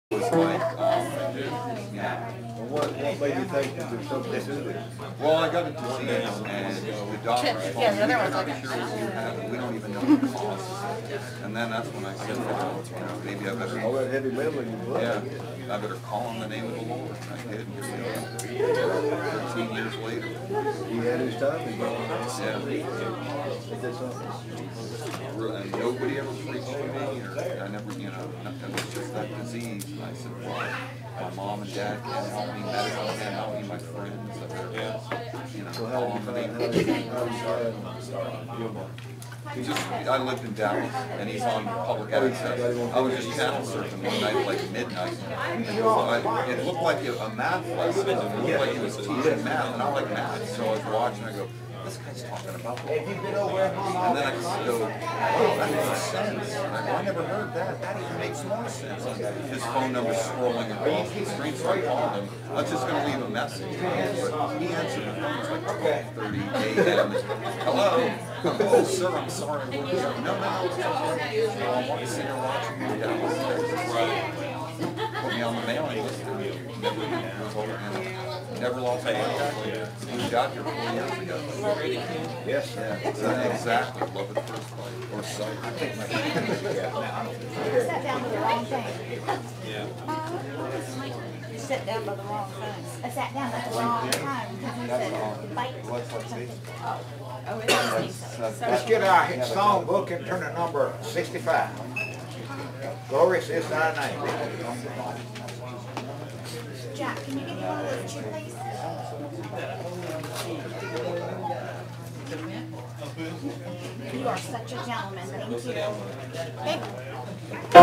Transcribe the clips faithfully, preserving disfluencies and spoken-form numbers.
was like, um, yeah. What, what made you think that there's something to this? Well, I got a disease, and the doctor told me, Yeah, the other we're one's not like- sure what you have, we don't even know the cause. And then that's when I said, well, you know, maybe I All better, that heavy metal in your blood. yeah, I better call on the name of the Lord. And I did, and here we are, thirteen years later. He had his time to go. Yeah. Ain't that something? And nobody ever preached to me, or I never, you know, nothing. It was just that disease. And I said, well, my mom and dad can't help me, medical can't help me, my friends, I better, you know, So call how on the did name you of find, the how did you find Gilmore? He just, I lived in Dallas, and he's on public access. I was just channel surfing one night at like midnight. And so I, it looked like a math lesson. It looked like he was teaching math, and I like math. So I was watching, I go, this guy's talking about the Lord. And then I just go, oh, that makes sense. And I go, I never heard that. That even makes more sense. And his phone number's scrolling across the screen, so I called him. I was just going to leave a message. But he answered the phone. It's like twelve thirty a m Hello? Oh, sir, I'm sorry. I wasn't here. No, no, no, it's okay. Well, I want to see her watching you down. Put me on the mailing list. Never, and never lost contact. Moved out here four years ago. Yes. Yeah, exactly. Exactly. Love at first sight. Or sight. You sat down with the wrong thing. Yeah. You sat down by the wrong thing. I sat down at the wrong time because you said bite or something. Oh. Oh, it is. Let's get our song book and turn to number sixty-five. Glorious is thy name. Jack, can you give me one of those, please? You are such a gentleman. Thank you.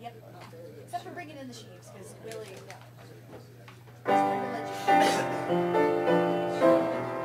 Yep. Except for bringing in the sheaves, because really, yeah. It's pretty religious.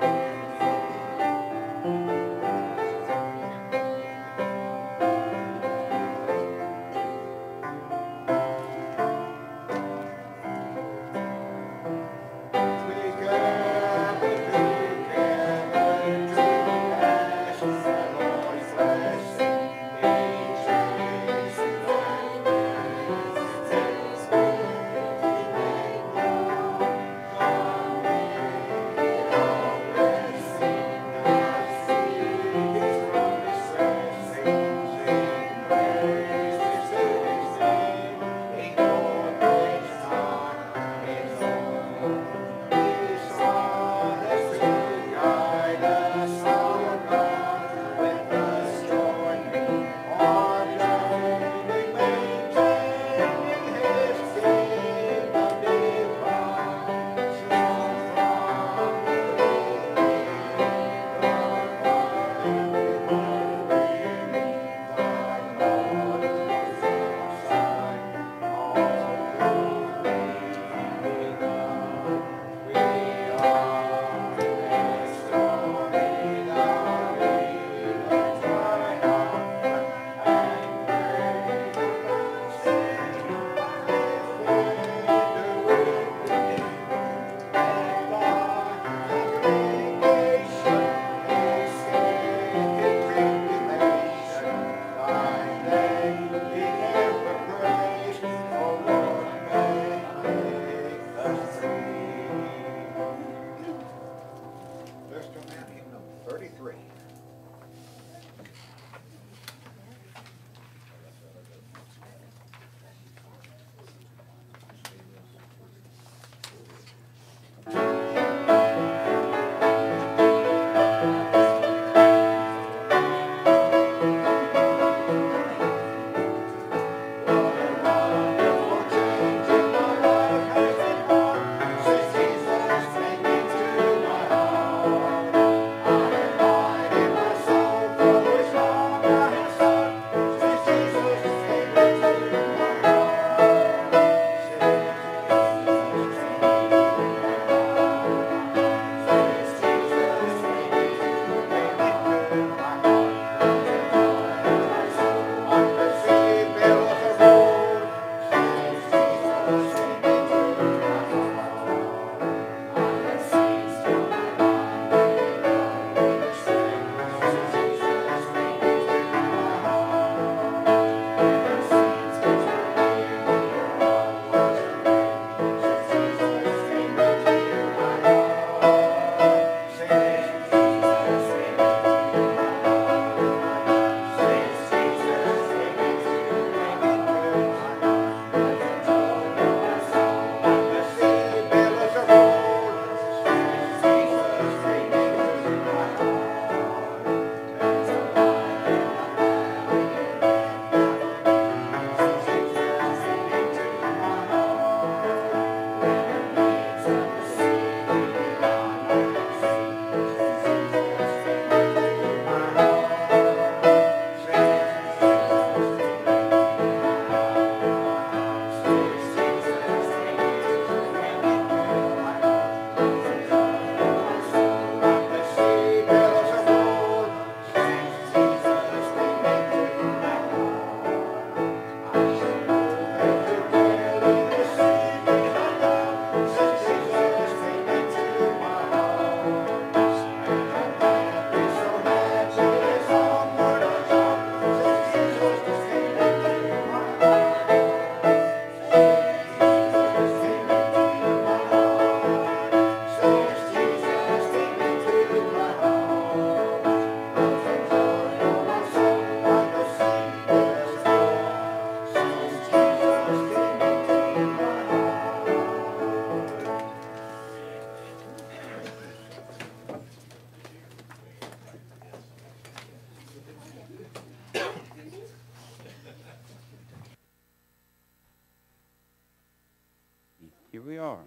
Here we are.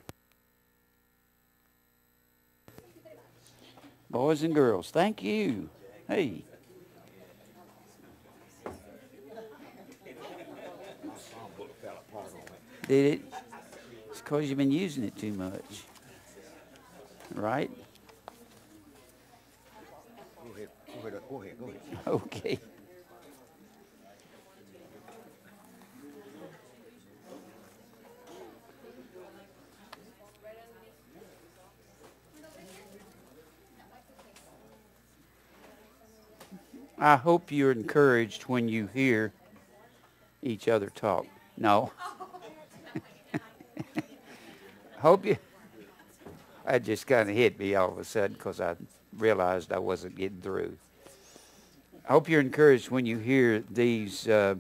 Boys and girls, thank you. Hey. Did it? It's because you've been using it too much. Right? Go ahead, go ahead, go ahead, go ahead. Okay. I hope you're encouraged when you hear each other talk. No. Hope you. That just kind of hit me all of a sudden because I realized I wasn't getting through. I hope you're encouraged when you hear these uh,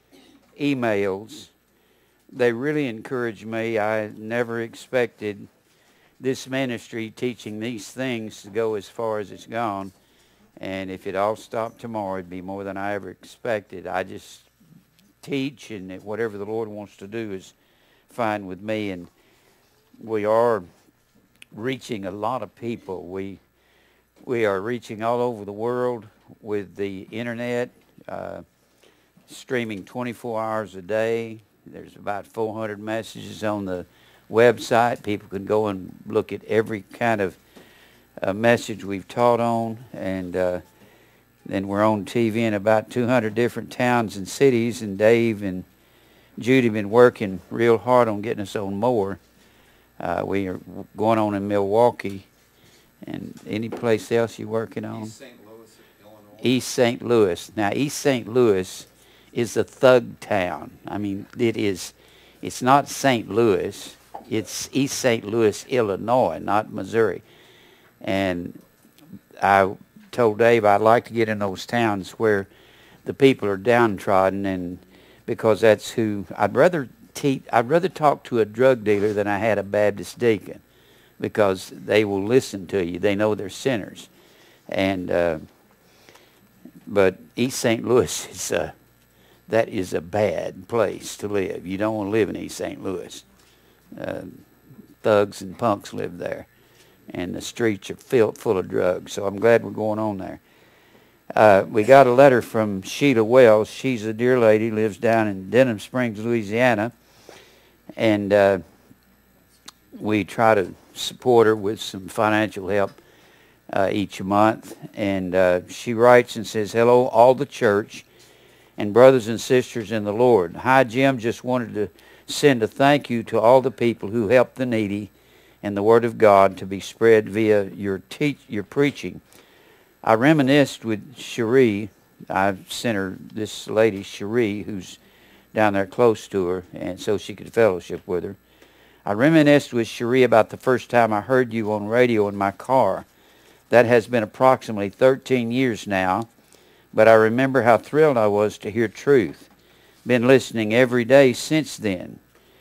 emails. They really encourage me. I never expected this ministry teaching these things to go as far as it's gone. And if it all stopped tomorrow, it'd be more than I ever expected. I just teach, and whatever the Lord wants to do is fine with me. And we are reaching a lot of people. We we are reaching all over the world with the internet, uh, streaming twenty-four hours a day. There's about four hundred messages on the website. People can go and look at every kind of uh, message we've taught on, and uh, then we're on T V in about two hundred different towns and cities, and Dave and Judy have been working real hard on getting us on more. Uh, we are going on in Milwaukee, and any place else you're working on? East Saint Louis, Illinois. East Saint Louis. Now, East Saint Louis is a thug town. I mean, it is, it's not Saint Louis. It's East Saint Louis, Illinois, not Missouri. And I told Dave I'd like to get in those towns where the people are downtrodden, and because that's who I'd rather teach. I'd rather talk to a drug dealer than I had a Baptist deacon, because they will listen to you. They know they're sinners. And uh, but East Saint Louis is a that is a bad place to live. You don't want to live in East Saint Louis. Uh, thugs and punks live there, and the streets are filled full of drugs. So I'm glad we're going on there. Uh, we got a letter from Sheila Wells. She's a dear lady, lives down in Denham Springs, Louisiana, and uh, we try to support her with some financial help uh, each month. And uh, she writes and says, "Hello, all the church and brothers and sisters in the Lord. Hi, Jim. Just wanted to send a thank you to all the people who help the needy and the Word of God to be spread via your teach, your preaching. I reminisced with Cherie. I've sent her this lady, Cherie, who's down there close to her, and so she could fellowship with her. I reminisced with Cherie about the first time I heard you on radio in my car. That has been approximately thirteen years now, but I remember how thrilled I was to hear truth. Been listening every day since then.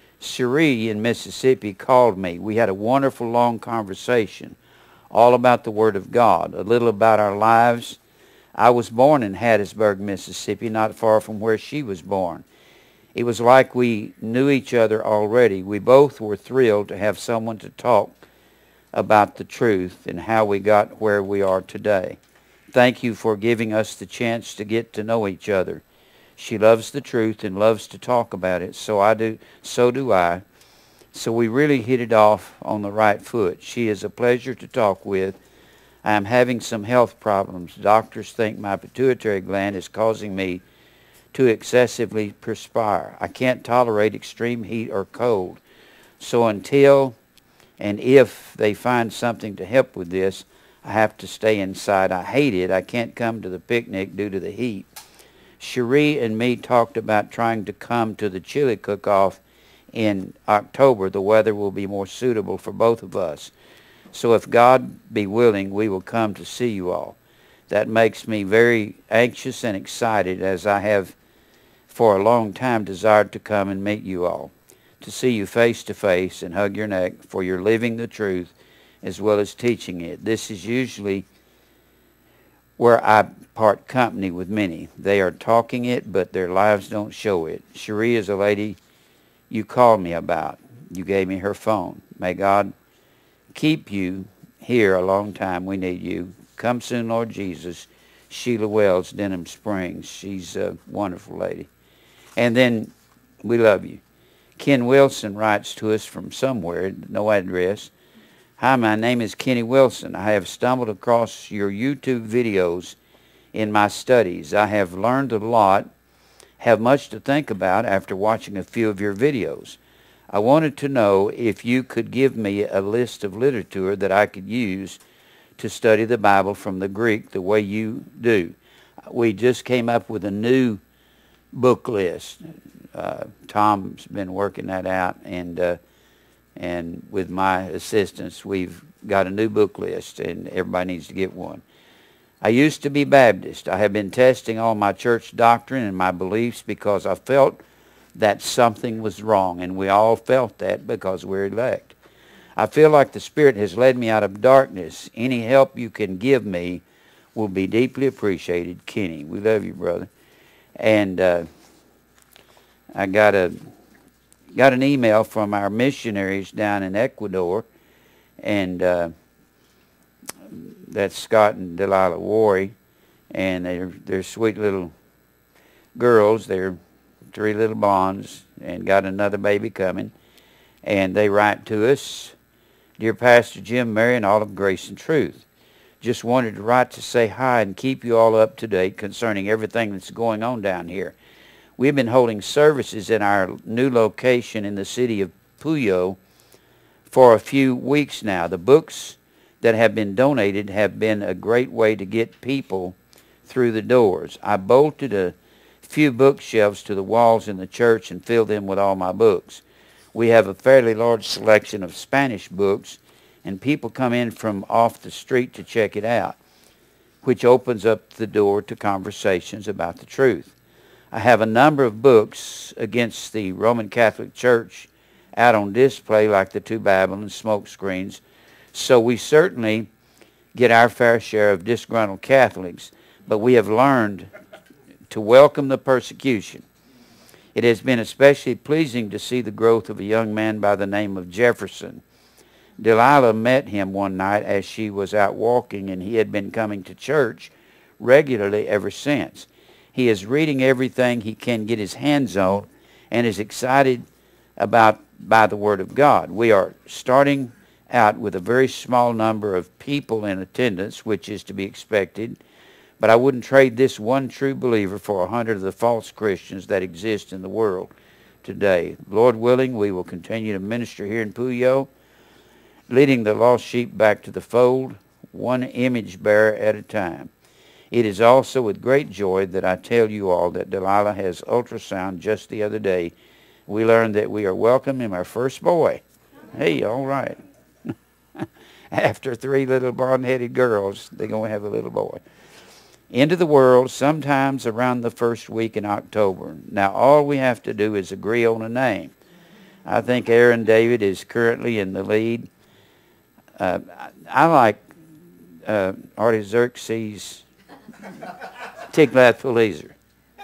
Cherie in Mississippi called me. We had a wonderful long conversation, all about the Word of God, a little about our lives. I was born in Hattiesburg, Mississippi, not far from where she was born. It was like we knew each other already. We both were thrilled to have someone to talk about the truth and how we got where we are today. Thank you for giving us the chance to get to know each other. She loves the truth and loves to talk about it, so I do, so do I. So we really hit it off on the right foot. She is a pleasure to talk with. I am having some health problems. Doctors think my pituitary gland is causing me to excessively perspire. I can't tolerate extreme heat or cold. So until and if they find something to help with this, I have to stay inside. I hate it. I can't come to the picnic due to the heat. Cherie and me talked about trying to come to the chili cook-off in October. The weather will be more suitable for both of us. So if God be willing, we will come to see you all. That makes me very anxious and excited, as I have for a long time desired to come and meet you all, to see you face to face and hug your neck, for you're living the truth as well as teaching it. This is usually where I part company with many. They are talking it, but their lives don't show it. Cherie is a lady you called me about. You gave me her phone. May God keep you here a long time. We need you. Come soon, Lord Jesus. Sheila Wells, Denham Springs. She's a wonderful lady. And then, we love you. Ken Wilson writes to us from somewhere, no address. Hi, my name is Kenny Wilson. I have stumbled across your YouTube videos in my studies. I have learned a lot, have much to think about after watching a few of your videos. I wanted to know if you could give me a list of literature that I could use to study the Bible from the Greek the way you do. We just came up with a new book list. Uh, Tom's been working that out, and uh, and with my assistance, we've got a new book list, and everybody needs to get one. I used to be Baptist. I have been testing all my church doctrine and my beliefs because I felt that something was wrong, and we all felt that because we're elect. I feel like the Spirit has led me out of darkness. Any help you can give me will be deeply appreciated. Kenny, we love you, brother. And uh, I got a got an email from our missionaries down in Ecuador, and uh, that's Scott and Delilah Worry, and they're they're sweet little girls. They're three little blondes, and got another baby coming. And they write to us, Dear Pastor Jim, Mary, and all of Grace and Truth. Just wanted to write to say hi and keep you all up to date concerning everything that's going on down here. We've been holding services in our new location in the city of Puyo for a few weeks now. The books that have been donated have been a great way to get people through the doors. I bolted a few bookshelves to the walls in the church and filled them with all my books. We have a fairly large selection of Spanish books, and people come in from off the street to check it out, which opens up the door to conversations about the truth. I have a number of books against the Roman Catholic Church out on display, like the two Babylon smoke screens, so we certainly get our fair share of disgruntled Catholics, but we have learned to welcome the persecution. It has been especially pleasing to see the growth of a young man by the name of Jefferson. Delilah met him one night as she was out walking, and he had been coming to church regularly ever since. He is reading everything he can get his hands on and is excited about by the Word of God. We are starting out with a very small number of people in attendance, which is to be expected, but I wouldn't trade this one true believer for a hundred of the false Christians that exist in the world today. Lord willing, we will continue to minister here in Puyo, leading the lost sheep back to the fold, one image bearer at a time. It is also with great joy that I tell you all that Delilah has ultrasound just the other day. We learned that we are welcoming our first boy. Hey, all right. After three little blonde-headed girls, they're going to have a little boy. Into the world sometimes around the first week in October. Now, all we have to do is agree on a name. I think Aaron David is currently in the lead. Uh, I, I like uh, Artaxerxes Tiglath-Pileser,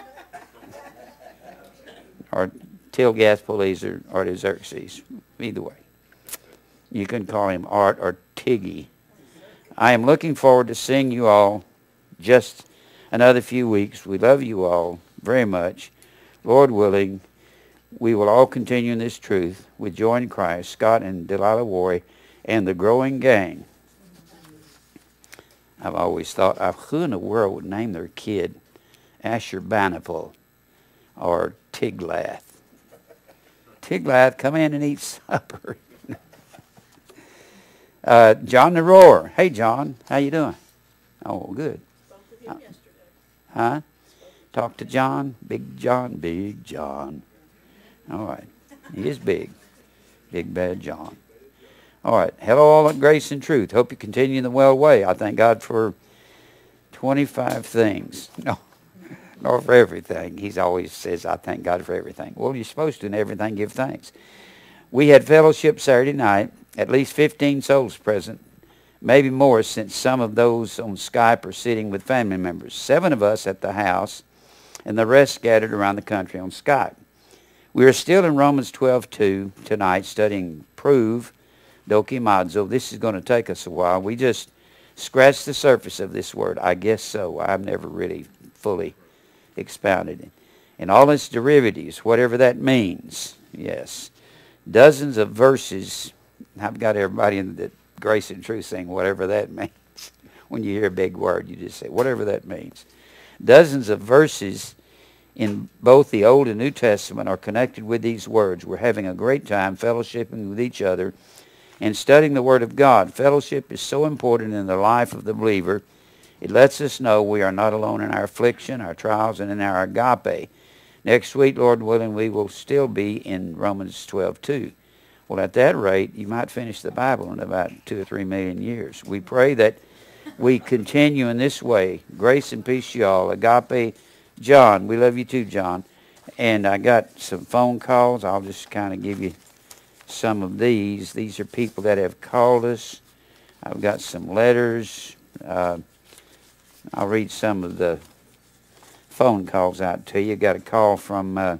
or Tilgath-Pileser, Artaxerxes, either way. You can call him Art or Tiggy. I am looking forward to seeing you all just another few weeks. We love you all very much. Lord willing, we will all continue in this truth with joy in Christ. Scott and Delilah Worry and the growing gang. I've always thought, uh, who in the world would name their kid Ashurbanipal or Tiglath? Tiglath, come in and eat supper. uh, John the Roar. Hey, John. How you doing? Oh, good. Uh, huh? Talk to John. Big John. Big John. All right. He is big. Big bad John. All right. Hello, all at Grace and Truth. Hope you continue in the well way. I thank God for twenty-five things. No, nor for everything. He always says, I thank God for everything. Well, you're supposed to in everything give thanks. We had fellowship Saturday night. At least fifteen souls present. Maybe more, since some of those on Skype are sitting with family members. Seven of us at the house, and the rest scattered around the country on Skype. We are still in Romans twelve two tonight, studying Prove Dokimazo. This is going to take us a while. We just scratched the surface of this word. I guess so. I've never really fully expounded it. and all its derivatives, whatever that means. Yes. Dozens of verses. I've got everybody in the Grace and Truth saying whatever that means. When you hear a big word, you just say whatever that means. Dozens of verses in both the Old and New Testament are connected with these words. We're having a great time fellowshipping with each other and studying the Word of God. Fellowship is so important in the life of the believer. It lets us know we are not alone in our affliction, our trials, and in our agape. Next week, Lord willing, we will still be in Romans twelve two. Well, at that rate, you might finish the Bible in about two or three million years. We pray that we continue in this way. Grace and peace to y'all. Agape, John. We love you too, John. And I got some phone calls. I'll just kind of give you some of these. These are people that have called us. I've got some letters. Uh, I'll read some of the phone calls out to you. Got a call from uh,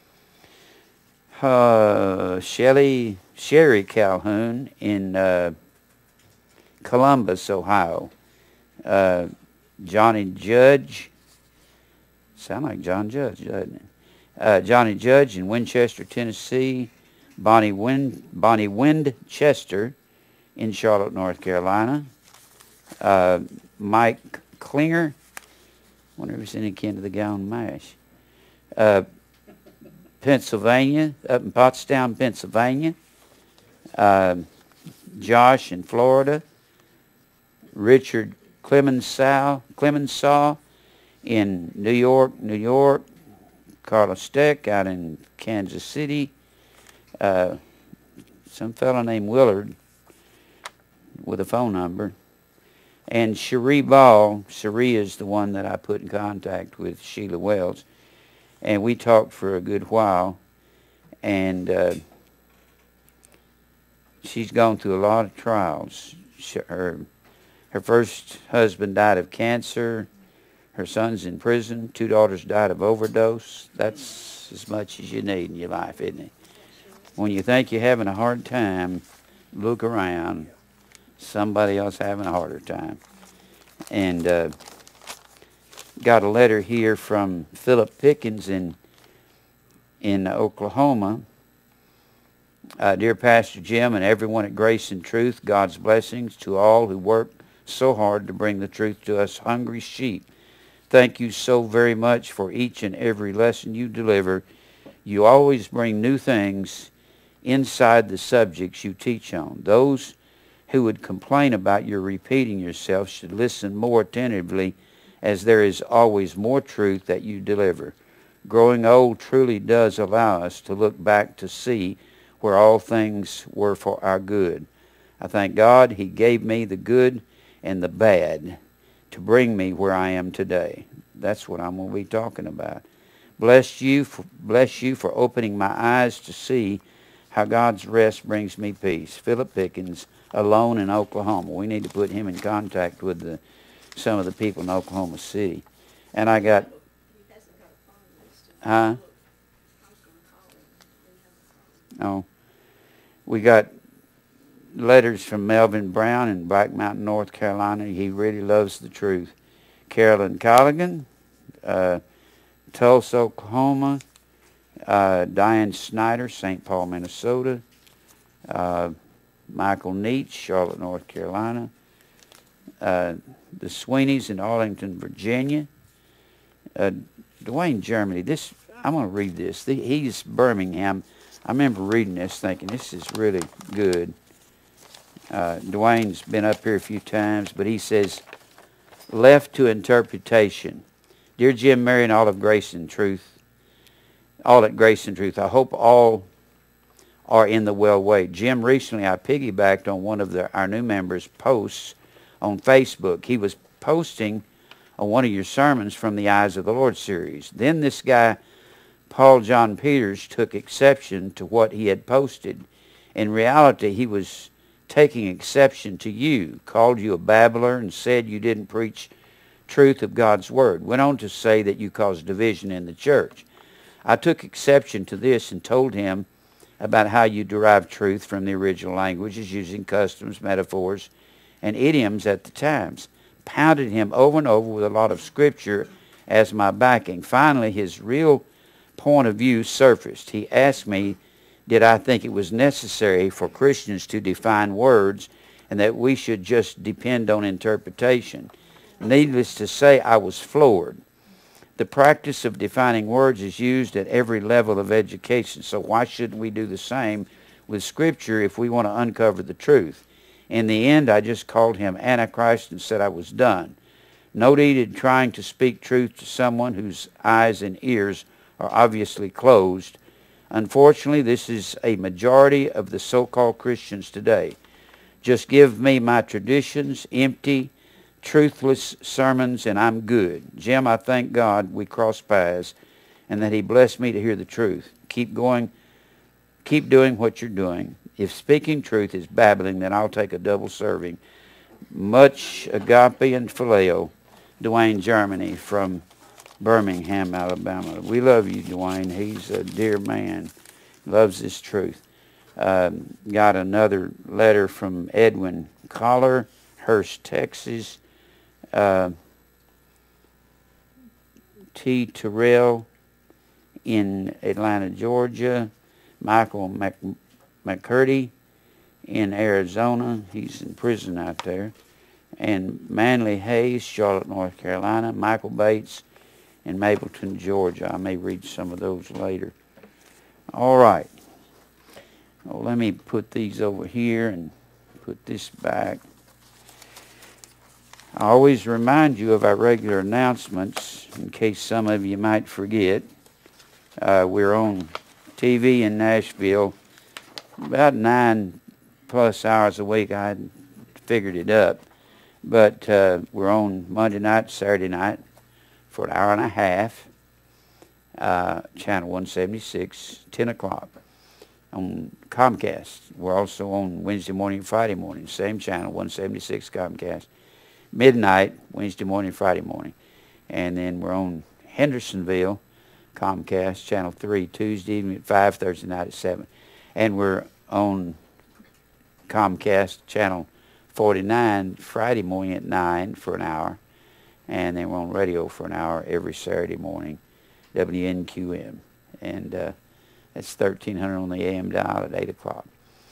uh, Shelly, Sherry Calhoun in uh, Columbus, Ohio. Uh, Johnny Judge. Sound like John Judge, doesn't it? Uh, Johnny Judge in Winchester, Tennessee. Bonnie Wind, Bonnie Windchester in Charlotte, North Carolina. Uh, Mike Klinger. Wonder if it's any kin to the Gowan Mash. Uh, Pennsylvania, up in Pottstown, Pennsylvania. Uh, Josh in Florida. Richard Clemensaw, Clemensaw in New York, New York. Carla Steck out in Kansas City. Uh, some fellow named Willard with a phone number. And Cherie Ball. Cherie is the one that I put in contact with Sheila Wells. And we talked for a good while. And uh, she's gone through a lot of trials. She, her, her first husband died of cancer. Her son's in prison. Two daughters died of overdose. That's as much as you need in your life, isn't it? When you think you're having a hard time, look around. Somebody else having a harder time. And uh, got a letter here from Philip Pickens in in Oklahoma. Uh, Dear Pastor Jim and everyone at Grace and Truth, God's blessings to all who work so hard to bring the truth to us hungry sheep. Thank you so very much for each and every lesson you deliver. You always bring new things inside the subjects you teach on. Those who would complain about your repeating yourself should listen more attentively, as there is always more truth that you deliver. Growing old truly does allow us to look back to see where all things were for our good. I thank God He gave me the good and the bad to bring me where I am today. That's what I'm going to be talking about. Bless you for, bless you for opening my eyes to see how God's rest brings me peace. Philip Pickens, alone in Oklahoma. We need to put him in contact with the, some of the people in Oklahoma City. And I got... Huh? Oh. We got letters from Melvin Brown in Black Mountain, North Carolina. He really loves the truth. Carolyn Colligan, uh, Tulsa, Oklahoma. Uh, Diane Snyder, Saint Paul, Minnesota. Uh, Michael Neach, Charlotte, North Carolina. Uh, the Sweeneys in Arlington, Virginia. Uh, Dwayne, Germany. This I'm going to read this. The, he's Birmingham. I remember reading this thinking, this is really good. Uh, Dwayne's been up here a few times, but he says, left to interpretation. Dear Jim, Mary, and all of Grace and Truth, all at Grace and Truth, I hope all are in the well way. Jim, recently I piggybacked on one of the, our new members' posts on Facebook. He was posting on one of your sermons from the Eyes of the Lord series. Then this guy, Paul John Peters, took exception to what he had posted. In reality, he was taking exception to you, called you a babbler, and said you didn't preach truth of God's Word. Went on to say that you caused division in the church. I took exception to this and told him about how you derive truth from the original languages using customs, metaphors, and idioms at the times. Pounded him over and over with a lot of scripture as my backing. Finally, his real point of view surfaced. He asked me, did I think it was necessary for Christians to define words and that we should just depend on interpretation. Needless to say, I was floored. The practice of defining words is used at every level of education, so why shouldn't we do the same with Scripture if we want to uncover the truth? In the end, I just called him Antichrist and said I was done. No need in trying to speak truth to someone whose eyes and ears are obviously closed. Unfortunately, this is a majority of the so-called Christians today. Just give me my traditions, empty, truthless sermons, and I'm good. Jim, I thank God we crossed paths and that he blessed me to hear the truth. Keep going. Keep doing what you're doing. If speaking truth is babbling, then I'll take a double serving. Much agape and phileo. Dwayne Germany from Birmingham, Alabama. We love you, Dwayne. He's a dear man. Loves this truth. Um, got another letter from Edwin Collar, Hurst, Texas. Uh, T. Terrell in Atlanta, Georgia. Michael Mc, McCurdy in Arizona. He's in prison out there. And Manley Hayes, Charlotte, North Carolina. Michael Bates in Mapleton, Georgia. I may read some of those later. All right. Well, let me put these over here and put this back. I always remind you of our regular announcements in case some of you might forget. Uh, we're on T V in Nashville about nine plus hours a week. I hadn't figured it up. But uh, we're on Monday night, Saturday night for an hour and a half. Uh, channel one seventy-six, ten o'clock on Comcast. We're also on Wednesday morning, Friday morning, same channel, one seventy-six Comcast. Midnight, Wednesday morning, Friday morning. And then we're on Hendersonville, Comcast, channel three, Tuesday evening at five, Thursday night at seven. And we're on Comcast, channel forty-nine, Friday morning at nine for an hour. And then we're on radio for an hour every Saturday morning, W N Q M. And uh, that's thirteen hundred on the A M dial at eight o'clock.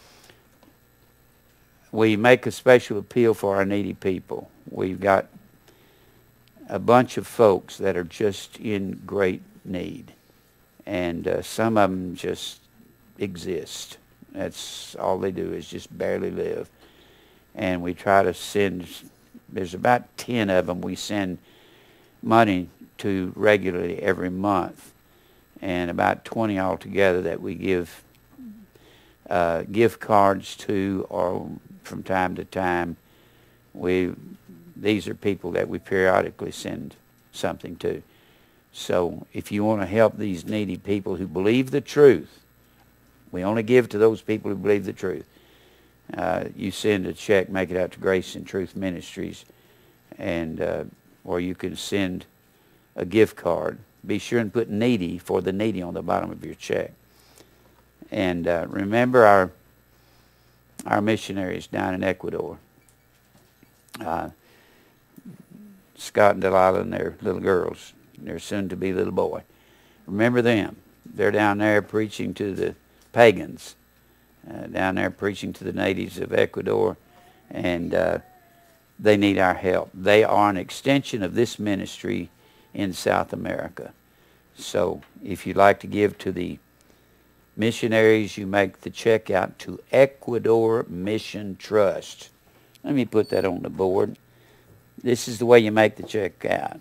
We make a special appeal for our needy people. We've got a bunch of folks that are just in great need. And uh, some of them just exist. That's all they do is just barely live. And we try to send, there's about ten of them we send money to regularly every month. And about twenty altogether that we give uh, gift cards to, or from time to time, we these are people that we periodically send something to. So if you want to help these needy people who believe the truth, we only give to those people who believe the truth. Uh, you send a check, make it out to Grace and Truth Ministries, and uh, or you can send a gift card. Be sure and put needy for the needy on the bottom of your check. And uh, remember our our missionaries down in Ecuador. Uh, Scott and Delilah and their little girls, their soon-to-be little boy. Remember them. They're down there preaching to the pagans, uh, down there preaching to the natives of Ecuador, and uh, they need our help. They are an extension of this ministry in South America. So if you'd like to give to the missionaries, you make the check out to Ecuador Mission Trust. Let me put that on the board. This is the way you make the check out.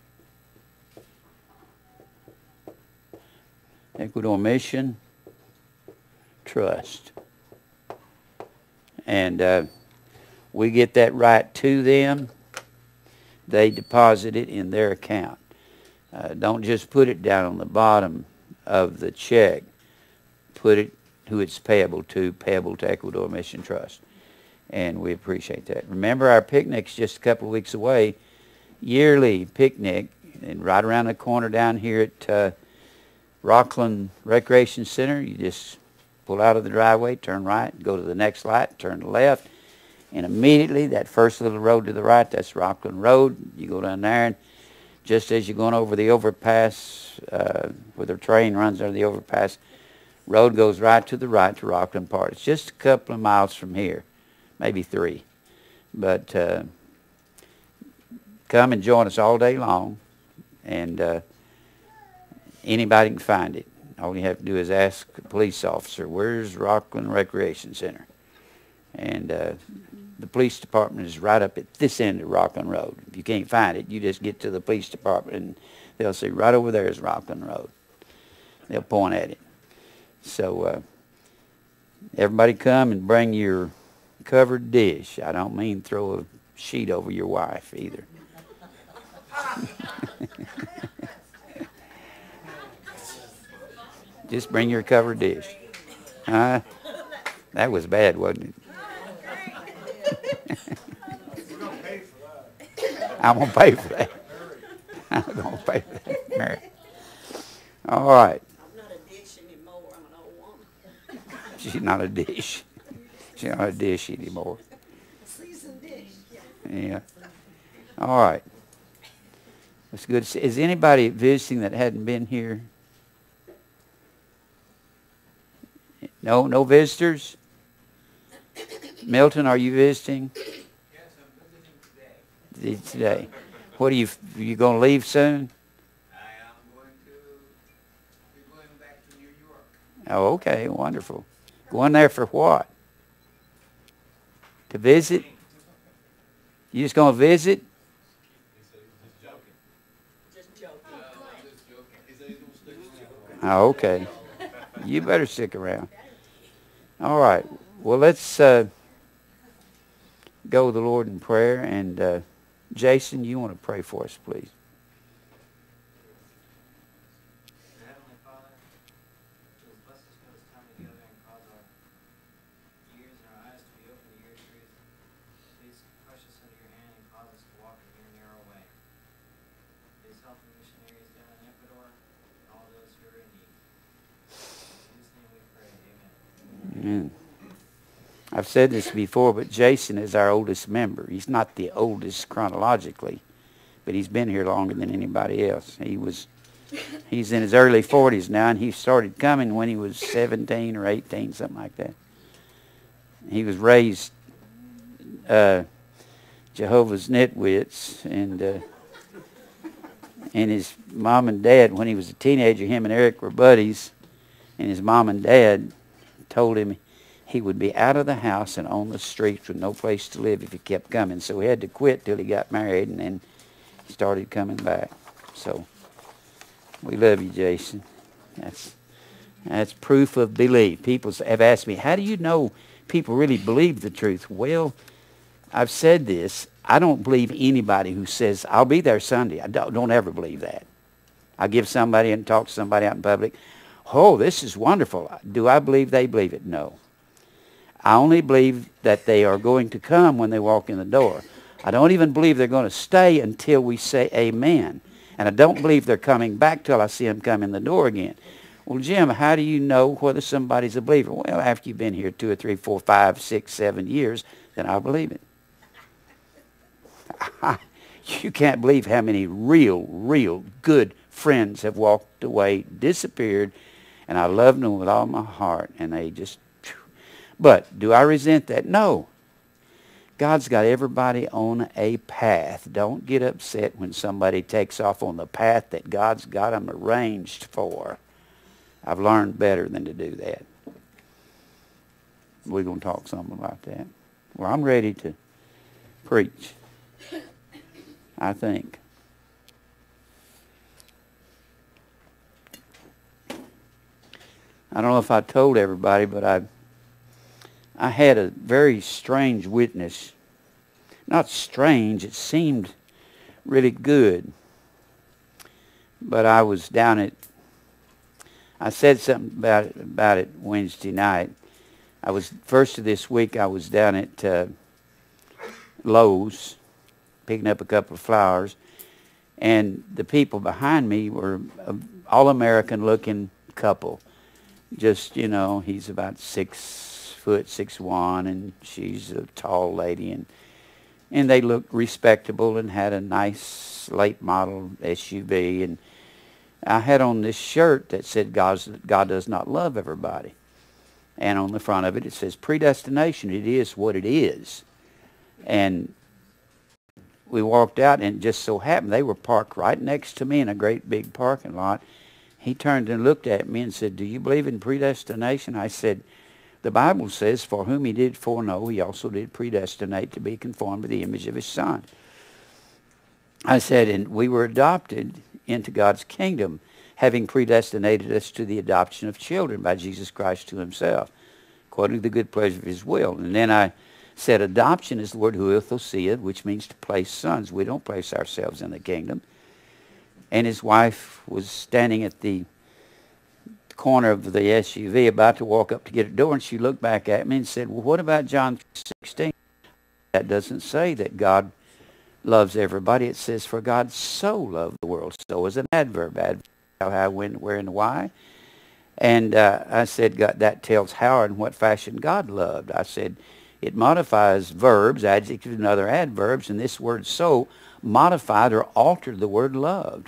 Ecuador Mission Trust. And uh, we get that right to them. They deposit it in their account. Uh, don't just put it down on the bottom of the check. Put it who it's payable to, payable to Ecuador Mission Trust. And we appreciate that. Remember, our picnic's just a couple of weeks away. Yearly picnic, and right around the corner down here at uh, Rockland Recreation Center. You just pull out of the driveway, turn right, go to the next light, turn left, and immediately that first little road to the right, that's Rockland Road. You go down there, and just as you're going over the overpass, uh, where the train runs under the overpass, road goes right to the right to Rockland Park. It's just a couple of miles from here, maybe three. But uh, come and join us all day long, and uh, anybody can find it. All you have to do is ask a police officer, where's Rockland Recreation Center? And uh, the police department is right up at this end of Rockland Road. If you can't find it, you just get to the police department and they'll say, right over there is Rockland Road. They'll point at it. So uh, everybody come and bring your covered dish. I don't mean throw a sheet over your wife either. Just bring your covered dish. Uh, that was bad, wasn't it? I'm going to pay for that. I'm going to pay for that, Mary. All right. I'm not a dish anymore. I'm an old woman. She's not a dish. She's not a dish anymore. Seasoned dish. Yeah. All right. That's good. Is anybody visiting that hadn't been here? No, no visitors? Milton, are you visiting? Yes, I'm visiting today. Today. What are you, are you going to leave soon? I am going to be going back to New York. Oh, okay, wonderful. Going there for what? To visit? You just going to visit? He said he's just joking. Just joking. No, I'm just joking. He said he's going to stick around. Oh, okay. You better stick around. All right. Well, let's uh, go to the Lord in prayer. And uh, Jason, you want to pray for us, please? Heavenly Father, please bless us for this time together and cause our ears and our eyes to be open to your truth. Please crush us under your hand and cause us to walk in your narrow way. Please help the missionaries down in Ecuador and all those who are in need. In Jesus' name we pray, amen. Amen. I've said this before, but Jason is our oldest member. He's not the oldest chronologically, but he's been here longer than anybody else. He was, he's in his early forties now, and he started coming when he was seventeen or eighteen, something like that. He was raised uh, Jehovah's Nitwits, and uh, and his mom and dad, when he was a teenager, him and Eric were buddies, and his mom and dad told him he would be out of the house and on the streets with no place to live if he kept coming. So he had to quit till he got married, and then he started coming back. So we love you, Jason. That's that's proof of belief. People have asked me, how do you know people really believe the truth? Well, I've said this. I don't believe anybody who says, I'll be there Sunday. I don't, don't ever believe that. I give somebody and talk to somebody out in public, oh, this is wonderful. Do I believe they believe it? No. I only believe that they are going to come when they walk in the door. I don't even believe they're going to stay until we say amen. And I don't believe they're coming back till I see them come in the door again. Well, Jim, how do you know whether somebody's a believer? Well, after you've been here two or three, four, five, six, seven years, then I believe it. You can't believe how many real, real good friends have walked away, disappeared, and I loved them with all my heart, and they just... But do I resent that? No. God's got everybody on a path. Don't get upset when somebody takes off on the path that God's got them arranged for. I've learned better than to do that. We're going to talk something about that. Well, I'm ready to preach, I think. I don't know if I told everybody, but I I had a very strange witness. Not strange, it seemed really good. But I was down at, I said something about it, about it Wednesday night. I was, first of this week, I was down at uh, Lowe's, picking up a couple of flowers, and the people behind me were an all-American looking couple. Just, you know, he's about six foot, six one, and she's a tall lady, and and they looked respectable and had a nice late model S U V. And I had on this shirt that said God's, God does not love everybody. And on the front of it, it says predestination. It is what it is. And we walked out, and it just so happened they were parked right next to me in a great big parking lot. He turned and looked at me and said, "Do you believe in predestination?" I said, "The Bible says, for whom he did foreknow, he also did predestinate to be conformed to the image of his Son." I said, "And we were adopted into God's kingdom, having predestinated us to the adoption of children by Jesus Christ to himself, according to the good pleasure of his will." And then I said, adoption is the word huiothesia, which means to place sons. We don't place ourselves in the kingdom. And his wife was standing at the corner of the S U V about to walk up to get a door, and she looked back at me and said, "Well, what about John sixteen? That doesn't say that God loves everybody. It says, for God so loved the world." So is an adverb. Adverb, how, when, where, and why. And uh, I said, God, that tells how and what fashion God loved. I said, it modifies verbs, adjectives, and other adverbs, and this word so modified or altered the word loved.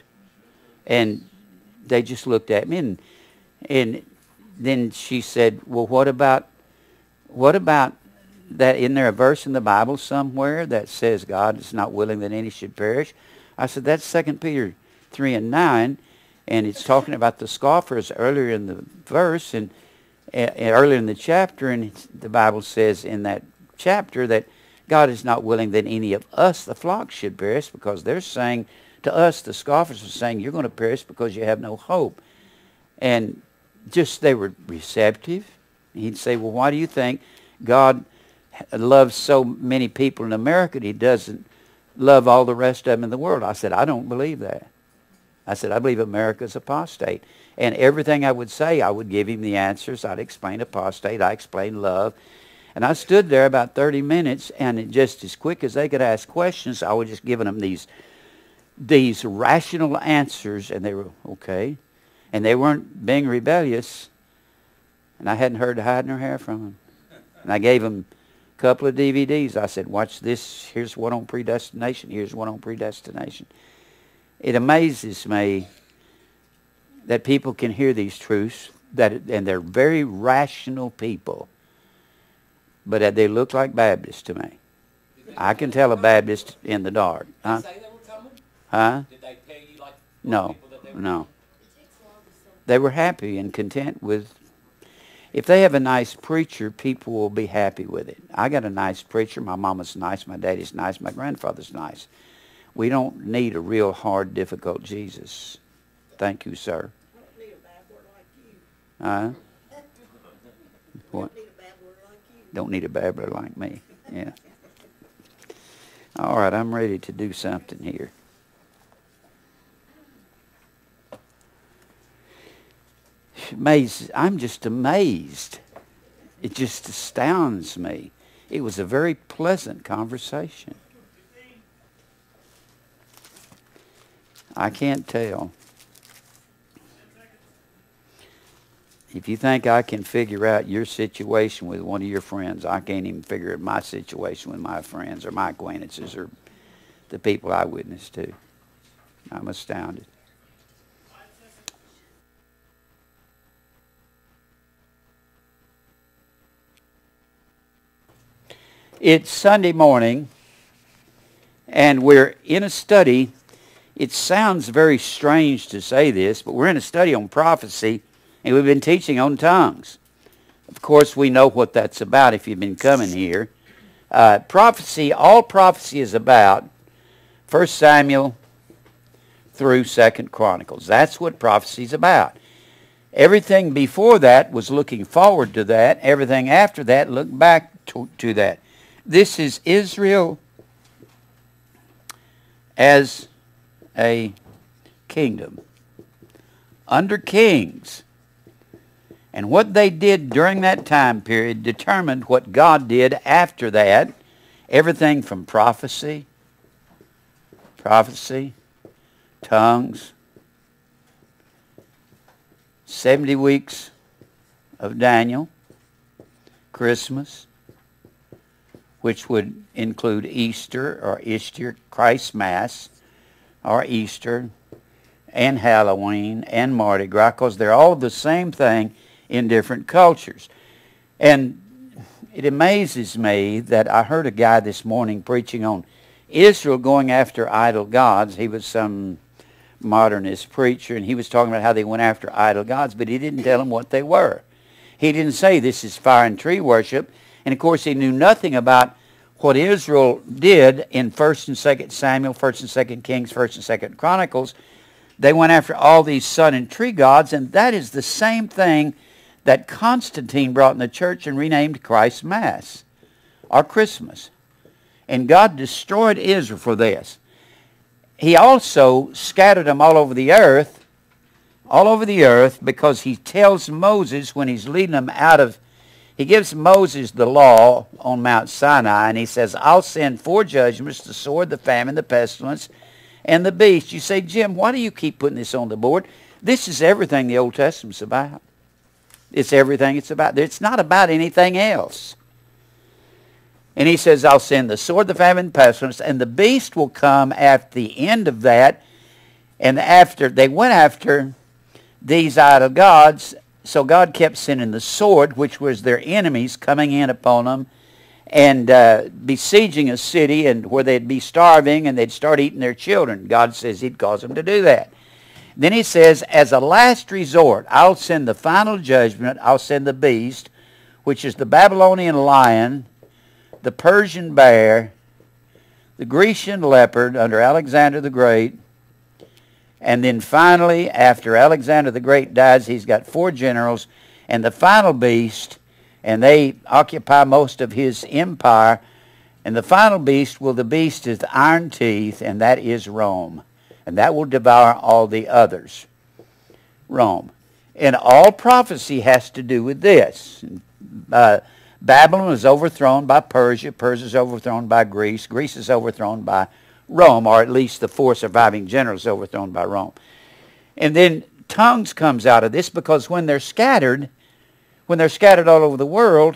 And they just looked at me, and, and then she said, "Well, what about, what about that? Isn't there a verse in the Bible somewhere that says God is not willing that any should perish?" I said, "That's Second Peter three and nine, and it's talking about the scoffers earlier in the verse, and uh, earlier in the chapter, and it's, the Bible says in that chapter that God is not willing that any of us, the flock, should perish, because they're saying to us, the scoffers are saying, you're going to perish because you have no hope." And just they were receptive. He'd say, "Well, why do you think God loves so many people in America and he doesn't love all the rest of them in the world?" I said, "I don't believe that." I said, "I believe America's apostate." And everything I would say, I would give him the answers. I'd explain apostate. I explained love. And I stood there about thirty minutes, and it just as quick as they could ask questions, I was just giving them these, these rational answers, and they were okay. And they weren't being rebellious. And I hadn't heard hiding her hair from them. And I gave them a couple of D V Ds. I said, "Watch this. Here's one on predestination. Here's one on predestination." It amazes me that people can hear these truths, that, and they're very rational people, but they look like Baptists to me. I can tell a Baptist in the dark. Huh? Did they say they were coming? Huh? Did they tell you like No, people that they were no. They were happy and content with. If they have a nice preacher, people will be happy with it. I got a nice preacher. My mama's nice. My daddy's nice. My grandfather's nice. We don't need a real hard, difficult Jesus. Thank you, sir. I don't need a babbler like you. Huh? What? I don't need a babbler like you. Don't need a babbler like me. Yeah. All right, I'm ready to do something here. Amazed. I'm just amazed. It just astounds me. It was a very pleasant conversation. I can't tell. If you think I can figure out your situation with one of your friends, I can't even figure out my situation with my friends or my acquaintances or the people I witness to. I'm astounded. It's Sunday morning, and we're in a study. It sounds very strange to say this, but we're in a study on prophecy, and we've been teaching on tongues. Of course, we know what that's about if you've been coming here. Uh, prophecy, all prophecy is about First Samuel through Second Chronicles. That's what prophecy is about. Everything before that was looking forward to that. Everything after that looked back to, to that. This is Israel as a kingdom under kings. And what they did during that time period determined what God did after that. Everything from prophecy, prophecy, tongues, seventy weeks of Daniel, Christmas, which would include Easter or Easter, Christ's Mass, or Easter, and Halloween, and Mardi Gras, because they're all the same thing in different cultures. And it amazes me that I heard a guy this morning preaching on Israel going after idol gods. He was some modernist preacher, and he was talking about how they went after idol gods, but he didn't tell them what they were. He didn't say this is fire and tree worship. And of course he knew nothing about what Israel did in First and Second Samuel, First and Second Kings, First and Second Chronicles. They went after all these sun and tree gods, and that is the same thing that Constantine brought in the church and renamed Christ's Mass, or Christmas. And God destroyed Israel for this. He also scattered them all over the earth, all over the earth, because he tells Moses when he's leading them out of, he gives Moses the law on Mount Sinai, and he says, I'll send four judgments, the sword, the famine, the pestilence, and the beast. You say, Jim, why do you keep putting this on the board? This is everything the Old Testament's about. It's everything it's about. It's not about anything else. And he says, I'll send the sword, the famine, the pestilence, and the beast will come at the end of that. And after they went after these idol gods, so God kept sending the sword, which was their enemies, coming in upon them and uh, besieging a city, and where they'd be starving and they'd start eating their children. God says he'd cause them to do that. Then he says, as a last resort, I'll send the final judgment. I'll send the beast, which is the Babylonian lion, the Persian bear, the Grecian leopard under Alexander the Great. And then finally, after Alexander the Great dies, he's got four generals, and the final beast, and they occupy most of his empire. And the final beast, well, the beast is the iron teeth, and that is Rome. And that will devour all the others. Rome. And all prophecy has to do with this. Uh, Babylon is overthrown by Persia. Persia is overthrown by Greece. Greece is overthrown by Rome, or at least the four surviving generals overthrown by Rome. And then tongues comes out of this, because when they're scattered, when they're scattered all over the world,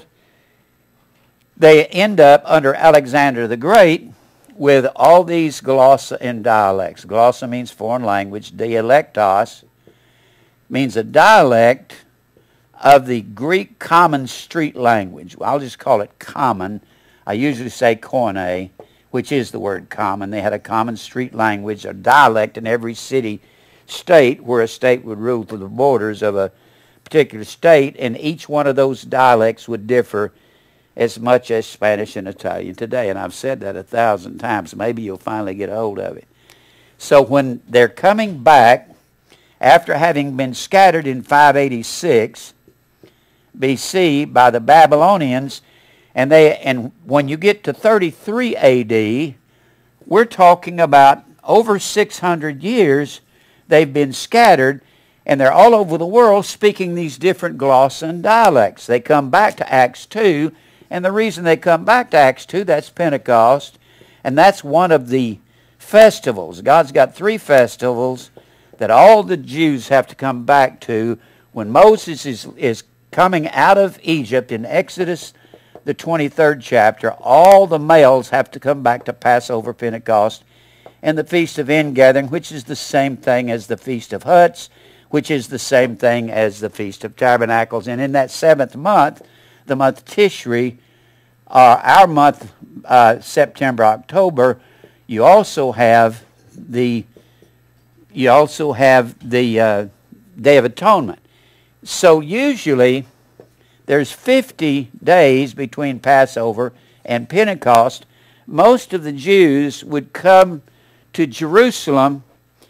they end up under Alexander the Great with all these glossa and dialects. Glossa means foreign language. Dialectos means a dialect of the Greek common street language. I'll just call it common. I usually say Koine, which is the word common. They had a common street language, a dialect in every city, state, where a state would rule through the borders of a particular state, and each one of those dialects would differ as much as Spanish and Italian today. And I've said that a thousand times. Maybe you'll finally get a hold of it. So when they're coming back, after having been scattered in five eighty-six B C by the Babylonians, and they and when you get to thirty-three A D, we're talking about over six hundred years they've been scattered, and they're all over the world speaking these different glossa and dialects. They come back to Acts two, and the reason they come back to Acts two, that's Pentecost, and that's one of the festivals. God's got three festivals that all the Jews have to come back to. When Moses is, is coming out of Egypt in Exodus, the twenty-third chapter, all the males have to come back to Passover, Pentecost, and the Feast of Ingathering, which is the same thing as the Feast of Huts, which is the same thing as the Feast of Tabernacles. And in that seventh month, the month Tishri, uh, our month, uh, September, October, you also have the you also have the uh, Day of Atonement. So usually there's fifty days between Passover and Pentecost. Most of the Jews would come to Jerusalem,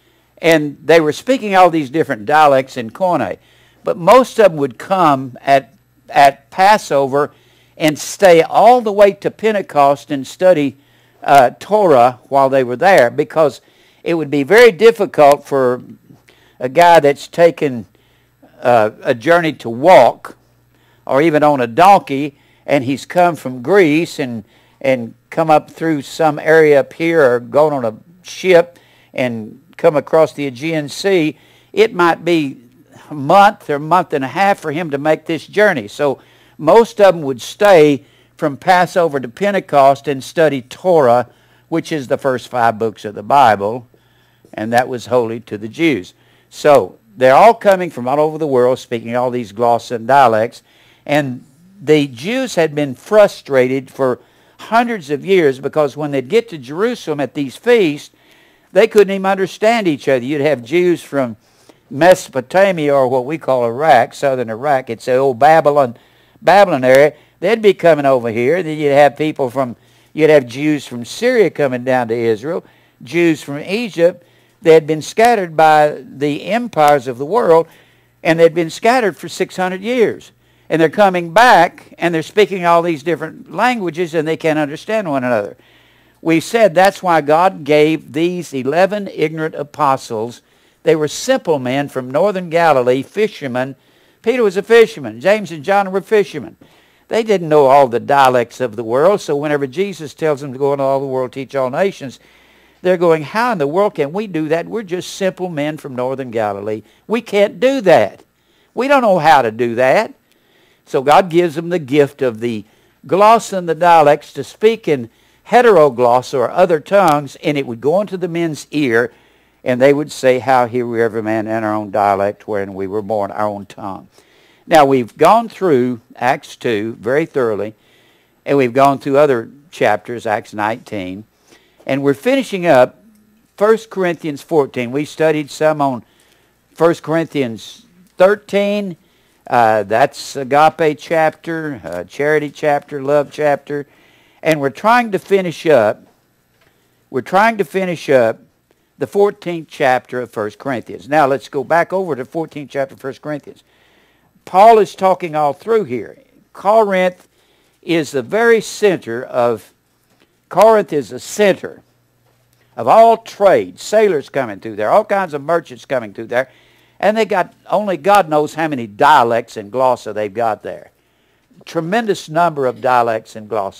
and they were speaking all these different dialects in Koine. But most of them would come at, at Passover and stay all the way to Pentecost and study uh, Torah while they were there, because it would be very difficult for a guy that's taken uh, a journey to walk, or even on a donkey, and he's come from Greece and and come up through some area up here, or gone on a ship and come across the Aegean Sea. It might be a month or a month and a half for him to make this journey. So most of them would stay from Passover to Pentecost and study Torah, which is the first five books of the Bible, and that was holy to the Jews. So they're all coming from all over the world, speaking all these glosses and dialects, and the Jews had been frustrated for hundreds of years because when they'd get to Jerusalem at these feasts, they couldn't even understand each other. You'd have Jews from Mesopotamia, or what we call Iraq, southern Iraq. It's the old Babylon, Babylon area. They'd be coming over here. Then you'd have people from, you'd have Jews from Syria coming down to Israel, Jews from Egypt. They had been scattered by the empires of the world, and they'd been scattered for six hundred years. And they're coming back, and they're speaking all these different languages, and they can't understand one another. We said that's why God gave these eleven ignorant apostles. They were simple men from northern Galilee, fishermen. Peter was a fisherman. James and John were fishermen. They didn't know all the dialects of the world, so whenever Jesus tells them to go into all the world, teach all nations, they're going, how in the world can we do that? We're just simple men from northern Galilee. We can't do that. We don't know how to do that. So God gives them the gift of the gloss and the dialects to speak in heterogloss or other tongues, and it would go into the men's ear, and they would say, how hear we every man in our own dialect wherein we were born, our own tongue. Now, we've gone through Acts two very thoroughly, and we've gone through other chapters, Acts nineteen, and we're finishing up First Corinthians fourteen. We studied some on First Corinthians thirteen. Uh, that's agape chapter, uh, charity chapter, love chapter. And we're trying to finish up, we're trying to finish up the fourteenth chapter of First Corinthians. Now let's go back over to fourteenth chapter of First Corinthians. Paul is talking all through here. Corinth is the very center of, Corinth is the center of all trade. Sailors coming through there, all kinds of merchants coming through there. And they got, only God knows how many dialects and glossa they've got there. Tremendous number of dialects and glossa.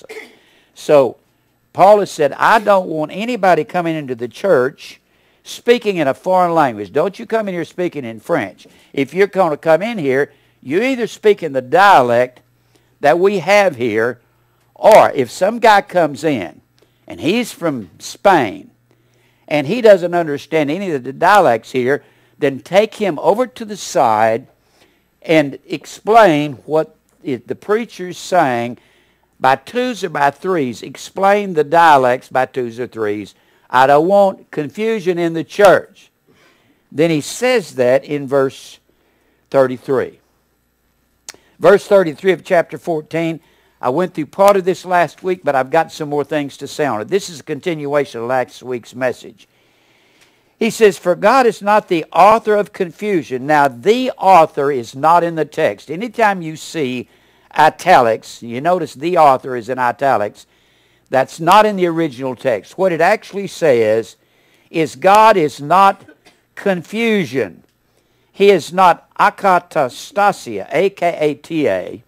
So Paul has said, I don't want anybody coming into the church speaking in a foreign language. Don't you come in here speaking in French. If you're going to come in here, you either speak in the dialect that we have here, or if some guy comes in and he's from Spain and he doesn't understand any of the dialects here, then take him over to the side and explain what the preacher's saying by twos or by threes. Explain the dialects by twos or threes. I don't want confusion in the church. Then he says that in verse thirty-three. Verse thirty-three of chapter fourteen. I went through part of this last week, but I've got some more things to say on it. This is a continuation of last week's message. He says, for God is not the author of confusion. Now, the author is not in the text. Anytime you see italics, you notice the author is in italics, that's not in the original text. What it actually says is God is not confusion. He is not akatastasia, A K A T A,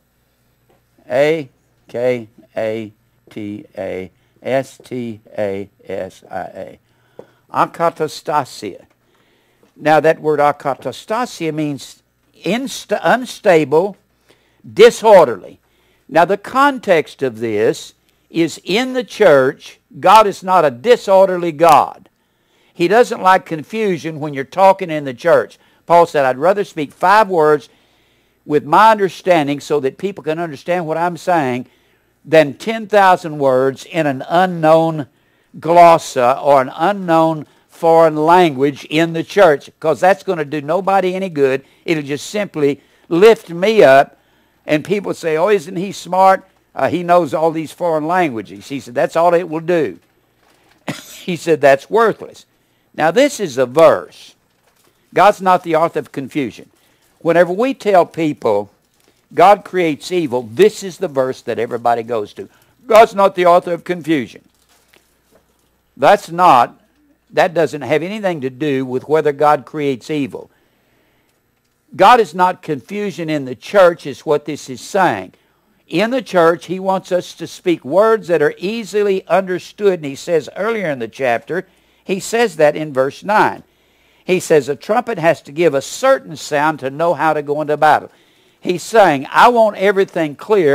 A K A T A S T A S I A. Akatastasia. Now that word akatastasia means insta unstable, disorderly. Now the context of this is in the church, God is not a disorderly God. He doesn't like confusion when you're talking in the church. Paul said, I'd rather speak five words with my understanding so that people can understand what I'm saying than ten thousand words in an unknown glossa or an unknown foreign language in the church, because that's going to do nobody any good. It'll just simply lift me up, and people say, oh, isn't he smart? Uh, he knows all these foreign languages. He said, that's all it will do. He said, that's worthless. Now, this is a verse. God's not the author of confusion. Whenever we tell people God creates evil, this is the verse that everybody goes to. God's not the author of confusion. That's not, that doesn't have anything to do with whether God creates evil. God is not confusion in the church is what this is saying. In the church, he wants us to speak words that are easily understood. And he says earlier in the chapter, he says that in verse nine. He says a trumpet has to give a certain sound to know how to go into battle. He's saying, I want everything clear,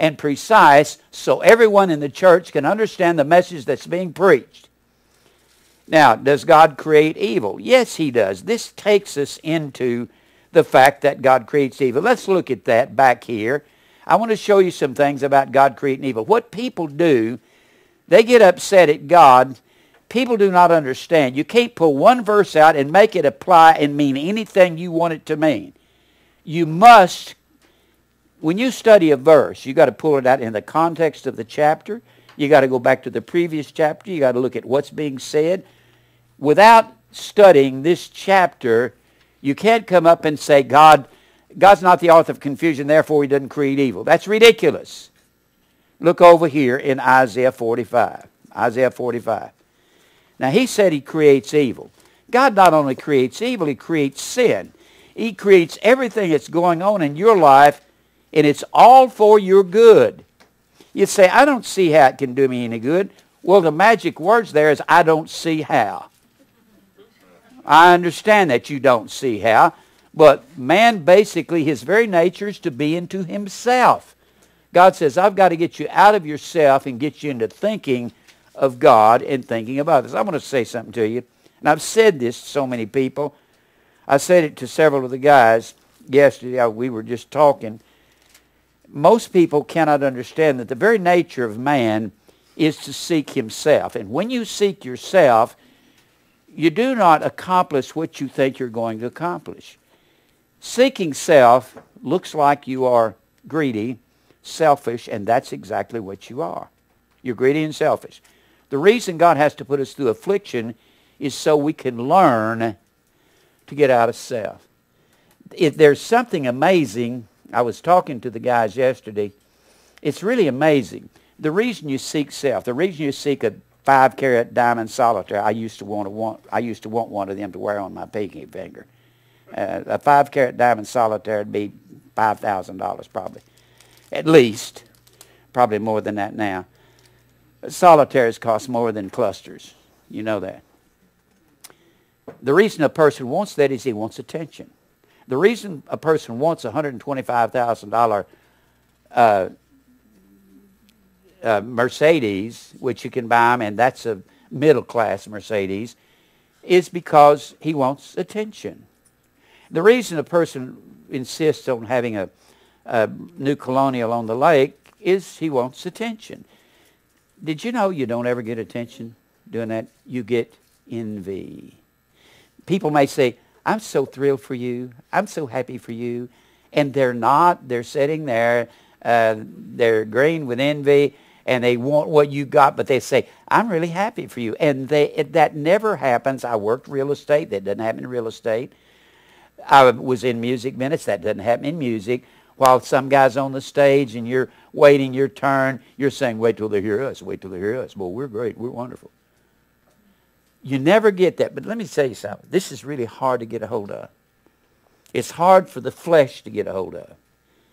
and precise so everyone in the church can understand the message that's being preached. Now, does God create evil? Yes, He does. This takes us into the fact that God creates evil. Let's look at that back here. I want to show you some things about God creating evil. What people do, they get upset at God. People do not understand. You can't pull one verse out and make it apply and mean anything you want it to mean. You must, when you study a verse, you got to pull it out in the context of the chapter. You got to go back to the previous chapter. You got to look at what's being said. Without studying this chapter, you can't come up and say, God, God's not the author of confusion, therefore He doesn't create evil. That's ridiculous. Look over here in Isaiah forty-five. Isaiah forty-five. Now, He said He creates evil. God not only creates evil, He creates sin. He creates everything that's going on in your life, and it's all for your good. You say, I don't see how it can do me any good. Well, the magic words there is, I don't see how. I understand that you don't see how, but man basically, his very nature is to be into himself. God says, I've got to get you out of yourself and get you into thinking of God and thinking of others. I want to say something to you, and I've said this to so many people. I said it to several of the guys yesterday. We were just talking. Most people cannot understand that the very nature of man is to seek himself. And when you seek yourself, you do not accomplish what you think you're going to accomplish. Seeking self looks like you are greedy, selfish, and that's exactly what you are. You're greedy and selfish. The reason God has to put us through affliction is so we can learn to get out of self. If there's something amazing, I was talking to the guys yesterday, it's really amazing. The reason you seek self, the reason you seek a five carat diamond solitaire, I used to want to want, I used to want one of them to wear on my pinky finger. Uh, a five carat diamond solitaire would be five thousand dollars probably, at least, probably more than that now. Solitaires cost more than clusters, you know that. The reason a person wants that is he wants attention. The reason a person wants a one hundred twenty-five thousand dollars uh, uh, Mercedes, which you can buy them, and that's a middle-class Mercedes, is because he wants attention. The reason a person insists on having a, a new Colonial on the lake is he wants attention. Did you know you don't ever get attention doing that? You get envy. People may say, I'm so thrilled for you. I'm so happy for you. And they're not. They're sitting there. Uh, they're green with envy. And they want what you got. But they say, I'm really happy for you. And they, it, that never happens. I worked real estate. That doesn't happen in real estate. I was in music minutes. That doesn't happen in music. While some guy's on the stage and you're waiting your turn, you're saying, wait till they hear us. Wait till they hear us. Well, we're great. We're wonderful. You never get that. But let me tell you something. This is really hard to get a hold of. It's hard for the flesh to get a hold of.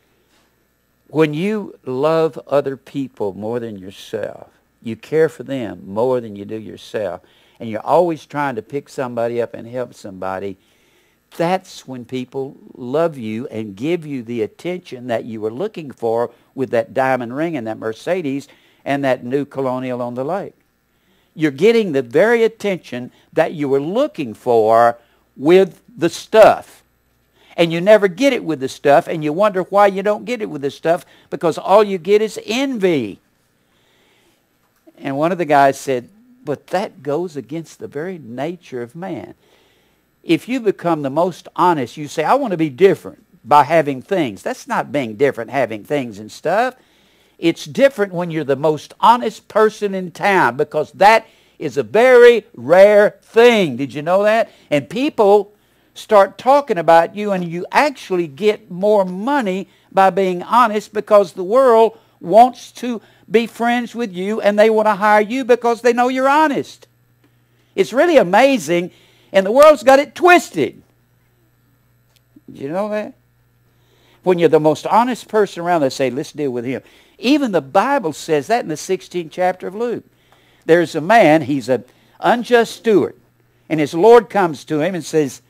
When you love other people more than yourself, you care for them more than you do yourself, and you're always trying to pick somebody up and help somebody, that's when people love you and give you the attention that you were looking for with that diamond ring and that Mercedes and that new Colonial on the lake. You're getting the very attention that you were looking for with the stuff. And you never get it with the stuff, and you wonder why you don't get it with the stuff, because all you get is envy. And one of the guys said, but that goes against the very nature of man. If you become the most honest, you say, I want to be different by having things. That's not being different, having things and stuff. It's different when you're the most honest person in town, because that is a very rare thing. Did you know that? And people start talking about you, and you actually get more money by being honest, because the world wants to be friends with you, and they want to hire you because they know you're honest. It's really amazing, and the world's got it twisted. Did you know that? When you're the most honest person around, they say, let's deal with him. Even the Bible says that in the sixteenth chapter of Luke. There's a man, he's an unjust steward, and his Lord comes to him and says,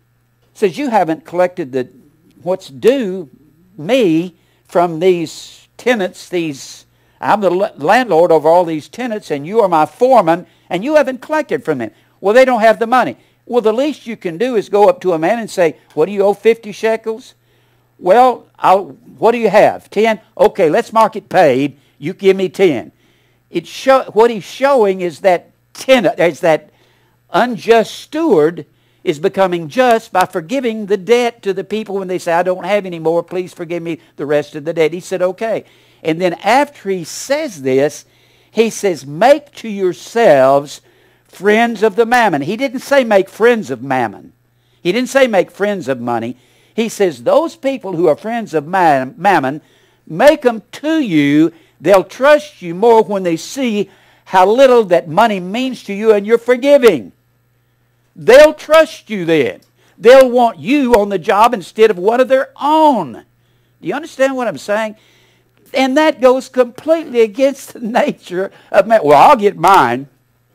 says, you haven't collected the what's due me from these tenants, these, I'm the landlord over all these tenants, and you are my foreman, and you haven't collected from them. Well, they don't have the money. Well, the least you can do is go up to a man and say, what do you owe, fifty shekels? Well, I'll, what do you have? ten? Okay, let's mark it paid. You give me ten. It show, what he's showing is that tenant, is that unjust steward is becoming just by forgiving the debt to the people when they say, I don't have any more, please forgive me the rest of the debt. He said, okay. And then after he says this, he says, make to yourselves friends of the mammon. He didn't say make friends of mammon. He didn't say make friends of money. He says those people who are friends of mammon, make them to you. They'll trust you more when they see how little that money means to you and you're forgiving. They'll trust you then. They'll want you on the job instead of one of their own. Do you understand what I'm saying? And that goes completely against the nature of man. Well, I'll get mine.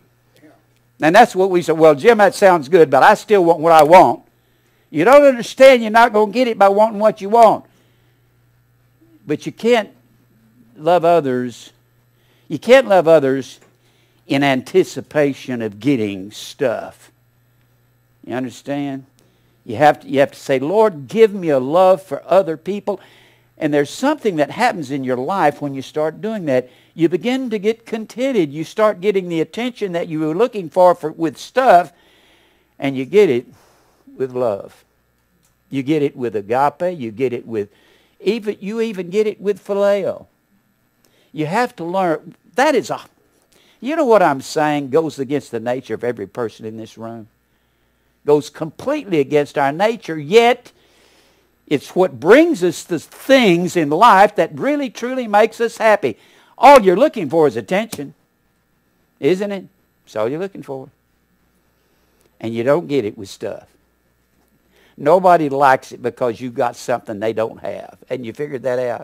And that's what we say. Well, Jim, that sounds good, but I still want what I want. You don't understand you're not going to get it by wanting what you want. But you can't love others. You can't love others in anticipation of getting stuff. You understand? You have to, you have to say, Lord, give me a love for other people. And there's something that happens in your life when you start doing that. You begin to get contented. You start getting the attention that you were looking for, for with stuff, and you get it with love. You get it with agape. You get it with, even you even get it with phileo. You have to learn. That is a, you know what I'm saying goes against the nature of every person in this room. Goes completely against our nature, yet it's what brings us the things in life that really truly makes us happy. All you're looking for is attention, isn't it? That's all you're looking for. And you don't get it with stuff. Nobody likes it because you got something they don't have. And you figured that out.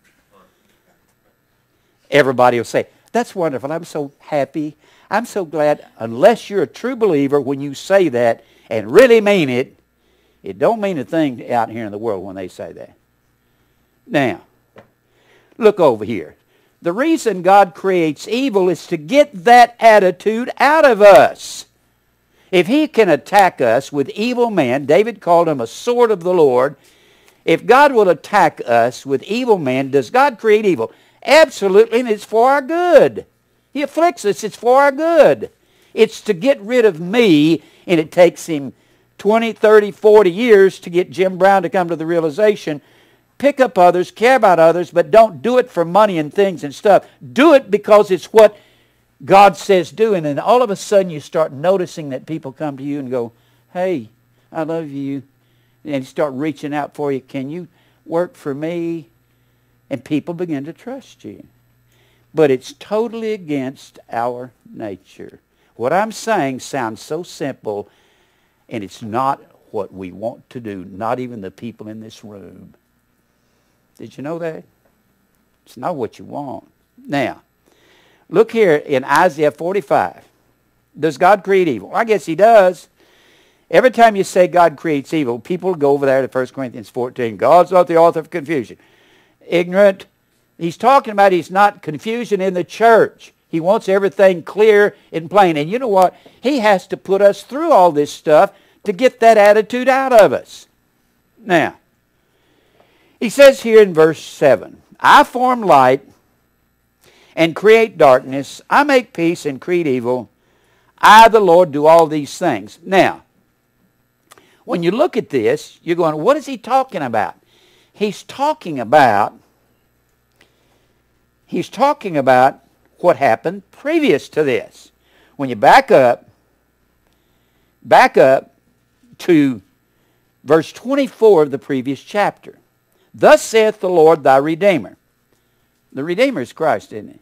Everybody will say, that's wonderful. I'm so happy. I'm so glad. Unless you're a true believer, when you say that and really mean it, it don't mean a thing out here in the world when they say that. Now, look over here. The reason God creates evil is to get that attitude out of us. If he can attack us with evil men, David called him a sword of the Lord. If God will attack us with evil men, does God create evil? Absolutely, and it's for our good. He afflicts us, it's for our good. It's to get rid of me, and it takes him twenty, thirty, forty years to get Jim Brown to come to the realization, pick up others, care about others, but don't do it for money and things and stuff. Do it because it's what God says do. And then all of a sudden you start noticing that people come to you and go, hey, I love you. And you start reaching out for you. Can you work for me? And people begin to trust you. But it's totally against our nature. What I'm saying sounds so simple, and it's not what we want to do, not even the people in this room. Did you know that? It's not what you want. Now, look here in Isaiah forty-five. Does God create evil? I guess he does. Every time you say God creates evil, people go over there to First Corinthians fourteen. God's not the author of confusion. Ignorant. He's talking about he's not confusion in the church. He wants everything clear and plain. And you know what? He has to put us through all this stuff to get that attitude out of us. Now, he says here in verse seven, I form light and create darkness. I make peace and create evil. I, the Lord, do all these things. Now, when you look at this, you're going, what is he talking about? He's talking about, he's talking about what happened previous to this. When you back up, back up to verse twenty-four of the previous chapter. Thus saith the Lord thy Redeemer. The Redeemer is Christ, isn't he?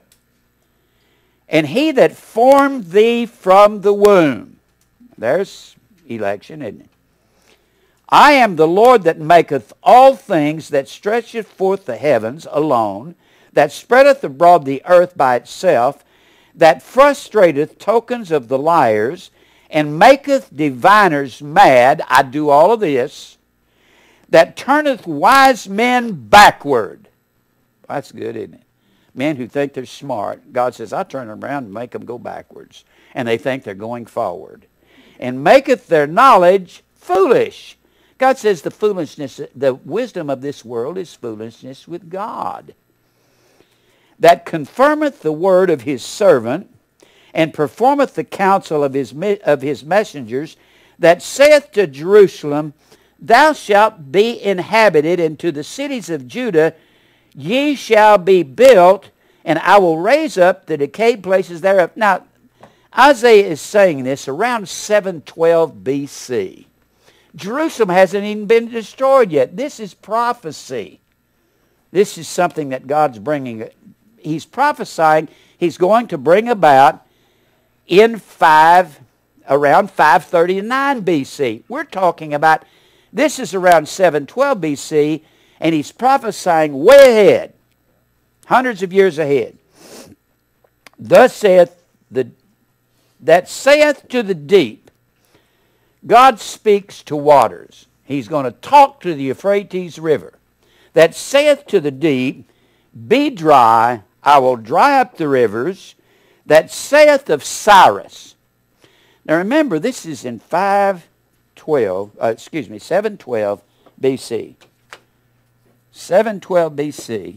And he that formed thee from the womb. There's election, isn't it? I am the Lord that maketh all things, that stretcheth forth the heavens alone, that spreadeth abroad the earth by itself, that frustrateth tokens of the liars, and maketh diviners mad. I do all of this. That turneth wise men backward. That's good, isn't it? Men who think they're smart, God says, I turn them around and make them go backwards. And they think they're going forward. And maketh their knowledge foolish. God says the foolishness, the wisdom of this world is foolishness with God. That confirmeth the word of his servant, and performeth the counsel of his, of his messengers, that saith to Jerusalem, Thou shalt be inhabited, and to the cities of Judah, Ye shall be built, and I will raise up the decayed places thereof. Now, Isaiah is saying this around seven twelve B C. Jerusalem hasn't even been destroyed yet. This is prophecy. This is something that God's bringing. He's prophesying he's going to bring about in five, around five thirty-nine B C. We're talking about, this is around seven twelve B C, and he's prophesying way ahead, hundreds of years ahead. Thus saith the, that saith to the deep, God speaks to waters. He's going to talk to the Euphrates River. That saith to the deep, Be dry, I will dry up the rivers. That saith of Cyrus. Now remember, this is in five twelve, uh, excuse me, seven twelve B C. seven twelve B C.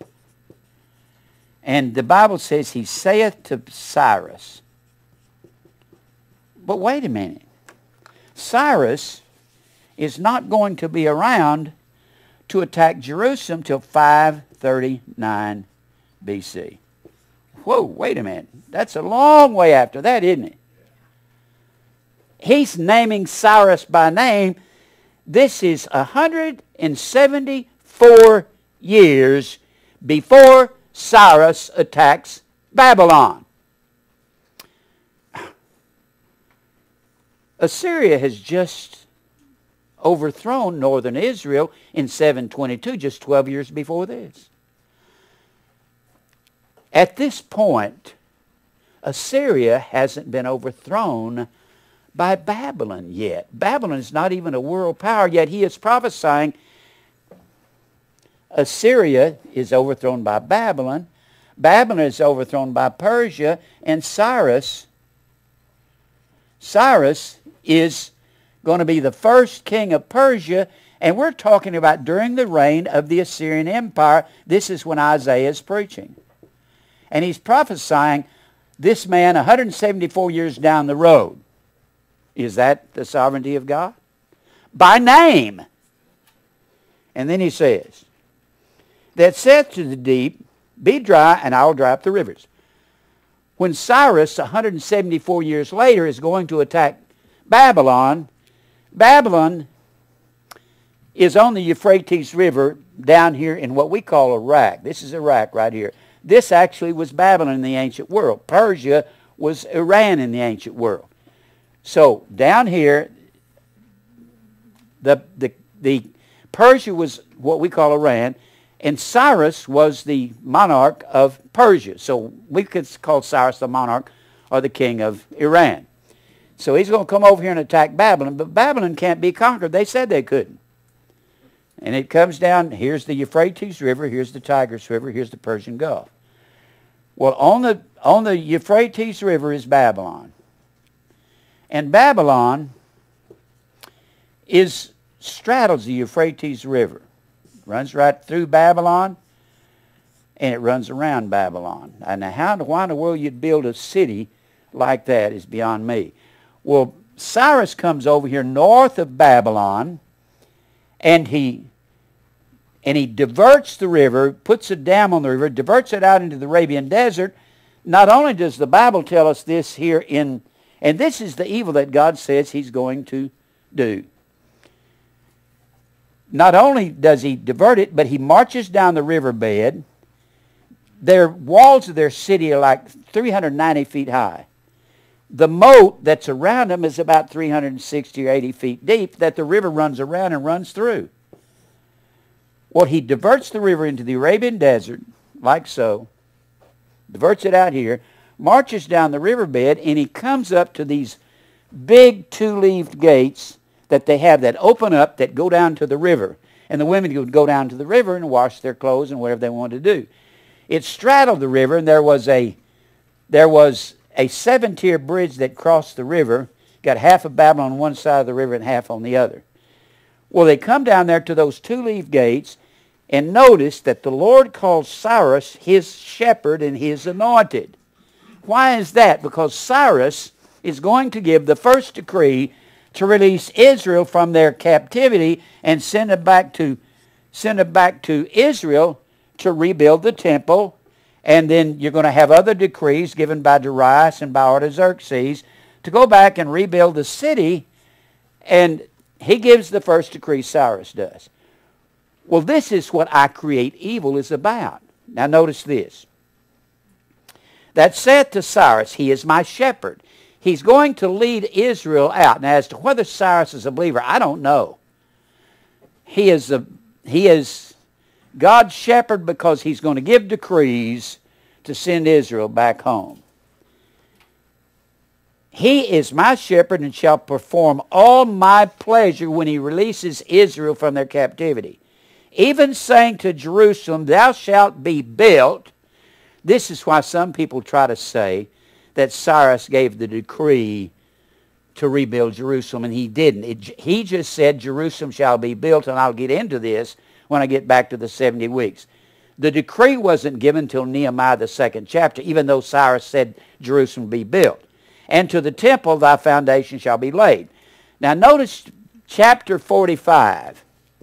And the Bible says he saith to Cyrus. But wait a minute. Cyrus is not going to be around to attack Jerusalem till five thirty-nine B C. Whoa, wait a minute. That's a long way after that, isn't it? He's naming Cyrus by name. This is one hundred seventy-four years before Cyrus attacks Babylon. Assyria has just overthrown northern Israel in seven twenty-two, just twelve years before this. At this point, Assyria hasn't been overthrown by Babylon yet. Babylon is not even a world power, yet he is prophesying Assyria is overthrown by Babylon, Babylon is overthrown by Persia, and Cyrus, Cyrus is going to be the first king of Persia, and we're talking about during the reign of the Assyrian Empire. This is when Isaiah is preaching. And he's prophesying this man one hundred seventy-four years down the road. Is that the sovereignty of God? By name. And then he says, that saith to the deep, Be dry, and I will dry up the rivers. When Cyrus, one hundred seventy-four years later, is going to attack Babylon, Babylon is on the Euphrates River down here in what we call Iraq. This is Iraq right here. This actually was Babylon in the ancient world. Persia was Iran in the ancient world. So down here, the, the, the Persia was what we call Iran, and Cyrus was the monarch of Persia. So we could call Cyrus the monarch or the king of Iran. So he's going to come over here and attack Babylon, but Babylon can't be conquered. They said they couldn't. And it comes down, here's the Euphrates River, here's the Tigris River, here's the Persian Gulf. Well, on the, on the Euphrates River is Babylon. And Babylon is, straddles the Euphrates River. Runs right through Babylon, and it runs around Babylon. And now how, why in the world you'd build a city like that is beyond me. Well, Cyrus comes over here north of Babylon, and he and he diverts the river, puts a dam on the river, diverts it out into the Arabian desert. Not only does the Bible tell us this here in, and this is the evil that God says he's going to do. Not only does he divert it, but he marches down the riverbed. Their walls of their city are like three hundred ninety feet high. The moat that's around them is about three hundred sixty or eighty feet deep that the river runs around and runs through. Well, he diverts the river into the Arabian desert, like so, diverts it out here, marches down the riverbed, and he comes up to these big two-leaved gates that they have that open up that go down to the river. And the women would go down to the river and wash their clothes and whatever they wanted to do. It straddled the river, and there was a there was a seven-tier bridge that crossed the river, got half of Babylon on one side of the river and half on the other. Well, they come down there to those two-leaf gates, and notice that the Lord called Cyrus his shepherd and his anointed. Why is that? Because Cyrus is going to give the first decree to release Israel from their captivity and send it back to send it back to Israel to rebuild the temple. And then you're going to have other decrees given by Darius and by Artaxerxes to go back and rebuild the city. And he gives the first decree, Cyrus does. Well, this is what I create evil is about. Now notice this. That saith to Cyrus, he is my shepherd. He's going to lead Israel out. Now, as to whether Cyrus is a believer, I don't know. He is a he is God's shepherd because he's going to give decrees to send Israel back home. He is my shepherd and shall perform all my pleasure when he releases Israel from their captivity. Even saying to Jerusalem, thou shalt be built. This is why some people try to say that Cyrus gave the decree to rebuild Jerusalem, and he didn't. It, he just said, Jerusalem shall be built, and I'll get into this when I get back to the seventy weeks. The decree wasn't given till Nehemiah the second chapter, even though Cyrus said Jerusalem be built. And to the temple thy foundation shall be laid. Now notice chapter forty-five.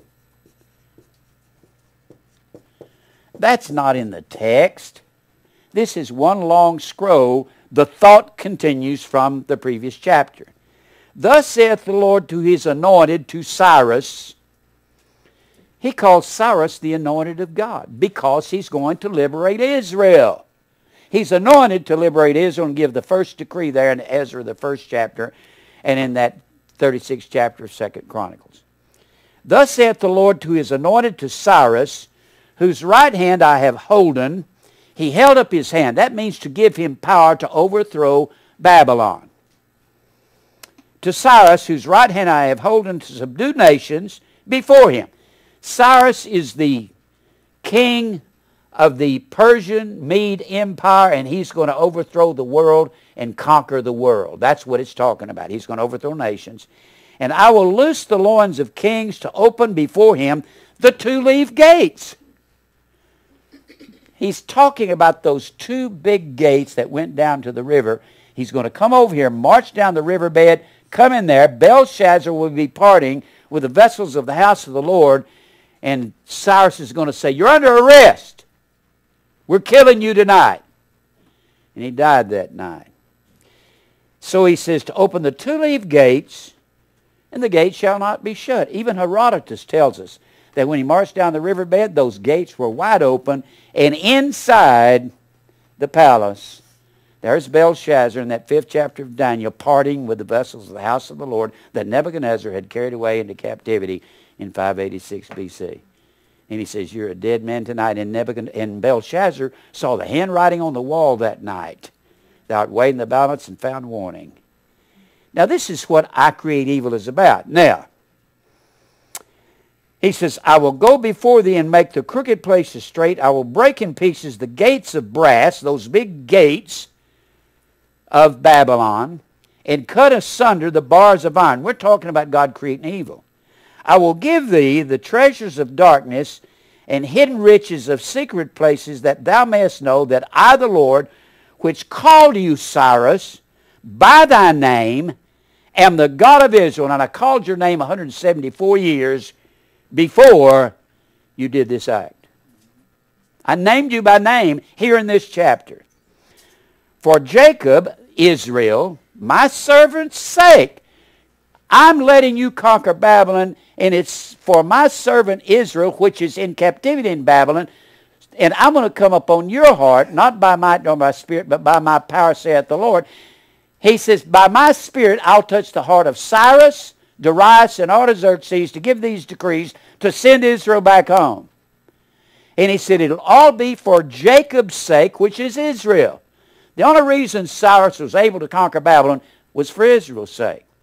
That's not in the text. This is one long scroll. The thought continues from the previous chapter. Thus saith the Lord to his anointed, to Cyrus. He calls Cyrus the anointed of God because he's going to liberate Israel. He's anointed to liberate Israel and give the first decree there in Ezra, the first chapter, and in that thirty-sixth chapter of Second Chronicles. Thus saith the Lord to his anointed, to Cyrus, whose right hand I have holden. He held up his hand. That means to give him power to overthrow Babylon. To Cyrus, whose right hand I have holden to subdue nations before him. Cyrus is the king of the Persian Mede Empire, and he's going to overthrow the world and conquer the world. That's what it's talking about. He's going to overthrow nations. And I will loose the loins of kings to open before him the two-leaf gates. He's talking about those two big gates that went down to the river. He's going to come over here, march down the riverbed, come in there. Belshazzar will be parting with the vessels of the house of the Lord, and Cyrus is going to say, you're under arrest. We're killing you tonight. And he died that night. So he says to open the two-leaf gates, and the gates shall not be shut. Even Herodotus tells us that when he marched down the riverbed, those gates were wide open, and inside the palace, there's Belshazzar in that fifth chapter of Daniel, parting with the vessels of the house of the Lord that Nebuchadnezzar had carried away into captivity in five eighty-six B C. And he says, you're a dead man tonight. And, Nebuchadnezzar, and Belshazzar saw the handwriting on the wall that night. Thou art weighed in the balance and found warning. Now this is what I create evil is about. Now, he says, I will go before thee and make the crooked places straight. I will break in pieces the gates of brass, those big gates of Babylon, and cut asunder the bars of iron. We're talking about God creating evil. I will give thee the treasures of darkness and hidden riches of secret places, that thou mayest know that I, the Lord, which called you, Cyrus, by thy name, am the God of Israel. And I called your name one hundred seventy-four years before you did this act. I named you by name here in this chapter. For Jacob, Israel, my servant's sake, I'm letting you conquer Babylon, and it's for my servant Israel, which is in captivity in Babylon, and I'm going to come upon your heart, not by might nor by spirit, but by my power, saith the Lord. He says, by my spirit I'll touch the heart of Cyrus, Darius, and Artaxerxes to give these decrees to send Israel back home. And he said, it'll all be for Jacob's sake, which is Israel. The only reason Cyrus was able to conquer Babylon was for Israel's sake.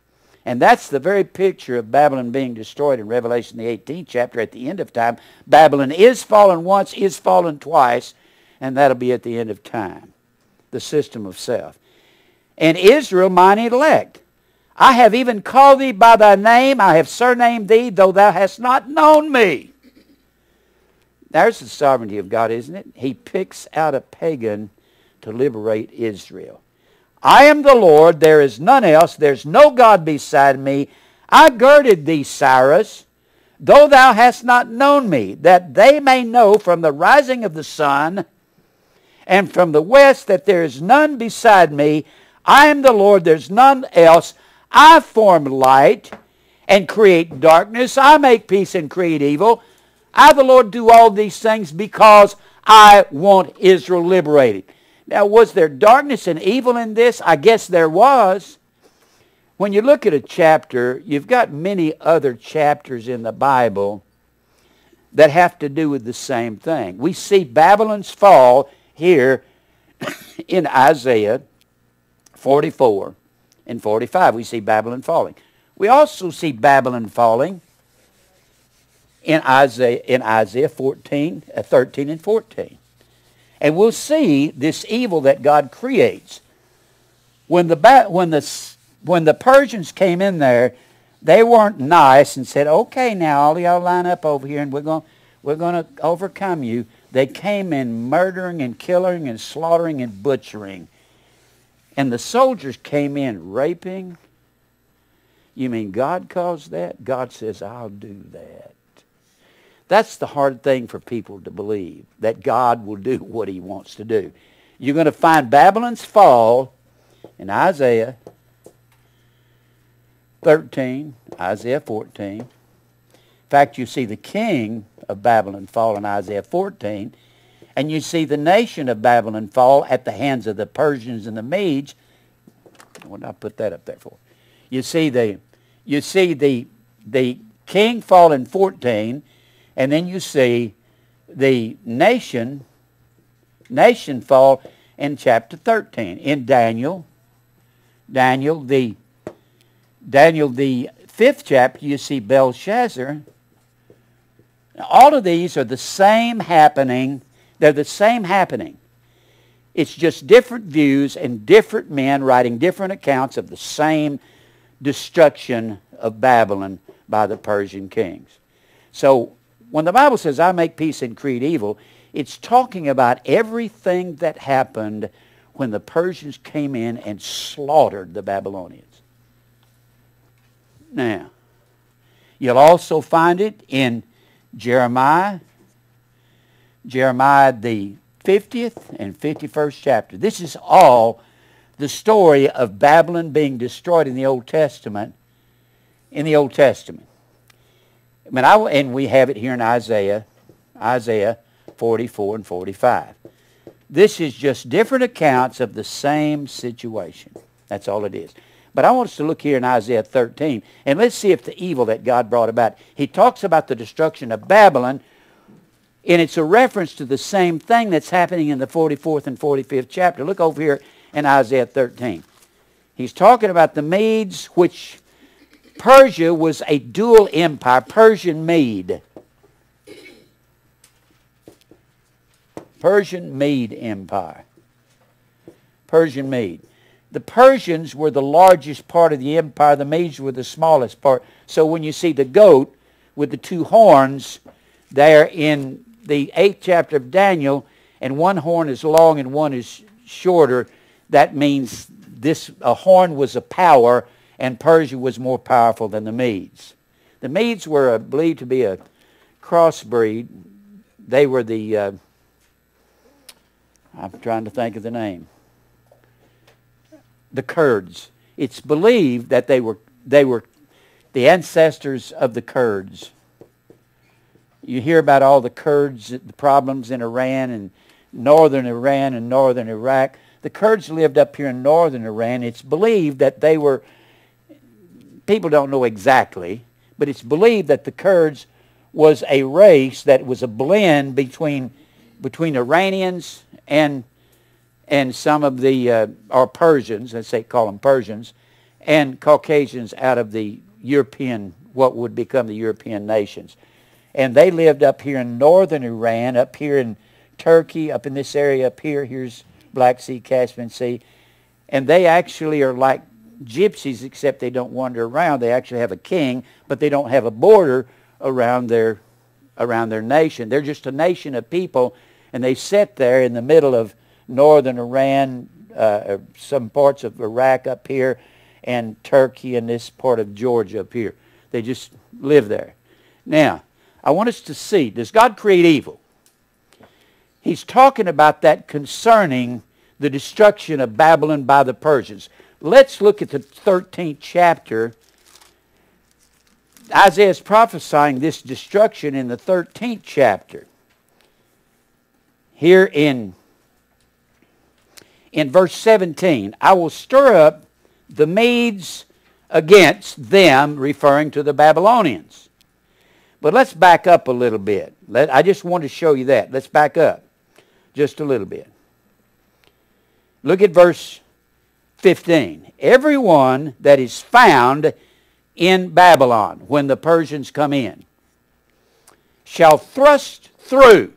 And that's the very picture of Babylon being destroyed in Revelation the eighteenth chapter at the end of time. Babylon is fallen once, is fallen twice, and that'll be at the end of time. The system of self. And Israel, mine elect. I have even called thee by thy name. I have surnamed thee, though thou hast not known me. There's the sovereignty of God, isn't it? He picks out a pagan to liberate Israel. I am the Lord, there is none else, there's no God beside me. I girded thee, Cyrus, though thou hast not known me, that they may know from the rising of the sun and from the west that there is none beside me. I am the Lord, there's none else. I form light and create darkness. I make peace and create evil. I, the Lord, do all these things because I want Israel liberated. Now, was there darkness and evil in this? I guess there was. When you look at a chapter, you've got many other chapters in the Bible that have to do with the same thing. We see Babylon's fall here in Isaiah forty-four and forty-five. We see Babylon falling. We also see Babylon falling in Isaiah, in Isaiah fourteen, uh, thirteen and fourteen. And we'll see this evil that God creates. When the, when the, when the Persians came in there, they weren't nice and said, okay, now all y'all line up over here and we're going we're going to overcome you. They came in murdering and killing and slaughtering and butchering. And the soldiers came in raping. You mean God caused that? God says, I'll do that. That's the hard thing for people to believe, that God will do what he wants to do. You're going to find Babylon's fall in Isaiah thirteen, Isaiah fourteen. In fact, you see the king of Babylon fall in Isaiah fourteen, and you see the nation of Babylon fall at the hands of the Persians and the Medes. What did I put that up there for? You see the, you see the, the king fall in fourteen, and then you see the nation, nation fall in chapter thirteen. In Daniel, Daniel the, Daniel the fifth chapter, you see Belshazzar. All of these are the same happening. They're the same happening. It's just different views and different men writing different accounts of the same destruction of Babylon by the Persian kings. So when the Bible says, I make peace and create evil, it's talking about everything that happened when the Persians came in and slaughtered the Babylonians. Now, you'll also find it in Jeremiah, Jeremiah the fiftieth and fifty-first chapter. This is all the story of Babylon being destroyed in the Old Testament. In the Old Testament. I mean, I, and we have it here in Isaiah, Isaiah forty-four and forty-five. This is just different accounts of the same situation. That's all it is. But I want us to look here in Isaiah thirteen, and let's see if the evil that God brought about. He talks about the destruction of Babylon, and it's a reference to the same thing that's happening in the forty-fourth and forty-fifth chapter. Look over here in Isaiah thirteen. He's talking about the Medes, which Persia was a dual empire, Persian Mede. Persian Mede Empire. Persian Mede. The Persians were the largest part of the empire. The Medes were the smallest part. So when you see the goat with the two horns there in the eighth chapter of Daniel, and one horn is long and one is shorter, that means this a horn was a power, and Persia was more powerful than the Medes. The Medes were uh, believed to be a crossbreed. They were the, uh, I'm trying to think of the name, the Kurds. It's believed that they were they were the ancestors of the Kurds. You hear about all the Kurds, the problems in Iran and northern Iran and northern Iraq. The Kurds lived up here in northern Iran. It's believed that they were, people don't know exactly, but it's believed that the Kurds was a race that was a blend between between Iranians and and some of the, uh, or Persians, let's say call them Persians, and Caucasians out of the European, what would become the European nations. And they lived up here in northern Iran, up here in Turkey, up in this area up here. Here's Black Sea, Caspian Sea. And they actually are like gypsies, except they don't wander around. They actually have a king, but they don't have a border around their, around their nation. They're just a nation of people, and they sit there in the middle of northern Iran, uh, some parts of Iraq up here, and Turkey and this part of Georgia up here. They just live there. Now, I want us to see, does God create evil? He's talking about that concerning the destruction of Babylon by the Persians. Let's look at the thirteenth chapter. Isaiah is prophesying this destruction in the thirteenth chapter. Here in, in verse seventeen, I will stir up the Medes against them, referring to the Babylonians. But let's back up a little bit. Let, I just want to show you that. Let's back up just a little bit. Look at verse fifteen. Everyone that is found in Babylon, when the Persians come in, shall thrust through.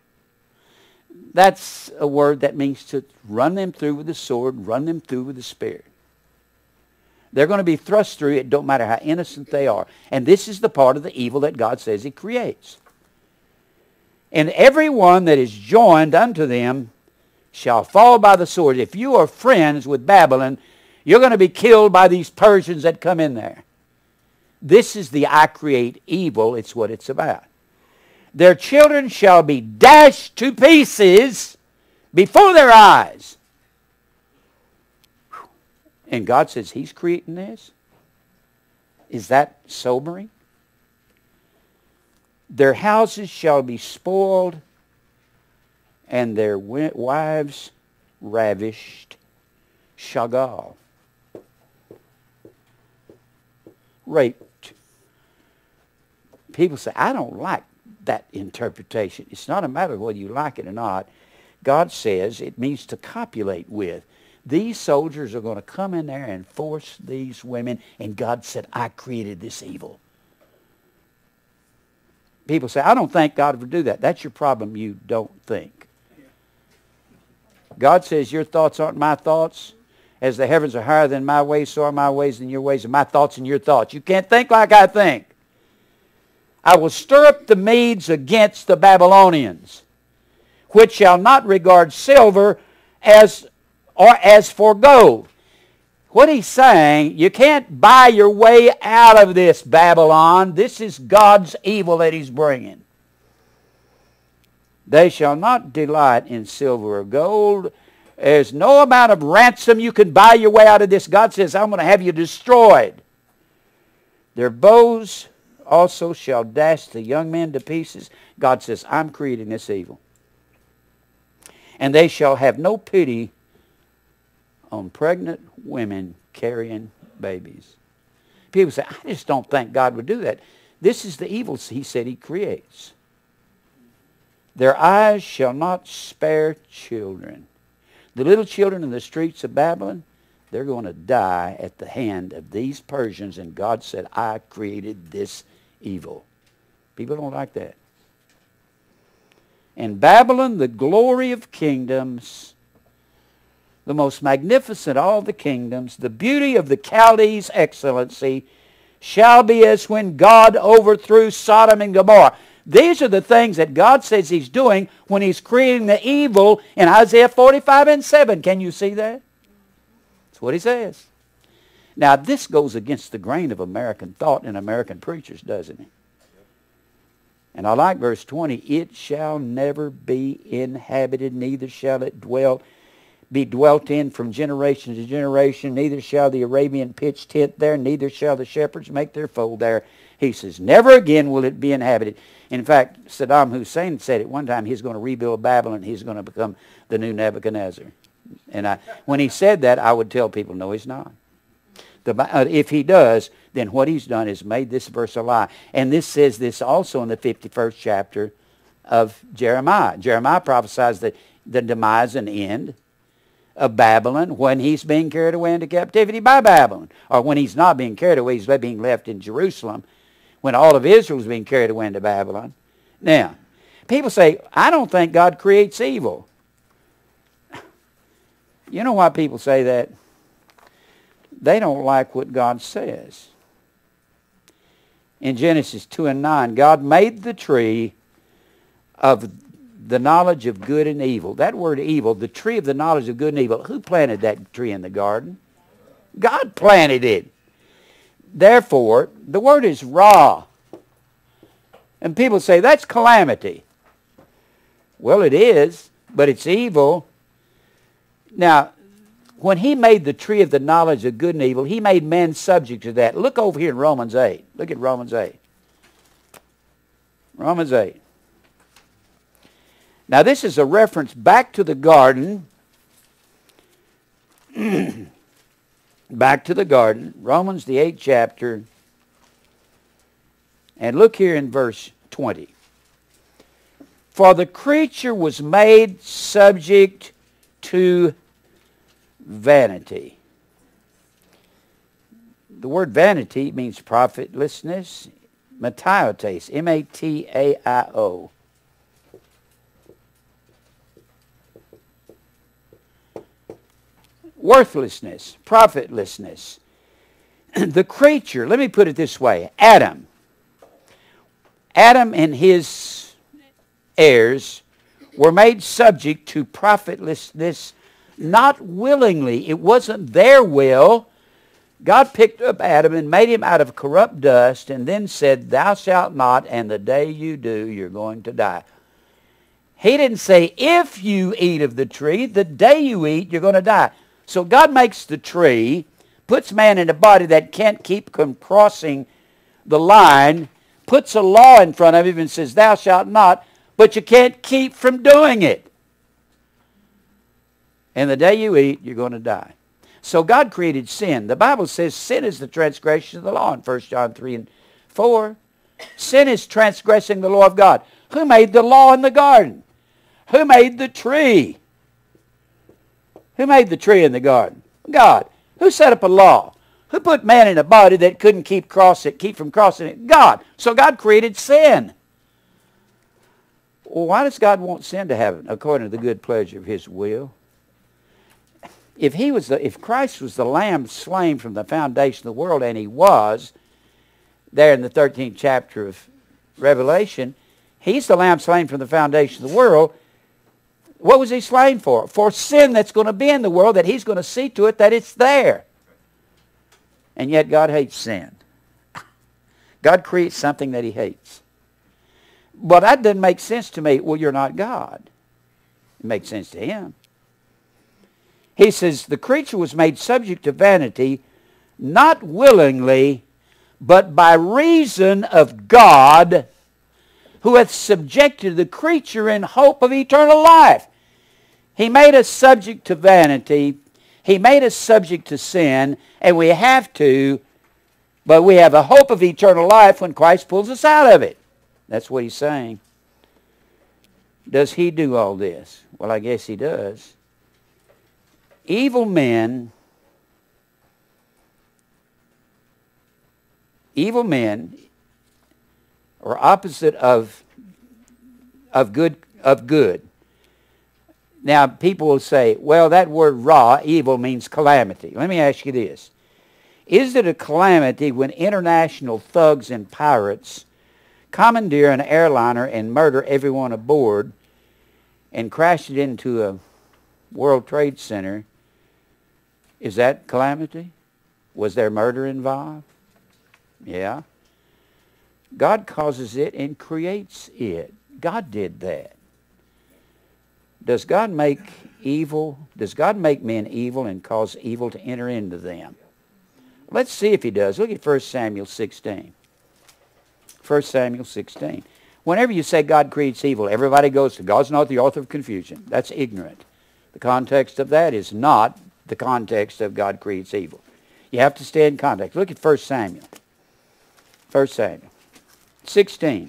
That's a word that means to run them through with the sword, run them through with the spear. They're going to be thrust through. It don't matter how innocent they are. And this is the part of the evil that God says He creates. And everyone that is joined unto them shall fall by the sword. If you are friends with Babylon, you're going to be killed by these Persians that come in there. This is the I create evil. It's what it's about. Their children shall be dashed to pieces before their eyes. And God says He's creating this? Is that sobering? Their houses shall be spoiled, and their wives ravished. Shagal. Raped. People say, I don't like that interpretation. It's not a matter of whether you like it or not. God says it means to copulate with. These soldiers are going to come in there and force these women, and God said, I created this evil. People say, I don't think God would do that. That's your problem. You don't think. God says, your thoughts aren't my thoughts. As the heavens are higher than my ways, so are my ways than your ways, and my thoughts and your thoughts. You can't think like I think. I will stir up the Medes against the Babylonians, which shall not regard silver as or as for gold. What he's saying, you can't buy your way out of this, Babylon. This is God's evil that He's bringing. They shall not delight in silver or gold. There's no amount of ransom you can buy your way out of this. God says, I'm going to have you destroyed. Their bows also shall dash the young men to pieces. God says, I'm creating this evil. And they shall have no pity on pregnant women carrying babies. People say, I just don't think God would do that. This is the evil He said He creates. Their eyes shall not spare children. The little children in the streets of Babylon, they're going to die at the hand of these Persians, and God said, I created this evil. People don't like that. And Babylon, the glory of kingdoms, the most magnificent of all the kingdoms, the beauty of the Chaldees' excellency, shall be as when God overthrew Sodom and Gomorrah. These are the things that God says He's doing when He's creating the evil in Isaiah forty-five and seven. Can you see that? That's what He says. Now, this goes against the grain of American thought and American preachers, doesn't it? And I like verse twenty. It shall never be inhabited, neither shall it dwell be dwelt in from generation to generation, neither shall the Arabian pitch tent there, neither shall the shepherds make their fold there. He says, never again will it be inhabited. In fact, Saddam Hussein said at one time he's going to rebuild Babylon, he's going to become the new Nebuchadnezzar. And I, when he said that, I would tell people, no, he's not. The, uh, if he does, then what he's done is made this verse a lie. And this says this also in the fifty-first chapter of Jeremiah. Jeremiah prophesies that the demise and end of Babylon when he's being carried away into captivity by Babylon. Or when he's not being carried away, he's being left in Jerusalem when all of Israel's being carried away into Babylon. Now, people say, I don't think God creates evil. You know why people say that? They don't like what God says. In Genesis two and nine, God made the tree of the knowledge of good and evil. That word evil, the tree of the knowledge of good and evil, who planted that tree in the garden? God planted it. Therefore, the word is ra. And people say, that's calamity. Well, it is, but it's evil. Now, when he made the tree of the knowledge of good and evil, he made man subject to that. Look over here in Romans eight. Look at Romans eight. Romans eight. Now, this is a reference back to the garden. Back to the garden. Romans, the eighth chapter. And look here in verse twenty. For the creature was made subject to vanity. The word vanity means profitlessness. Mataios, M A T A I O. Worthlessness, profitlessness. The creature, let me put it this way, Adam. Adam and his heirs were made subject to profitlessness, not willingly. It wasn't their will. God picked up Adam and made him out of corrupt dust and then said, thou shalt not, and the day you do, you're going to die. He didn't say, if you eat of the tree, the day you eat, you're going to die. So God makes the tree, puts man in a body that can't keep from crossing the line, puts a law in front of him and says, thou shalt not, but you can't keep from doing it. And the day you eat, you're going to die. So God created sin. The Bible says sin is the transgression of the law in First John three and four. Sin is transgressing the law of God. Who made the law in the garden? Who made the tree? Who made the tree in the garden? God. Who set up a law? Who put man in a body that couldn't keep cross it, keep from crossing it? God. So God created sin. Well, why does God want sin to happen according to the good pleasure of his will? If he was the, if Christ was the lamb slain from the foundation of the world, and he was, there in the thirteenth chapter of Revelation, he's the lamb slain from the foundation of the world. What was he slain for? For sin that's going to be in the world, that he's going to see to it that it's there. And yet God hates sin. God creates something that he hates. But that doesn't make sense to me. Well, you're not God. It makes sense to him. He says, the creature was made subject to vanity, not willingly, but by reason of God, who hath subjected the creature in hope of eternal life. He made us subject to vanity. He made us subject to sin, and we have to, but we have a hope of eternal life when Christ pulls us out of it. That's what he's saying. Does he do all this? Well, I guess he does. Evil men, evil men are opposite of, of good, of good. Now, people will say, well, that word ra, evil, means calamity. Let me ask you this. Is it a calamity when international thugs and pirates commandeer an airliner and murder everyone aboard and crash it into a World Trade Center? Is that calamity? Was there murder involved? Yeah. God causes it and creates it. God did that. Does God make evil? Does God make men evil and cause evil to enter into them? Let's see if he does. Look at First Samuel sixteen. First Samuel sixteen. Whenever you say God creates evil, everybody goes to God's not the author of confusion. That's ignorant. The context of that is not the context of God creates evil. You have to stay in context. Look at First Samuel. First Samuel sixteen.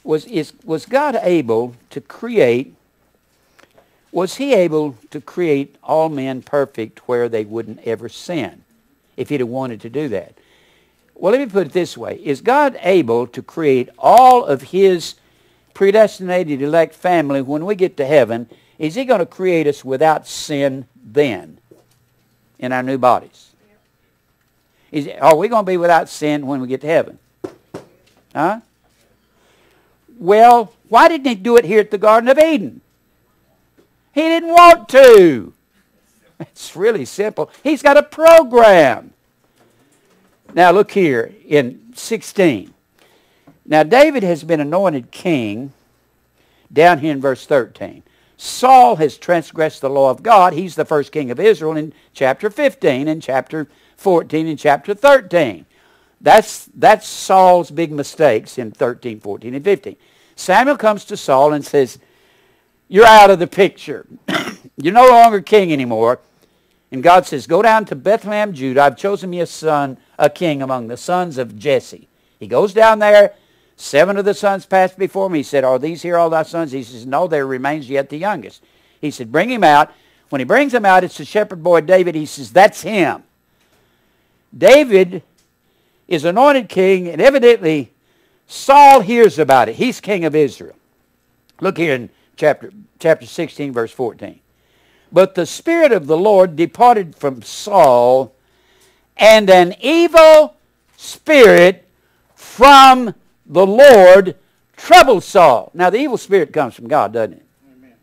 Was, is, was God able to create, was he able to create all men perfect where they wouldn't ever sin, if he'd have wanted to do that? Well, let me put it this way. Is God able to create all of his predestinated elect family when we get to heaven? Is he going to create us without sin then in our new bodies? Is, are we going to be without sin when we get to heaven? Huh? Well, why didn't he do it here at the Garden of Eden? He didn't want to. It's really simple. He's got a program. Now look here in sixteen. Now David has been anointed king down here in verse thirteen. Saul has transgressed the law of God. He's the first king of Israel in chapter fifteen and chapter fourteen and chapter thirteen. That's, that's Saul's big mistakes in thirteen, fourteen, and fifteen. Samuel comes to Saul and says, you're out of the picture. You're no longer king anymore. And God says, go down to Bethlehem, Judah. I've chosen me a son, a king among the sons of Jesse. He goes down there. Seven of the sons passed before me. He said, are these here all thy sons? He says, no, there remains yet the youngest. He said, bring him out. When he brings him out, it's the shepherd boy David. He says, that's him. David is anointed king, and evidently Saul hears about it. He's king of Israel. Look here in chapter, chapter sixteen, verse fourteen. But the Spirit of the Lord departed from Saul, and an evil spirit from the Lord troubled Saul. Now, the evil spirit comes from God, doesn't it? Amen.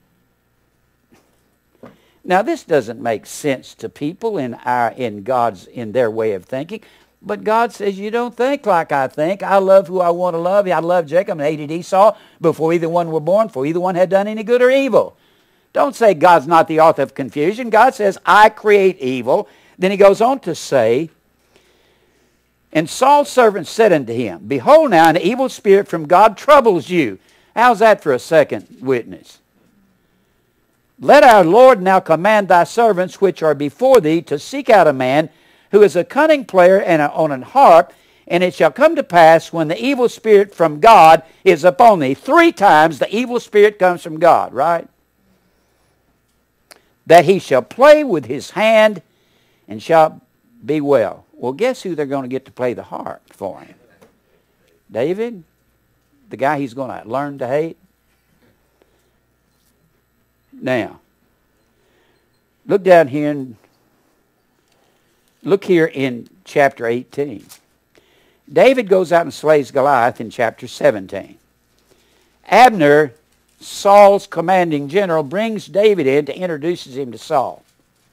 Now, this doesn't make sense to people in our in God's in their way of thinking. But God says, you don't think like I think. I love who I want to love. I love Jacob and hated Esau before either one were born, before either one had done any good or evil. Don't say God's not the author of confusion. God says, I create evil. Then he goes on to say, and Saul's servant said unto him, behold now, an evil spirit from God troubles you. How's that for a second witness? Let our Lord now command thy servants which are before thee to seek out a man who is a cunning player and a, on an harp, and it shall come to pass when the evil spirit from God is upon thee. Three times the evil spirit comes from God, right? That he shall play with his hand and shall be well. Well, guess who they're going to get to play the harp for him? David, the guy he's going to learn to hate. Now, look down here and look here in chapter eighteen. David goes out and slays Goliath in chapter seventeen. Abner, Saul's commanding general, brings David in to introduces him to Saul.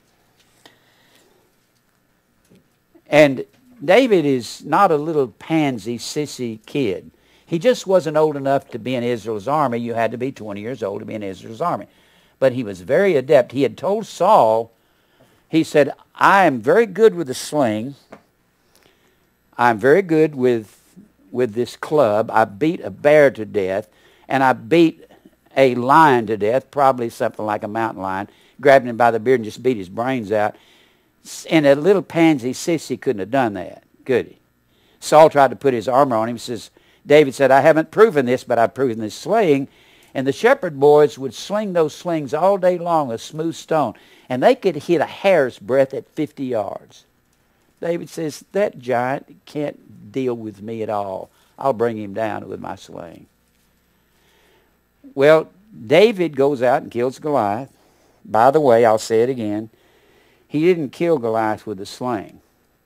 And David is not a little pansy, sissy kid. He just wasn't old enough to be in Israel's army. You had to be twenty years old to be in Israel's army. But he was very adept. He had told Saul, he said, I am very good with the sling. I'm very good with, with this club. I beat a bear to death, and I beat a lion to death, probably something like a mountain lion, grabbed him by the beard and just beat his brains out. And a little pansy sissy couldn't have done that, could he? Saul tried to put his armor on him. He says, David said, I haven't proven this, but I've proven this slaying. And the shepherd boys would sling those slings all day long, a smooth stone. And they could hit a hair's breadth at fifty yards. David says, that giant can't deal with me at all. I'll bring him down with my sling. Well, David goes out and kills Goliath. By the way, I'll say it again. He didn't kill Goliath with a sling.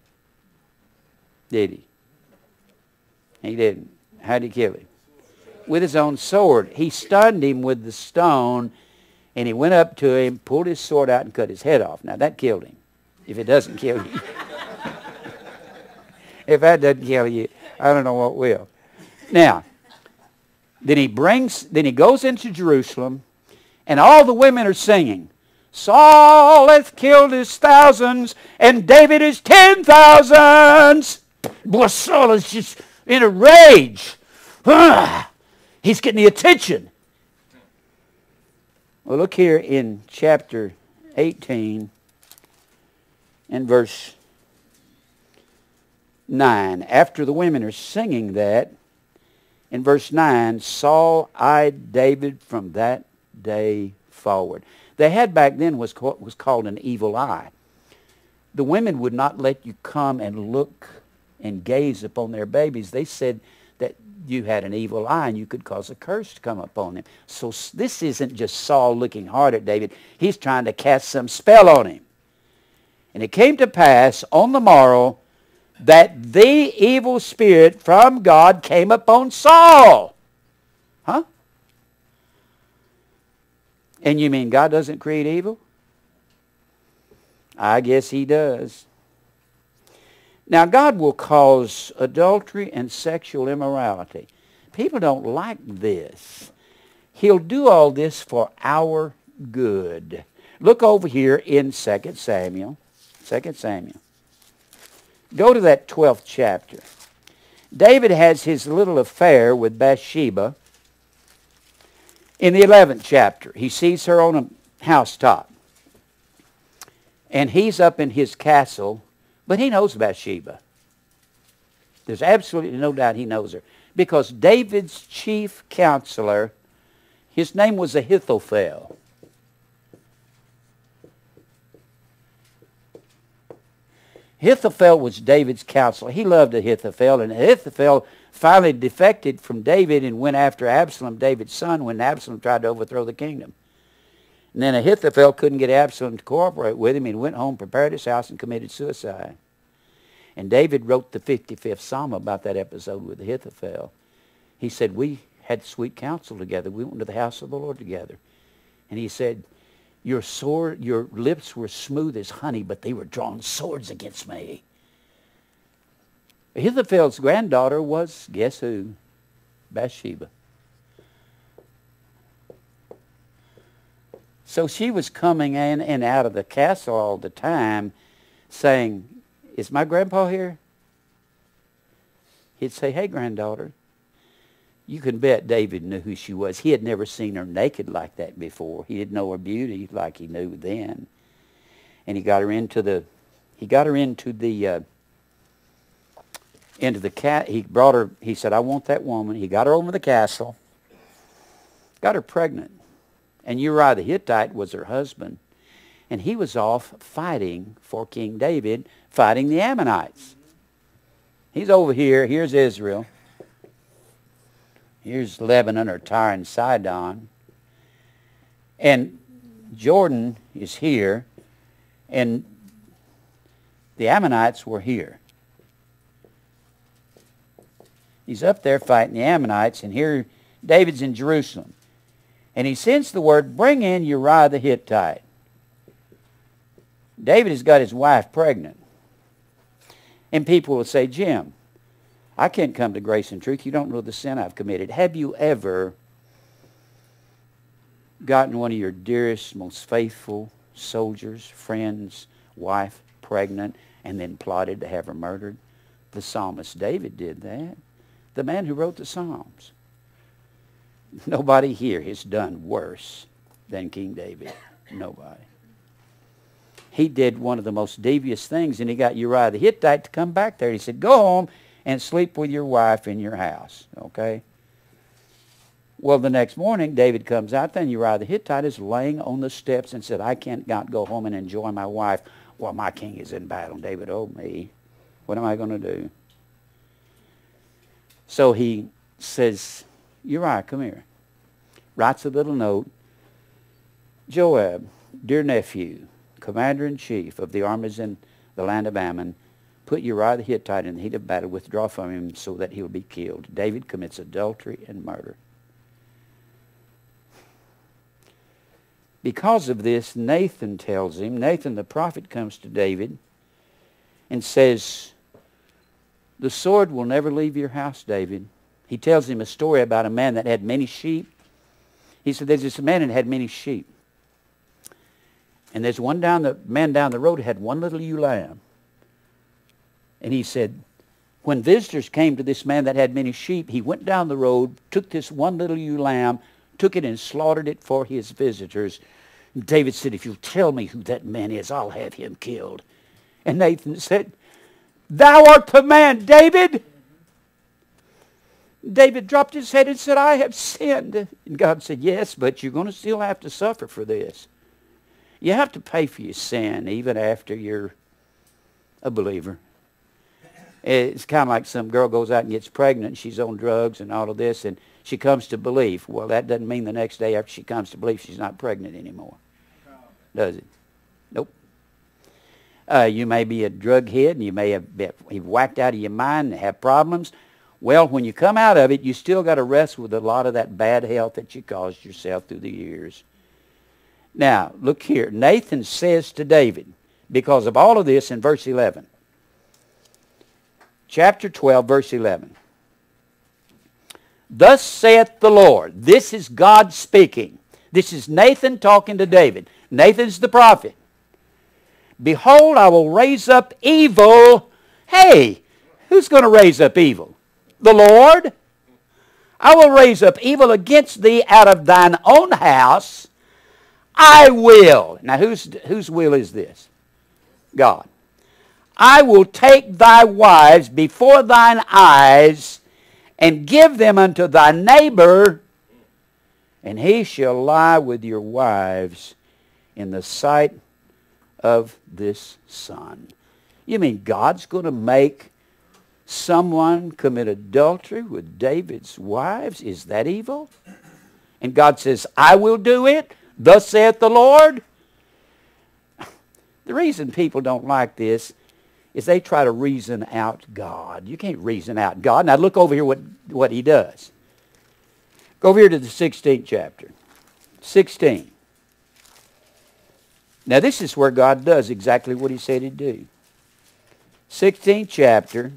Did he? He didn't. How did he kill him? With his own sword. He stunned him with the stone, and he went up to him, pulled his sword out, and cut his head off. Now, that killed him. If it doesn't kill you. If that doesn't kill you, I don't know what will. Now, then he brings, then he goes into Jerusalem, and all the women are singing, Saul hath killed his thousands, and David his ten thousands. Boy, Saul is just in a rage. He's getting the attention. Well, look here in chapter eighteen and verse nine. After the women are singing that, In verse nine, Saul eyed David from that day forward. They had back then was what was called an evil eye. The women would not let you come and look and gaze upon their babies. They said that you had an evil eye and you could cause a curse to come upon them. So this isn't just Saul looking hard at David. He's trying to cast some spell on him. And it came to pass on the morrow that the evil spirit from God came upon Saul. Huh? And you mean God doesn't create evil? I guess he does. Now, God will cause adultery and sexual immorality. People don't like this. He'll do all this for our good. Look over here in Second Samuel. Second Samuel. Go to that twelfth chapter. David has his little affair with Bathsheba. In the eleventh chapter, he sees her on a housetop. And he's up in his castle, but he knows Bathsheba. There's absolutely no doubt he knows her. Because David's chief counselor, his name was Ahithophel. Ahithophel was David's counselor. He loved Ahithophel, and Ahithophel finally defected from David and went after Absalom, David's son, when Absalom tried to overthrow the kingdom. And then Ahithophel couldn't get Absalom to cooperate with him. He went home, prepared his house, and committed suicide. And David wrote the fifty-fifth Psalm about that episode with Ahithophel. He said, we had sweet counsel together. We went to the house of the Lord together. And he said, your sword, your lips were smooth as honey, but they were drawn swords against me. Ahithophel's granddaughter was, guess who? Bathsheba. So she was coming in and out of the castle all the time saying, is my grandpa here? He'd say, hey, granddaughter. You can bet David knew who she was. He had never seen her naked like that before. He didn't know her beauty like he knew then. And he got her into the, he got her into the, uh, into the cat. He brought her, he said, I want that woman. He got her over the castle, got her pregnant. And Uriah the Hittite was her husband. And he was off fighting for King David, fighting the Ammonites. He's over here. Here's Israel. Here's Lebanon or Tyre and Sidon. And Jordan is here. And the Ammonites were here. He's up there fighting the Ammonites. And here David's in Jerusalem. And he sends the word, bring in Uriah the Hittite. David has got his wife pregnant. And people will say, Jim, I can't come to grace and truth. You don't know the sin I've committed. Have you ever gotten one of your dearest, most faithful soldiers, friends, wife pregnant, and then plotted to have her murdered? The psalmist David did that. The man who wrote the Psalms. Nobody here has done worse than King David. Nobody. He did one of the most devious things, and he got Uriah the Hittite to come back there. He said, go home and sleep with your wife in your house. Okay? Well, the next morning, David comes out there, and Uriah the Hittite is laying on the steps and said, I can't not go home and enjoy my wife while my king is in battle. David, oh me, what am I going to do? So he says, Uriah, come here. Writes a little note. Joab, dear nephew, commander-in-chief of the armies in the land of Ammon, put Uriah the Hittite in the heat of battle, withdraw from him so that he will be killed. David commits adultery and murder. Because of this, Nathan tells him, Nathan the prophet comes to David and says, the sword will never leave your house, David. He tells him a story about a man that had many sheep. He said, there's this man that had many sheep. And there's one down the man down the road who had one little ewe lamb. And he said, when visitors came to this man that had many sheep, he went down the road, took this one little ewe lamb, took it and slaughtered it for his visitors. And David said, if you'll tell me who that man is, I'll have him killed. And Nathan said, thou art the man, David. David dropped his head and said, I have sinned. And God said, yes, but you're going to still have to suffer for this. You have to pay for your sin even after you're a believer. It's kind of like some girl goes out and gets pregnant. She's on drugs and all of this, and she comes to believe. Well, that doesn't mean the next day after she comes to believe she's not pregnant anymore, does it? Nope. Uh, you may be a drug head, and you may have been whacked out of your mind and have problems. Well, when you come out of it, you still got to wrestle with a lot of that bad health that you caused yourself through the years. Now, look here. Nathan says to David, because of all of this in verse eleven, chapter twelve, verse eleven. Thus saith the Lord. This is God speaking. This is Nathan talking to David. Nathan's the prophet. Behold, I will raise up evil. Hey, who's going to raise up evil? The Lord? I will raise up evil against thee out of thine own house. I will. Now, whose, whose will is this? God. I will take thy wives before thine eyes and give them unto thy neighbor, and he shall lie with your wives in the sight of this sun. You mean God's going to make someone commit adultery with David's wives? Is that evil? And God says, I will do it. Thus saith the Lord. The reason people don't like this is they try to reason out God. You can't reason out God. Now look over here what, what he does. Go over here to the sixteenth chapter. sixteen. Now this is where God does exactly what he said he'd do. sixteenth chapter.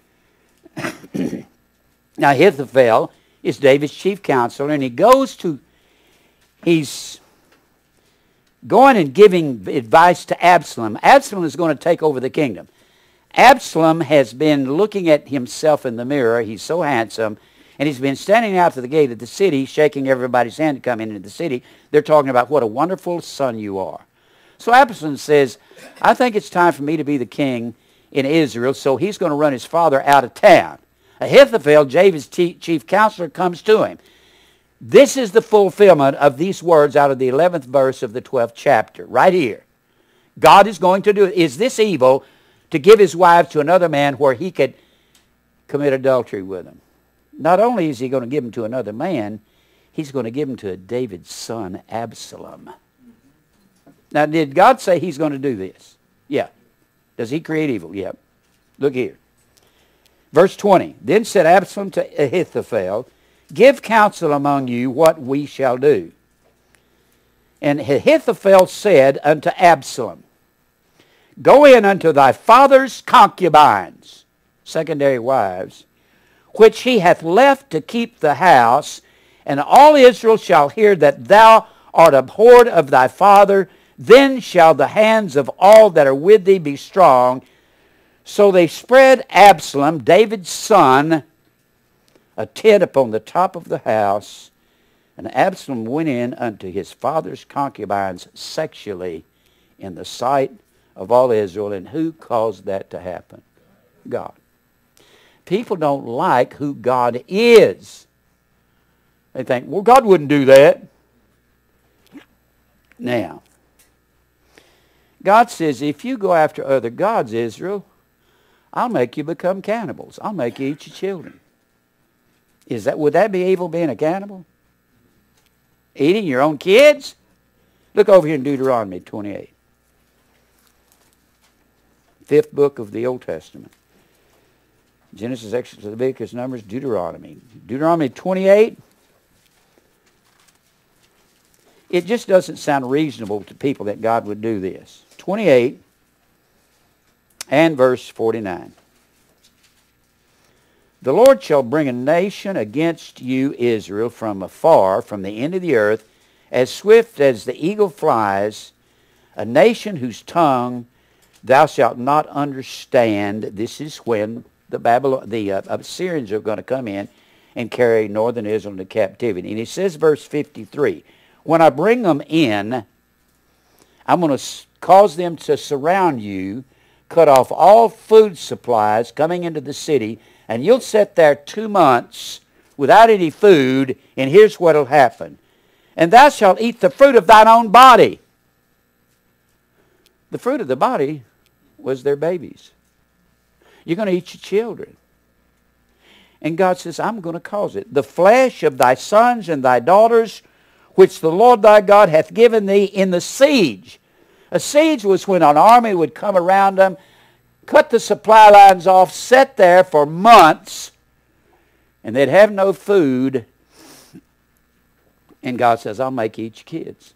Now Ahithophel is David's chief counselor, and he goes to, he's going and giving advice to Absalom. Absalom is going to take over the kingdom. Absalom has been looking at himself in the mirror. He's so handsome. And he's been standing out to the gate of the city, shaking everybody's hand to come into the city. They're talking about what a wonderful son you are. So Absalom says, I think it's time for me to be the king in Israel. So he's going to run his father out of town. Ahithophel, David's chief counselor, comes to him. This is the fulfillment of these words out of the eleventh verse of the twelfth chapter, right here. God is going to do it. Is this evil to give his wife to another man where he could commit adultery with him? Not only is he going to give him to another man, he's going to give him to David's son, Absalom. Now, did God say he's going to do this? Yeah. Does he create evil? Yeah. Look here. Verse twenty. Then said Absalom to Ahithophel, give counsel among you what we shall do. And Ahithophel said unto Absalom, go in unto thy father's concubines, secondary wives, which he hath left to keep the house, and all Israel shall hear that thou art abhorred of thy father. Then shall the hands of all that are with thee be strong. So they spread Absalom, David's son, a tent upon the top of the house, and Absalom went in unto his father's concubines sexually in the sight of all Israel. And who caused that to happen? God. People don't like who God is. They think, well, God wouldn't do that. Now, God says, if you go after other gods, Israel, I'll make you become cannibals. I'll make you eat your children. Is that, would that be evil, being a cannibal? Eating your own kids? Look over here in Deuteronomy twenty-eight. Fifth book of the Old Testament. Genesis, Exodus, Leviticus, Numbers, Deuteronomy. Deuteronomy twenty-eight. It just doesn't sound reasonable to people that God would do this. twenty-eight and verse forty-nine. The Lord shall bring a nation against you, Israel, from afar, from the end of the earth, as swift as the eagle flies, a nation whose tongue thou shalt not understand. This is when the Babylon, the uh, Assyrians are going to come in and carry northern Israel into captivity. And he says, verse fifty-three, when I bring them in, I'm going to cause them to surround you, cut off all food supplies coming into the city, and you'll sit there two months without any food, and here's what will happen. And thou shalt eat the fruit of thine own body. The fruit of the body was their babies. You're going to eat your children. And God says, I'm going to cause it. The flesh of thy sons and thy daughters, which the Lord thy God hath given thee in the siege. A siege was when an army would come around them, cut the supply lines off, sit there for months, and they'd have no food. And God says, I'll make you eat your kids.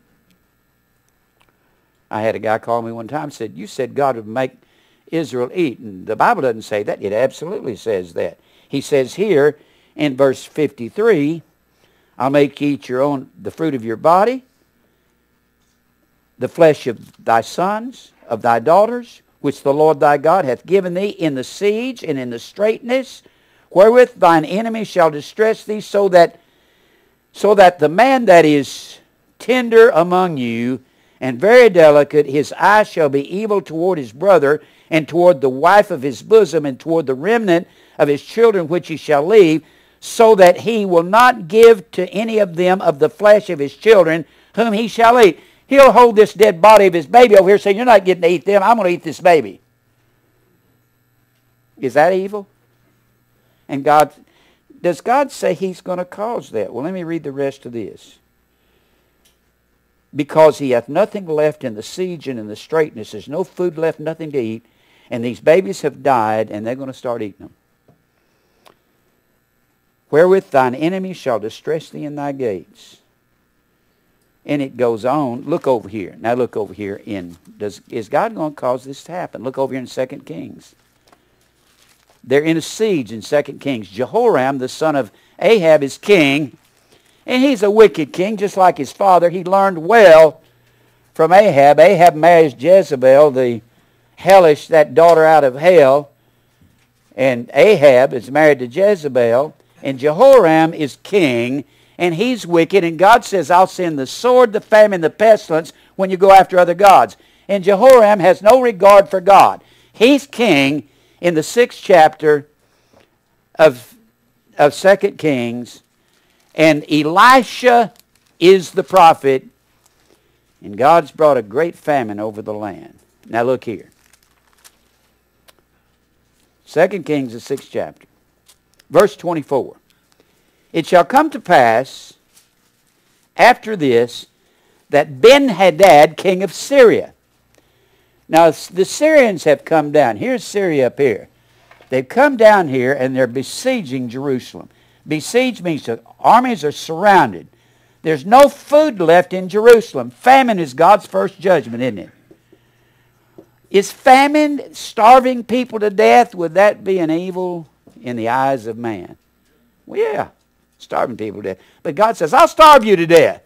I had a guy call me one time and said, you said God would make Israel eat. And the Bible doesn't say that. It absolutely says that. He says here in verse fifty-three, I'll make you eat your own, the fruit of your body, the flesh of thy sons, of thy daughters, which the Lord thy God hath given thee in the siege and in the straitness, wherewith thine enemy shall distress thee, so that, so that the man that is tender among you and very delicate, his eye shall be evil toward his brother, and toward the wife of his bosom, and toward the remnant of his children which he shall leave, so that he will not give to any of them of the flesh of his children, whom he shall eat. He'll hold this dead body of his baby over here saying, you're not getting to eat them, I'm going to eat this baby. Is that evil? And God, does God say he's going to cause that? Well, let me read the rest of this. Because he hath nothing left in the siege and in the straitness, there's no food left, nothing to eat, and these babies have died, and they're going to start eating them. Wherewith thine enemy shall distress thee in thy gates. And it goes on. Look over here. Now look over here in, does, is God going to cause this to happen? Look over here in Second Kings. They're in a siege in Second Kings. Jehoram, the son of Ahab, is king. And he's a wicked king, just like his father. He learned well from Ahab. Ahab marries Jezebel, the hellish, that daughter out of hell. And Ahab is married to Jezebel. And Jehoram is king. And he's wicked. And God says, I'll send the sword, the famine, the pestilence when you go after other gods. And Jehoram has no regard for God. He's king in the sixth chapter of, of Second Kings. And Elisha is the prophet, and God's brought a great famine over the land. Now look here. Second Kings, the sixth chapter. Verse twenty-four. It shall come to pass after this that Ben-Hadad, king of Syria. Now the Syrians have come down. Here's Syria up here. They've come down here and they're besieging Jerusalem. Besiege means the armies are surrounded. There's no food left in Jerusalem. Famine is God's first judgment, isn't it? Is famine starving people to death? Would that be an evil in the eyes of man? Well, yeah, starving people to death. But God says, I'll starve you to death.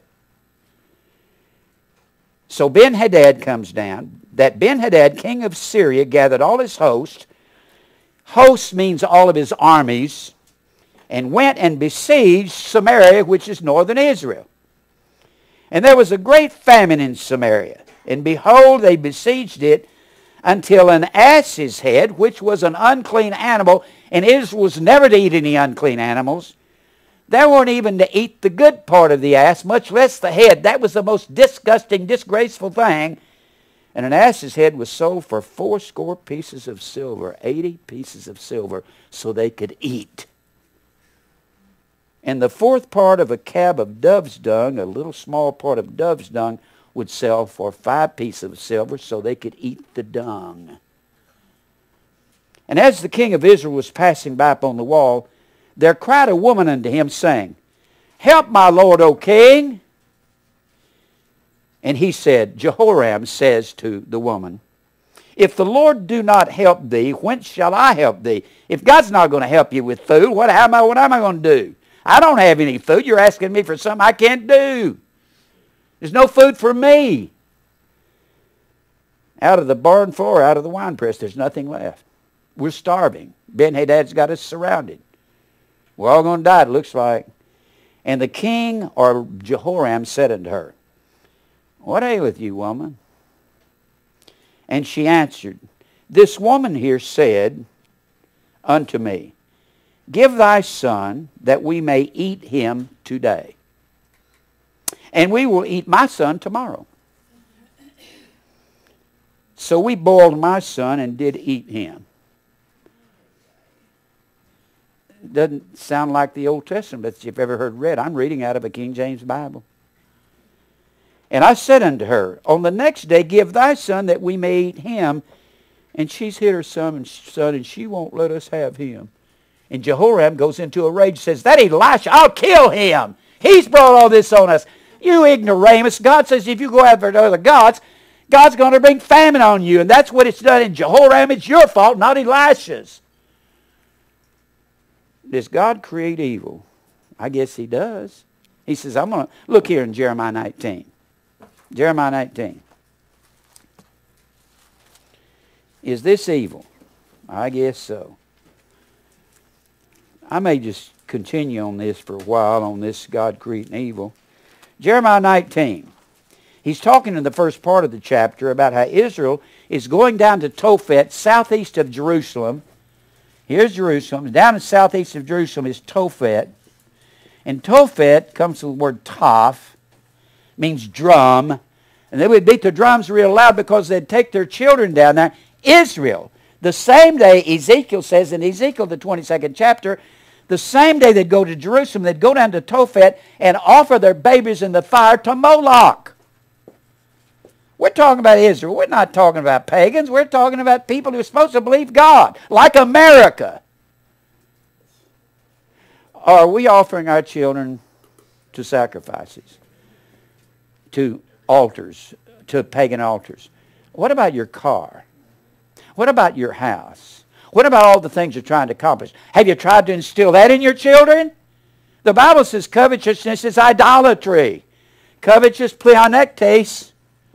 So Ben-Hadad comes down. That Ben-Hadad, king of Syria, gathered all his host. Host means all of his armies. And went and besieged Samaria, which is northern Israel. And there was a great famine in Samaria. And behold, they besieged it until an ass's head, which was an unclean animal, and Israel was never to eat any unclean animals. They weren't even to eat the good part of the ass, much less the head. That was the most disgusting, disgraceful thing. And an ass's head was sold for fourscore pieces of silver, eighty pieces of silver, so they could eat. And the fourth part of a cab of dove's dung, a little small part of dove's dung, would sell for five pieces of silver so they could eat the dung. And as the king of Israel was passing by upon the wall, there cried a woman unto him, saying, Help my lord, O king. And he said, Jehoram says to the woman, If the Lord do not help thee, whence shall I help thee? If God's not going to help you with food, what am I, what am I going to do? I don't have any food. You're asking me for something I can't do. There's no food for me. Out of the barn floor, out of the winepress, there's nothing left. We're starving. Ben-Hadad's got us surrounded. We're all going to die, it looks like. And the king, or Jehoram, said unto her, What aileth you, woman? And she answered, This woman here said unto me, give thy son that we may eat him today. And we will eat my son tomorrow. So we boiled my son and did eat him. Doesn't sound like the Old Testament that you've ever heard read. I'm reading out of a King James Bible. And I said unto her, on the next day give thy son that we may eat him. And she's hid her son and son, and she won't let us have him. And Jehoram goes into a rage and says, that Elisha, I'll kill him. He's brought all this on us. You ignoramus. God says if you go after other gods, God's going to bring famine on you. And that's what it's done in Jehoram. It's your fault, not Elisha's. Does God create evil? I guess he does. He says, I'm going to look here in Jeremiah nineteen. Jeremiah nineteen. Is this evil? I guess so. I may just continue on this for a while, on this God creating evil. Jeremiah nineteen. He's talking in the first part of the chapter about how Israel is going down to Tophet, southeast of Jerusalem. Here's Jerusalem. Down in southeast of Jerusalem is Tophet. And Tophet comes from the word toph, means drum. And they would beat the drums real loud because they'd take their children down there. Israel. The same day, Ezekiel says in Ezekiel, the twenty-second chapter, the same day they'd go to Jerusalem, they'd go down to Tophet and offer their babies in the fire to Moloch. We're talking about Israel. We're not talking about pagans. We're talking about people who are supposed to believe God, like America. Are we offering our children to sacrifices, to altars, to pagan altars? What about your car? What about your house? What about all the things you're trying to accomplish? Have you tried to instill that in your children? The Bible says covetousness is idolatry. Covetous pleonectes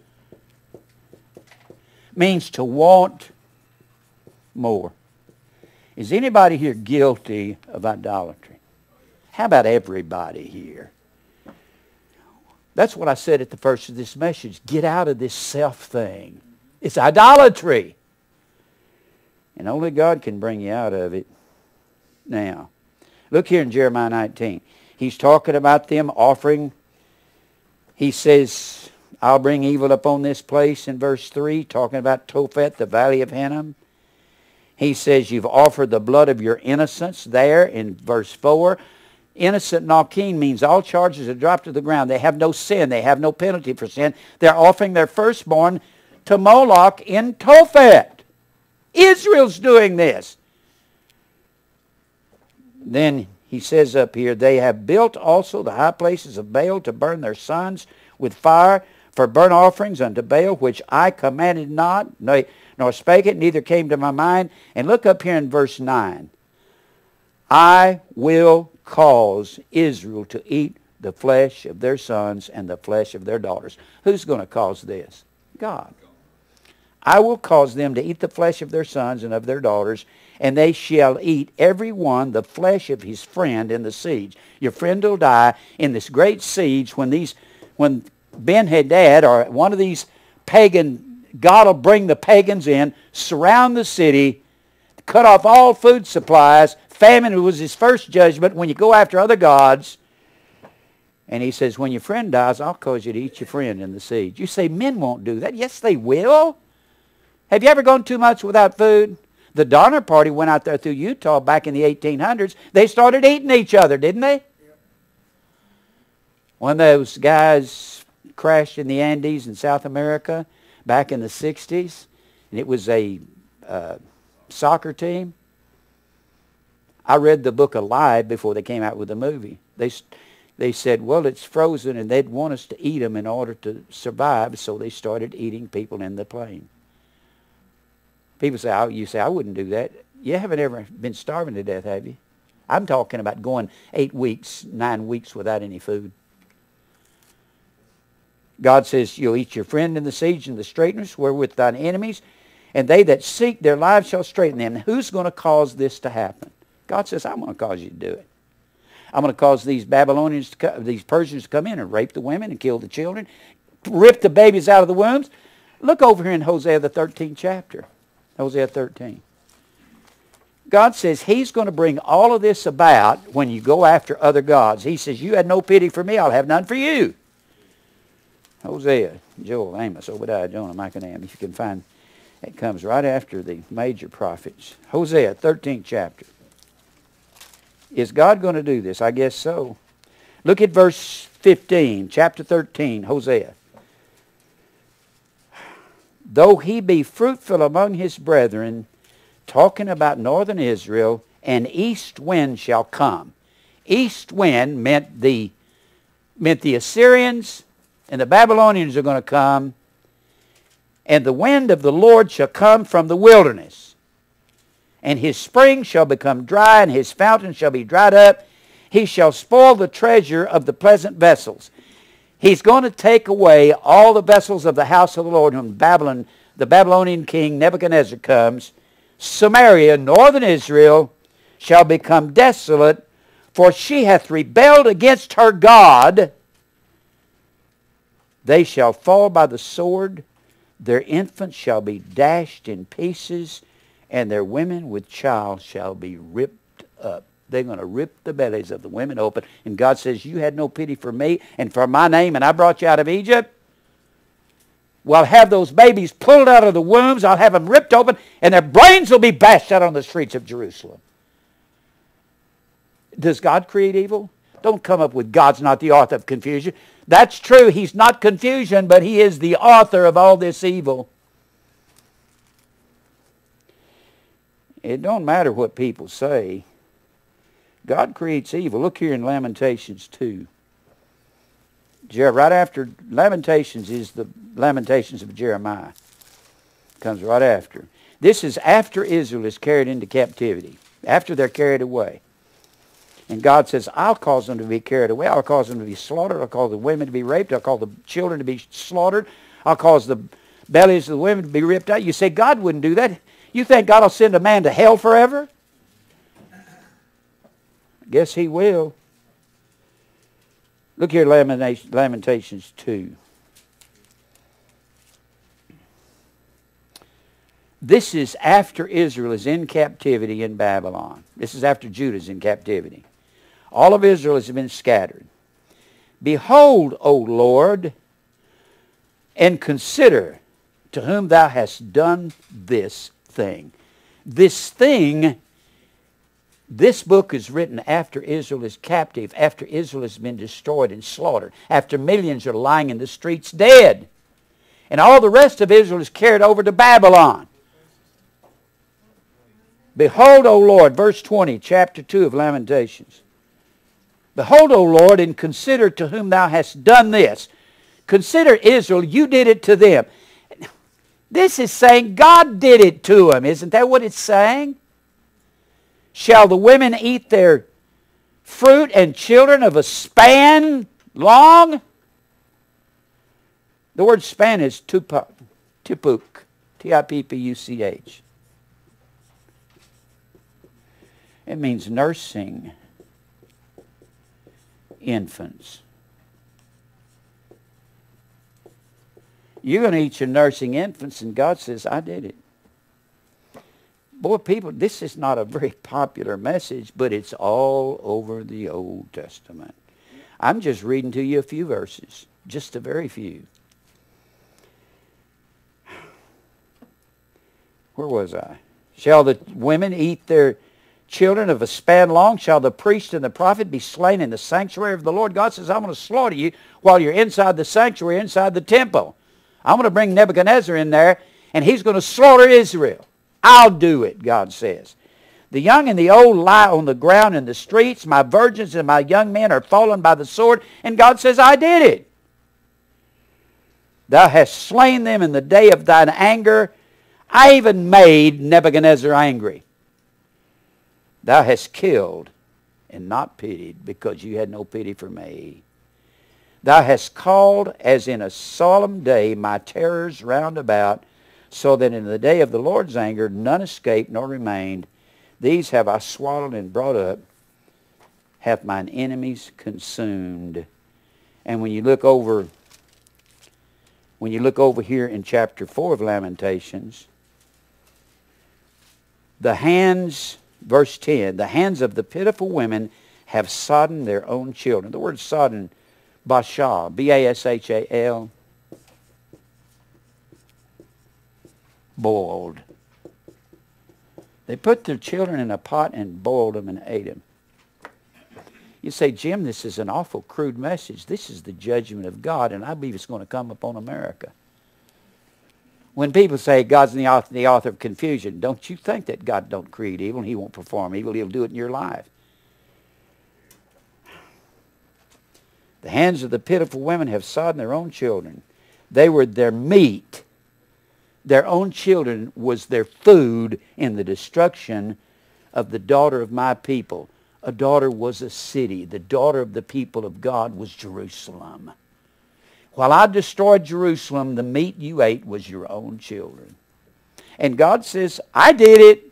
means to want more. Is anybody here guilty of idolatry? How about everybody here? That's what I said at the first of this message. Get out of this self thing. It's idolatry. And only God can bring you out of it. Now, look here in Jeremiah nineteen. He's talking about them offering. He says, I'll bring evil upon this place in verse three, talking about Tophet, the valley of Hinnom. He says, you've offered the blood of your innocents there in verse four. Innocent Nakim means all charges are dropped to the ground. They have no sin. They have no penalty for sin. They're offering their firstborn to Moloch in Tophet. Israel's doing this. Then he says up here, they have built also the high places of Baal to burn their sons with fire for burnt offerings unto Baal, which I commanded not, nor spake it, neither came to my mind. And look up here in verse nine. I will cause Israel to eat the flesh of their sons and the flesh of their daughters. Who's going to cause this? God. I will cause them to eat the flesh of their sons and of their daughters, and they shall eat every one the flesh of his friend in the siege. Your friend will die in this great siege when these, when Ben-Hadad or one of these pagan, God will bring the pagans in, surround the city, cut off all food supplies. Famine was his first judgment when you go after other gods. And he says, when your friend dies, I'll cause you to eat your friend in the siege. You say, men won't do that. Yes, they will. Have you ever gone two months without food? The Donner Party went out there through Utah back in the eighteen hundreds. They started eating each other, didn't they? Yep. One of those guys crashed in the Andes in South America back in the sixties. And it was a uh, soccer team. I read the book Alive before they came out with the movie. They, they said, well, it's frozen and they'd want us to eat them in order to survive. So they started eating people in the plane. People say, oh, you say, I wouldn't do that. You haven't ever been starving to death, have you? I'm talking about going eight weeks, nine weeks without any food. God says, you'll eat your friend in the siege and the straitness wherewith thine enemies, and they that seek their lives shall straighten them. Who's going to cause this to happen? God says, I'm going to cause you to do it. I'm going to cause these Babylonians, to come, these Persians to come in and rape the women and kill the children, rip the babies out of the wombs. Look over here in Hosea the thirteenth chapter. Hosea thirteen. God says He's going to bring all of this about when you go after other gods. He says, you had no pity for me, I'll have none for you. Hosea, Joel, Amos, Obadiah, Jonah, Micah, Nahum. If you can find, it comes right after the major prophets. Hosea, thirteenth chapter. Is God going to do this? I guess so. Look at verse fifteen, chapter thirteen, Hosea. Though he be fruitful among his brethren, talking about northern Israel, an east wind shall come. East wind meant the, meant the Assyrians and the Babylonians are going to come, and the wind of the Lord shall come from the wilderness. And his spring shall become dry, and his fountain shall be dried up. He shall spoil the treasure of the pleasant vessels. He's going to take away all the vessels of the house of the Lord whom Babylon, the Babylonian king Nebuchadnezzar comes. Samaria, northern Israel, shall become desolate, for she hath rebelled against her God. They shall fall by the sword. Their infants shall be dashed in pieces, and their women with child shall be ripped up. They're going to rip the bellies of the women open. And God says, you had no pity for me and for my name, and I brought you out of Egypt. Well, I'll have those babies pulled out of the wombs. I'll have them ripped open, and their brains will be bashed out on the streets of Jerusalem. Does God create evil? Don't come up with God's not the author of confusion. That's true. He's not confusion, but He is the author of all this evil. It don't matter what people say. God creates evil. Look here in Lamentations two. Right after Lamentations is the Lamentations of Jeremiah. Comes right after. This is after Israel is carried into captivity. After they're carried away. And God says, I'll cause them to be carried away. I'll cause them to be slaughtered. I'll cause the women to be raped. I'll cause the children to be slaughtered. I'll cause the bellies of the women to be ripped out. You say God wouldn't do that. You think God will send a man to hell forever? Guess He will. Look here, Lamentations two. This is after Israel is in captivity in Babylon. This is after Judah is in captivity. All of Israel has been scattered. Behold, O Lord, and consider to whom thou hast done this thing. This thing, this book is written after Israel is captive, after Israel has been destroyed and slaughtered, after millions are lying in the streets dead. And all the rest of Israel is carried over to Babylon. Behold, O Lord, verse twenty, chapter two of Lamentations. Behold, O Lord, and consider to whom thou hast done this. Consider Israel, you did it to them. This is saying God did it to them. Isn't that what it's saying? Shall the women eat their fruit and children of a span long? The word span is tupuk, tipuk, T I P P U C H. It means nursing infants. You're going to eat your nursing infants, and God says, I did it. Boy, people, this is not a very popular message, but it's all over the Old Testament. I'm just reading to you a few verses, just a very few. Where was I? Shall the women eat their children of a span long? Shall the priest and the prophet be slain in the sanctuary of the Lord? God says, I'm going to slaughter you while you're inside the sanctuary, inside the temple. I'm going to bring Nebuchadnezzar in there, and he's going to slaughter Israel. I'll do it, God says. The young and the old lie on the ground in the streets. My virgins and my young men are fallen by the sword. And God says, I did it. Thou hast slain them in the day of thine anger. I even made Nebuchadnezzar angry. Thou hast killed and not pitied, because you had no pity for me. Thou hast called as in a solemn day my terrors round about, so that in the day of the Lord's anger none escaped nor remained. These have I swallowed and brought up, hath mine enemies consumed. And when you look over, when you look over here in chapter four of Lamentations, the hands verse ten, the hands of the pitiful women have sodden their own children. The word sodden, bashal, B A S H A L, boiled. They put their children in a pot and boiled them and ate them. You say, Jim, this is an awful crude message. This is the judgment of God, and I believe it's going to come upon America. When people say God's the author, the author of confusion, don't you think that God don't create evil and He won't perform evil. He'll do it in your life. The hands of the pitiful women have sodden their own children. They were their meat. Their own children was their food in the destruction of the daughter of my people. A daughter was a city. The daughter of the people of God was Jerusalem. While I destroyed Jerusalem, the meat you ate was your own children. And God says, I did it.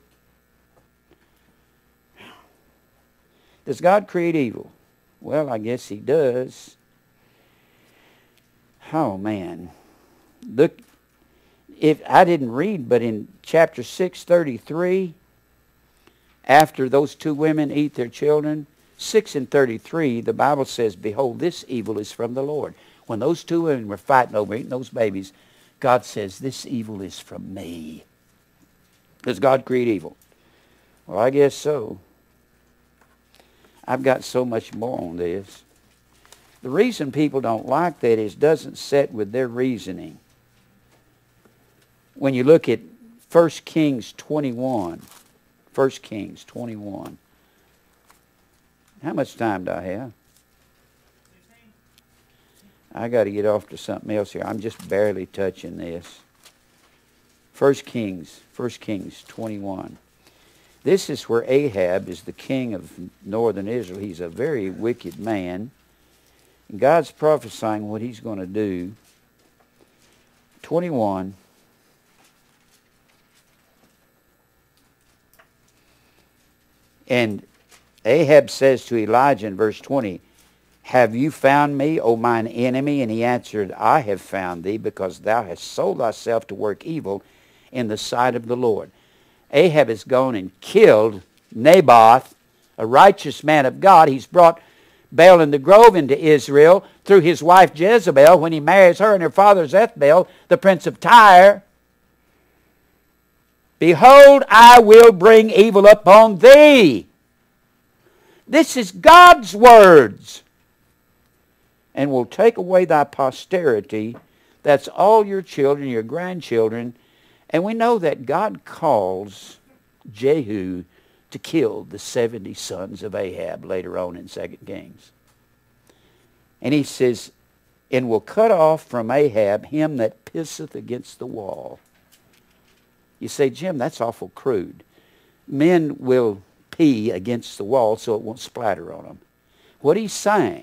Does God create evil? Well, I guess He does. Oh, man. Look, if I didn't read, but in chapter six thirty-three, after those two women eat their children, six and thirty-three, the Bible says, behold, this evil is from the Lord. When those two women were fighting over eating those babies, God says, this evil is from me. Does God create evil? Well, I guess so. I've got so much more on this. The reason people don't like that is it doesn't set with their reasoning. When you look at First Kings twenty-one, First Kings twenty-one. How much time do I have? I got to get off to something else here. I'm just barely touching this. First Kings, First Kings twenty-one. This is where Ahab is the king of northern Israel. He's a very wicked man. And God's prophesying what He's going to do. twenty-one. And Ahab says to Elijah in verse twenty, have you found me, O mine enemy? And he answered, I have found thee, because thou hast sold thyself to work evil in the sight of the Lord. Ahab has gone and killed Naboth, a righteous man of God. He's brought Baal in the Grove into Israel through his wife Jezebel when he marries her, and her father is Ethbaal, the prince of Tyre. Behold, I will bring evil upon thee. This is God's words. And will take away thy posterity. That's all your children, your grandchildren. And we know that God calls Jehu to kill the seventy sons of Ahab later on in Second Kings. And he says, and will cut off from Ahab him that pisseth against the wall. You say, Jim, that's awful crude. Men will pee against the wall so it won't splatter on them. What he's saying,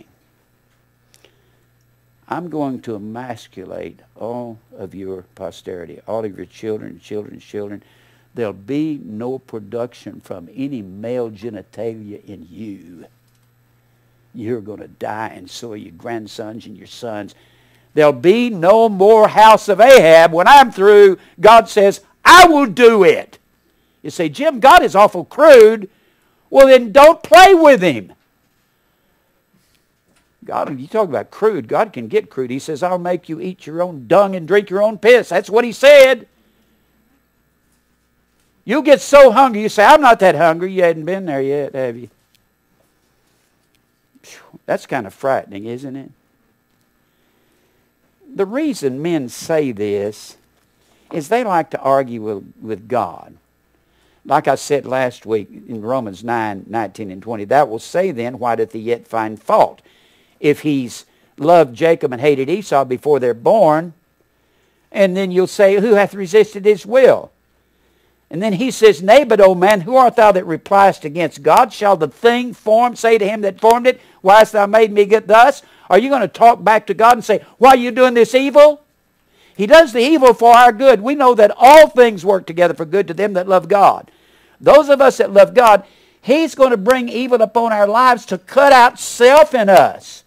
I'm going to emasculate all of your posterity, all of your children, children's children. There'll be no production from any male genitalia in you. You're going to die, and so are your grandsons and your sons. There'll be no more house of Ahab. When I'm through, God says, I will do it. You say, Jim, God is awful crude. Well, then don't play with Him. God, you talk about crude. God can get crude. He says, I'll make you eat your own dung and drink your own piss. That's what He said. You'll get so hungry, you say, I'm not that hungry. You hadn't been there yet, have you? That's kind of frightening, isn't it? The reason men say this is they like to argue with, with God. Like I said last week in Romans nine, nineteen and twenty, that will say then, why doth he yet find fault? If he's loved Jacob and hated Esau before they're born, and then you'll say, who hath resisted his will? And then he says, nay, but, O man, who art thou that repliest against God? Shall the thing formed say to him that formed it, why hast thou made me get thus? Are you going to talk back to God and say, why are you doing this evil? He does the evil for our good. We know that all things work together for good to them that love God. Those of us that love God, He's going to bring evil upon our lives to cut out self in us.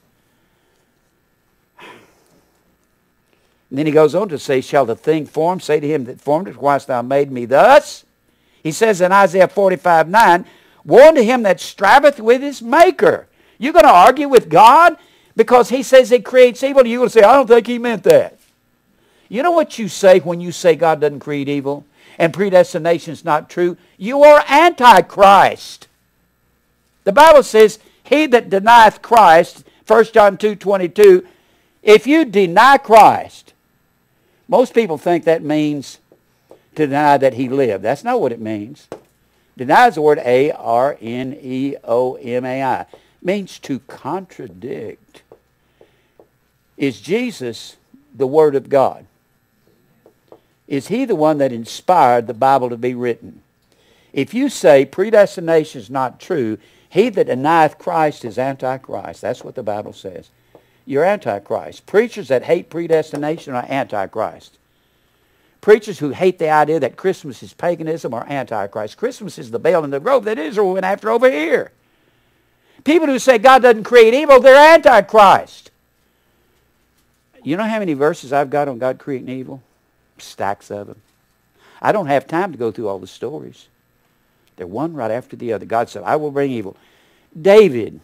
And then he goes on to say, shall the thing formed say to him that formed it, why hast thou made me thus? He says in Isaiah forty-five nine, woe unto him that striveth with his maker. You're going to argue with God because he says he creates evil? You're going to say, I don't think he meant that. You know what you say when you say God doesn't create evil and predestination is not true? You are Antichrist. The Bible says, he that denieth Christ, First John two twenty-two, if you deny Christ, most people think that means to deny that he lived. That's not what it means. Deny is the word A R N E O M A I. It means to contradict. Is Jesus the Word of God? Is he the one that inspired the Bible to be written? If you say predestination is not true, he that denieth Christ is Antichrist. That's what the Bible says. You're Antichrist. Preachers that hate predestination are Antichrist. Preachers who hate the idea that Christmas is paganism are Antichrist. Christmas is the bell in the grove that Israel went after over here. People who say God doesn't create evil, they're Antichrist. You know how many verses I've got on God creating evil? Stacks of them. I don't have time to go through all the stories. They're one right after the other. God said, I will bring evil. David.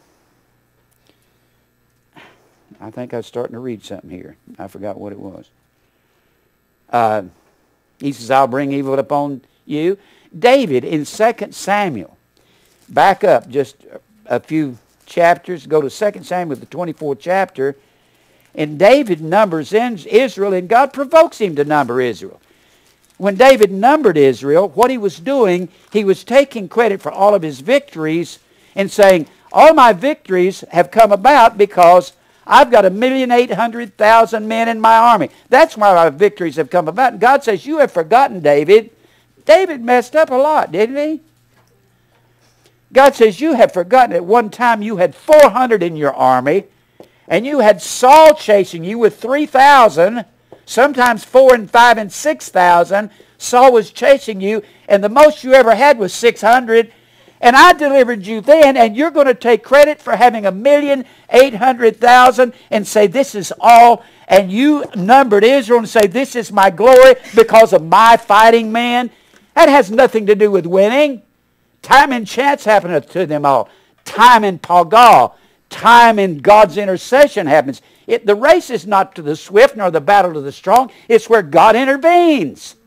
I think I was starting to read something here. I forgot what it was. Uh, he says, I'll bring evil upon you. David in Second Samuel. Back up just a few chapters. Go to Second Samuel, the twenty-fourth chapter. And David numbers Israel, and God provokes him to number Israel. When David numbered Israel, what he was doing, he was taking credit for all of his victories and saying, all my victories have come about because I've got a million eight hundred thousand men in my army. That's why my victories have come about. And God says, you have forgotten, David. David messed up a lot, didn't he? God says, you have forgotten at one time you had four hundred in your army, and you had Saul chasing you with three thousand, sometimes four and five and six thousand. Saul was chasing you, and the most you ever had was six hundred. And I delivered you then, and you're going to take credit for having a million eight hundred thousand and say this is all. And you numbered Israel and say this is my glory because of my fighting men. That has nothing to do with winning. Time and chance happeneth to them all. Time and Pagal. Time in God's intercession happens. It, the race is not to the swift nor the battle to the strong. It's where God intervenes.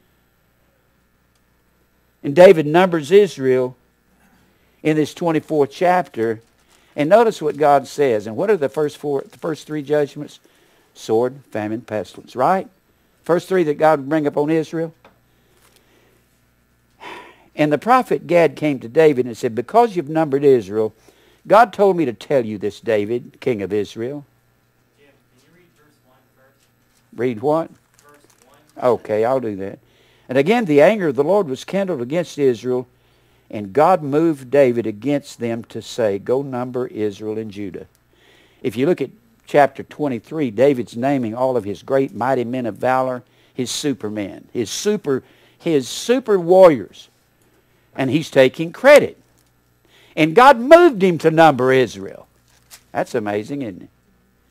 And David numbers Israel in this twenty-fourth chapter. And notice what God says. And what are the first four, the first three judgments? Sword, famine, pestilence, right? First three that God would bring upon Israel. And the prophet Gad came to David and said, because you've numbered Israel, God told me to tell you this, David, king of Israel. Jim, can you read verse one first? Read what? Verse one. Okay, I'll do that. And again, the anger of the Lord was kindled against Israel, and God moved David against them to say, go number Israel and Judah. If you look at chapter twenty-three, David's naming all of his great mighty men of valor, his supermen, his super, his super warriors. And he's taking credit. And God moved him to number Israel. That's amazing, isn't it?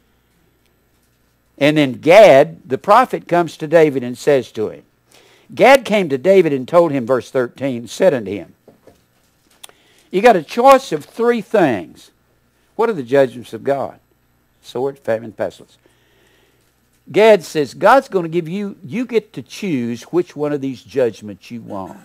And then Gad, the prophet, comes to David and says to him, Gad came to David and told him, verse thirteen, said unto him, you got a choice of three things. What are the judgments of God? Sword, famine, pestilence. Gad says, God's going to give you, you get to choose which one of these judgments you want.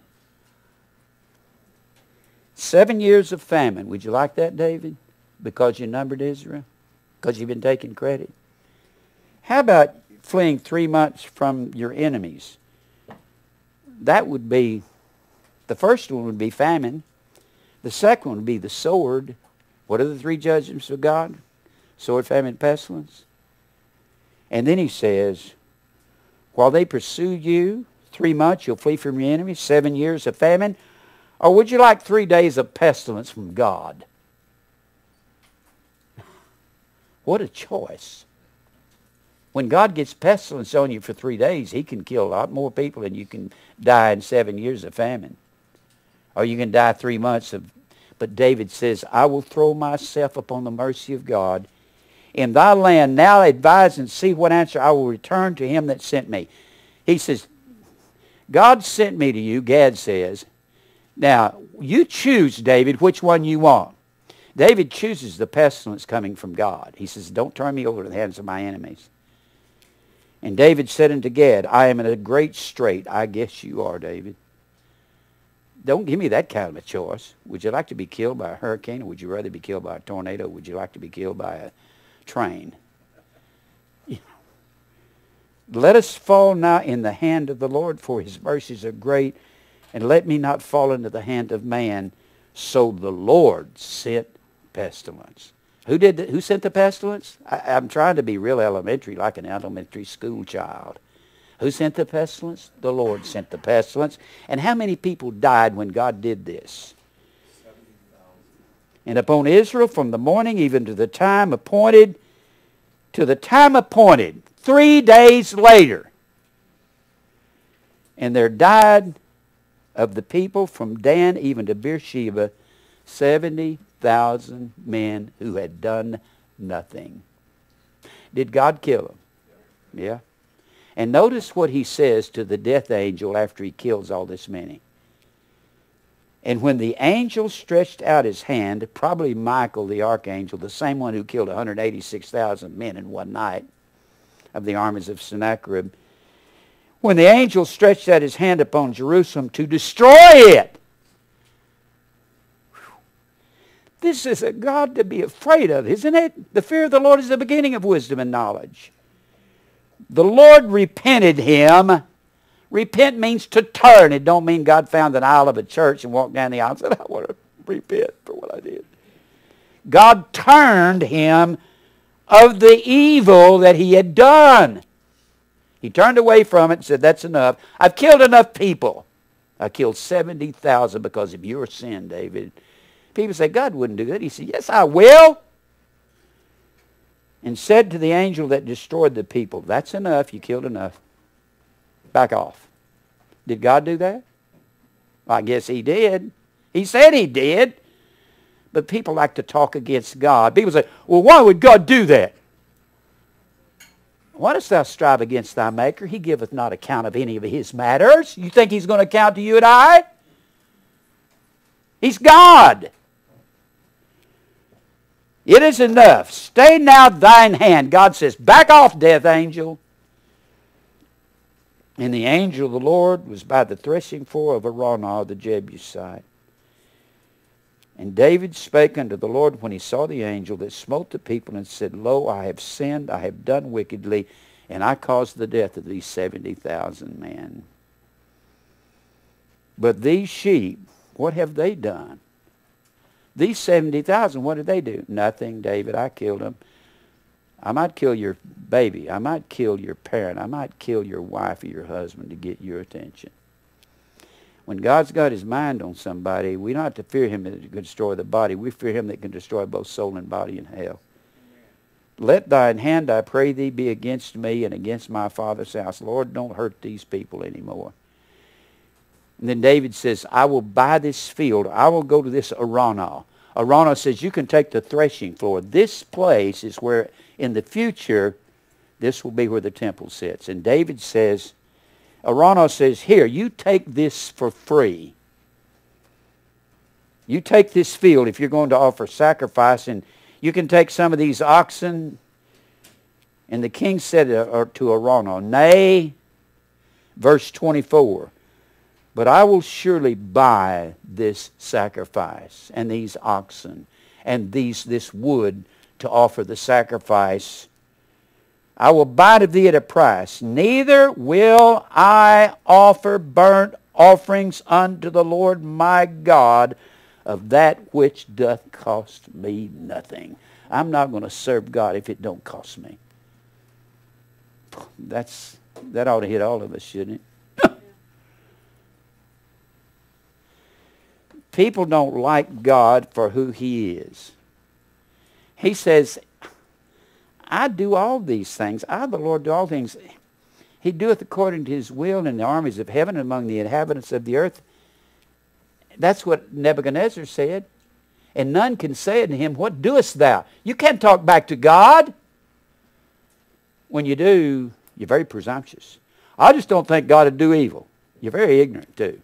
Seven years of famine. Would you like that, David? Because you numbered Israel? Because you've been taking credit? How about fleeing three months from your enemies? That would be, the first one would be famine. The second one would be the sword. What are the three judgments of God? Sword, famine, pestilence. And then he says, while they pursue you, three months you'll flee from your enemies, seven years of famine. Or would you like three days of pestilence from God? What a choice. When God gets pestilence on you for three days, he can kill a lot more people than you can die in seven years of famine. Or you can die three months of... But David says, I will throw myself upon the mercy of God. In thy land now advise and see what answer I will return to him that sent me. He says, God sent me to you, Gad says. Now, you choose, David, which one you want. David chooses the pestilence coming from God. He says, don't turn me over to the hands of my enemies. And David said unto Gad, I am in a great strait. I guess you are, David. Don't give me that kind of a choice. Would you like to be killed by a hurricane, or would you rather be killed by a tornado? Would you like to be killed by a train? Let us fall now in the hand of the Lord, for his mercies are great, and let me not fall into the hand of man. So the Lord sent pestilence. Who did? The, who sent the pestilence? I, I'm trying to be real elementary, like an elementary school child. Who sent the pestilence? The Lord sent the pestilence. And how many people died when God did this? And upon Israel from the morning even to the time appointed, to the time appointed, three days later. And there died of the people from Dan even to Beersheba seventy thousand men who had done nothing. Did God kill them? Yeah. And notice what he says to the death angel after he kills all this many. And when the angel stretched out his hand, probably Michael the archangel, the same one who killed one hundred eighty-six thousand men in one night of the armies of Sennacherib, when the angel stretched out his hand upon Jerusalem to destroy it. This is a God to be afraid of, isn't it? The fear of the Lord is the beginning of wisdom and knowledge. The Lord repented him. Repent means to turn. It don't mean God found an aisle of a church and walked down the aisle and said, I want to repent for what I did. God turned him of the evil that he had done. He turned away from it and said, that's enough. I've killed enough people. I killed seventy thousand because of your sin, David. People say, God wouldn't do that. He said, yes, I will. And said to the angel that destroyed the people, that's enough. You killed enough. Back off. Did God do that? Well, I guess he did. He said he did. But people like to talk against God. People say, well, why would God do that? Why dost thou strive against thy Maker? He giveth not account of any of his matters. You think he's going to account to you and I? He's God. It is enough. Stay now thine hand. God says, back off, death angel. And the angel of the Lord was by the threshing floor of Araunah the Jebusite. And David spake unto the Lord when he saw the angel that smote the people, and said, Lo, I have sinned, I have done wickedly, and I caused the death of these seventy thousand men. But these sheep, what have they done? These seventy thousand, what did they do? Nothing, David. I killed them. I might kill your baby. I might kill your parent. I might kill your wife or your husband to get your attention. When God's got his mind on somebody, we don't have to fear him that can destroy the body. We fear him that can destroy both soul and body in hell. Let thine hand, I pray thee, be against me and against my father's house. Lord, don't hurt these people anymore. And then David says, I will buy this field. I will go to this Araunah. Araunah says, you can take the threshing floor. This place is where, in the future, this will be where the temple sits. And David says, Araunah says, here, you take this for free. You take this field if you're going to offer sacrifice, and you can take some of these oxen. And the king said to Araunah, nay, verse twenty-four, but I will surely buy this sacrifice and these oxen and these this wood to offer the sacrifice. I will buy it of thee at a price. Neither will I offer burnt offerings unto the Lord my God of that which doth cost me nothing. I'm not going to serve God if it don't cost me. That's that ought to hit all of us, shouldn't it? People don't like God for who he is. He says, I do all these things. I, the Lord, do all things. He doeth according to his will in the armies of heaven and among the inhabitants of the earth. That's what Nebuchadnezzar said. And none can say unto him, what doest thou? You can't talk back to God. When you do, you're very presumptuous. I just don't think God would do evil. You're very ignorant too.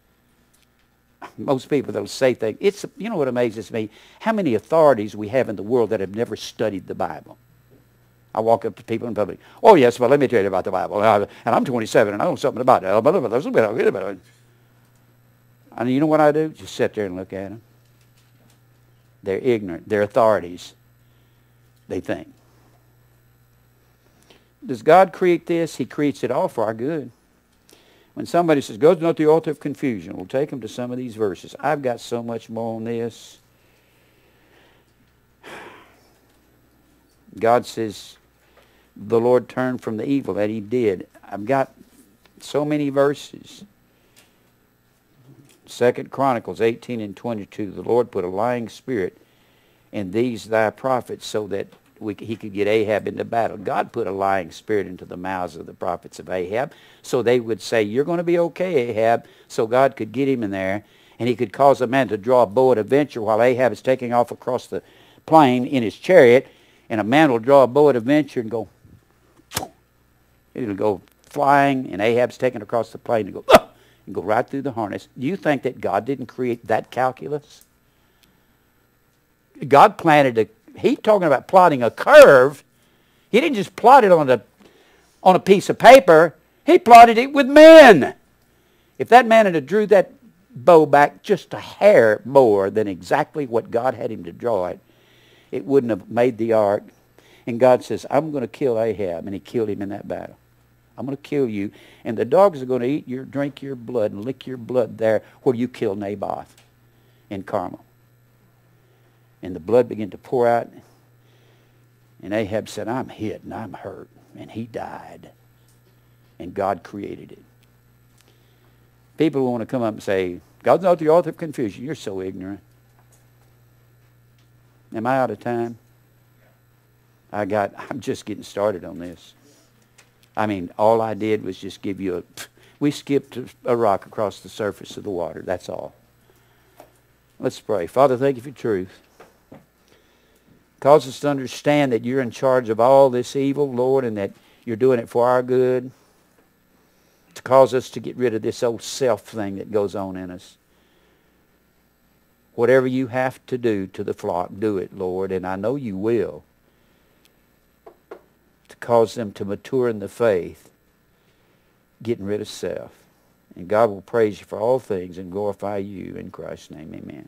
Most people that'll say things. It's, you know what amazes me? How many authorities we have in the world that have never studied the Bible. I walk up to people in public. Oh, yes, well, let me tell you about the Bible. And I'm twenty-seven, and I know something about it. And you know what I do? Just sit there and look at them. They're ignorant. They're authorities. They think. Does God create this? He creates it all for our good. When somebody says, God's not the author of confusion, we'll take them to some of these verses. I've got so much more on this. God says, the Lord turned from the evil that he did. I've got so many verses. Second Chronicles eighteen and twenty-two. The Lord put a lying spirit in these thy prophets so that we, he could get Ahab into battle. God put a lying spirit into the mouths of the prophets of Ahab so they would say, you're going to be okay, Ahab, so God could get him in there and he could cause a man to draw a bow at a venture while Ahab is taking off across the plain in his chariot, and a man will draw a bow at a venture and go, it'll go flying, and Ahab's taken across the plain and go, ah! and go right through the harness. Do you think that God didn't create that calculus? God planted a, he's talking about plotting a curve. He didn't just plot it on a, on a piece of paper. He plotted it with men. If that man had drew that bow back just a hair more than exactly what God had him to draw it, it wouldn't have made the ark. And God says, I'm going to kill Ahab. And he killed him in that battle. I'm going to kill you. And the dogs are going to eat your, drink your blood and lick your blood there where you killed Naboth in Carmel. And the blood began to pour out. And Ahab said, I'm hit and I'm hurt. And he died. And God created it. People want to come up and say, God's not the author of confusion. You're so ignorant. Am I out of time? I got, I'm just getting started on this. I mean, all I did was just give you a, we skipped a rock across the surface of the water. That's all. Let's pray. Father, thank you for truth. Cause us to understand that you're in charge of all this evil, Lord, and that you're doing it for our good. To cause us to get rid of this old self thing that goes on in us. Whatever you have to do to the flock, do it, Lord, and I know you will. To cause them to mature in the faith, getting rid of self. And God will praise you for all things and glorify you in Christ's name. Amen.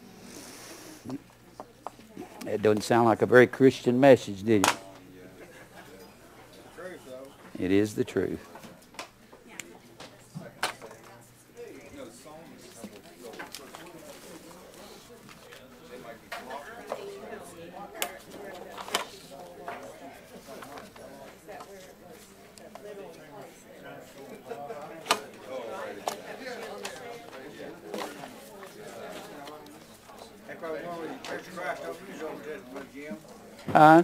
That doesn't sound like a very Christian message, did it? It is the truth. Huh?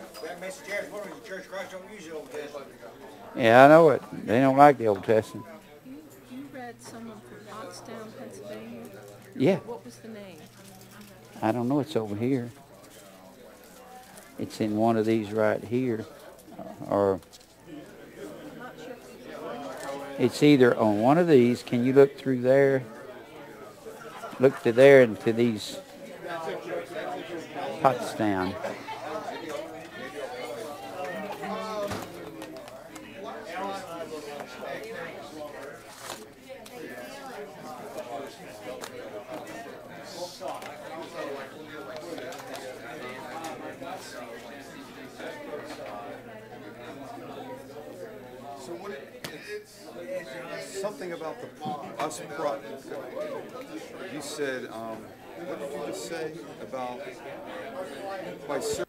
Yeah, I know it. They don't like the Old Testament. You, you read someone from Pottstown, Pennsylvania? Yeah. What was the name? I don't know. It's over here. It's in one of these right here. Or it's either on one of these. Can you look through there? Look to there and to these Pottstown. So what it, it's something about the us pro. You said, um, what did you just say about by certain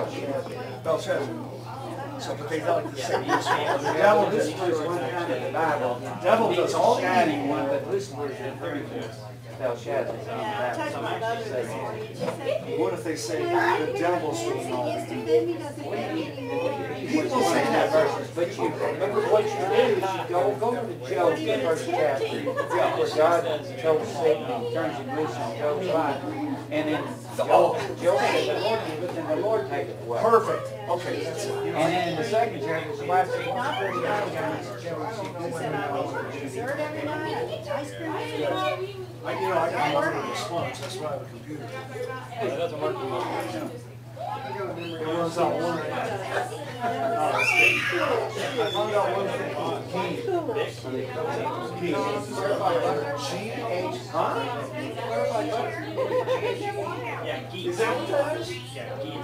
Belshazzar. So, but they don't say this one. The devil destroys one kind of the Bible. The devil does all shining evil. one, but this was referring to Belshazzar. Yeah, talk about others this morning. It just said- What if they say the devil's He doing all gets to evil? them, he doesn't. People say that verse. But you, but what you do is you go, go to Job, the first chapter, where God told Satan, and turns him loose in Job's life. And then Job, Job said, the Lord give it, and the Lord take it away. Perfect. Okay, that's it. And then in the second chapter, his wife said, "What's pretty good?" He said, I eat dessert every night, ice cream every night. I, you know, I got a memory response. That's why I have a computer. That doesn't work for me. It runs out one right now. I found out one thing. Key. Key. G H, huh? Yeah, geese. Is that what that is? Yeah, geese.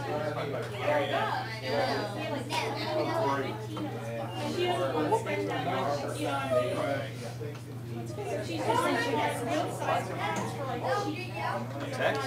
Text?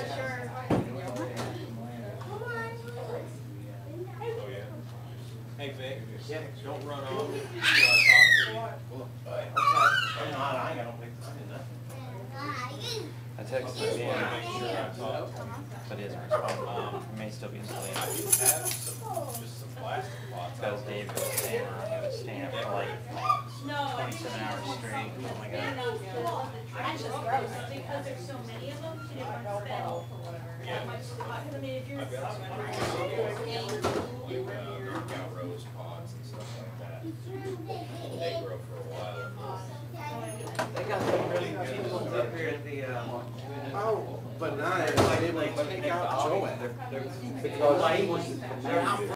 Hey Vic, yeah, don't run off. Until I talk to you. Okay. I'm not, I ain't got no big time in that. I texted him, Make sure I talk to him. but he hasn't responded. Um, he may still be asleep. I do have some, just some plastic pots. Because Dave goes stammer, I have a stamp for like twenty-seven hours straight. Oh my god. That's just gross, because there's so many of them, and it runs spell that much, I mean, if you're. I've got some like uh, got rose pots and stuff like that. They grow for a while. They got some really good ones up here at the, uh, Oh, but nice. I didn't like take out Joanne. because he was,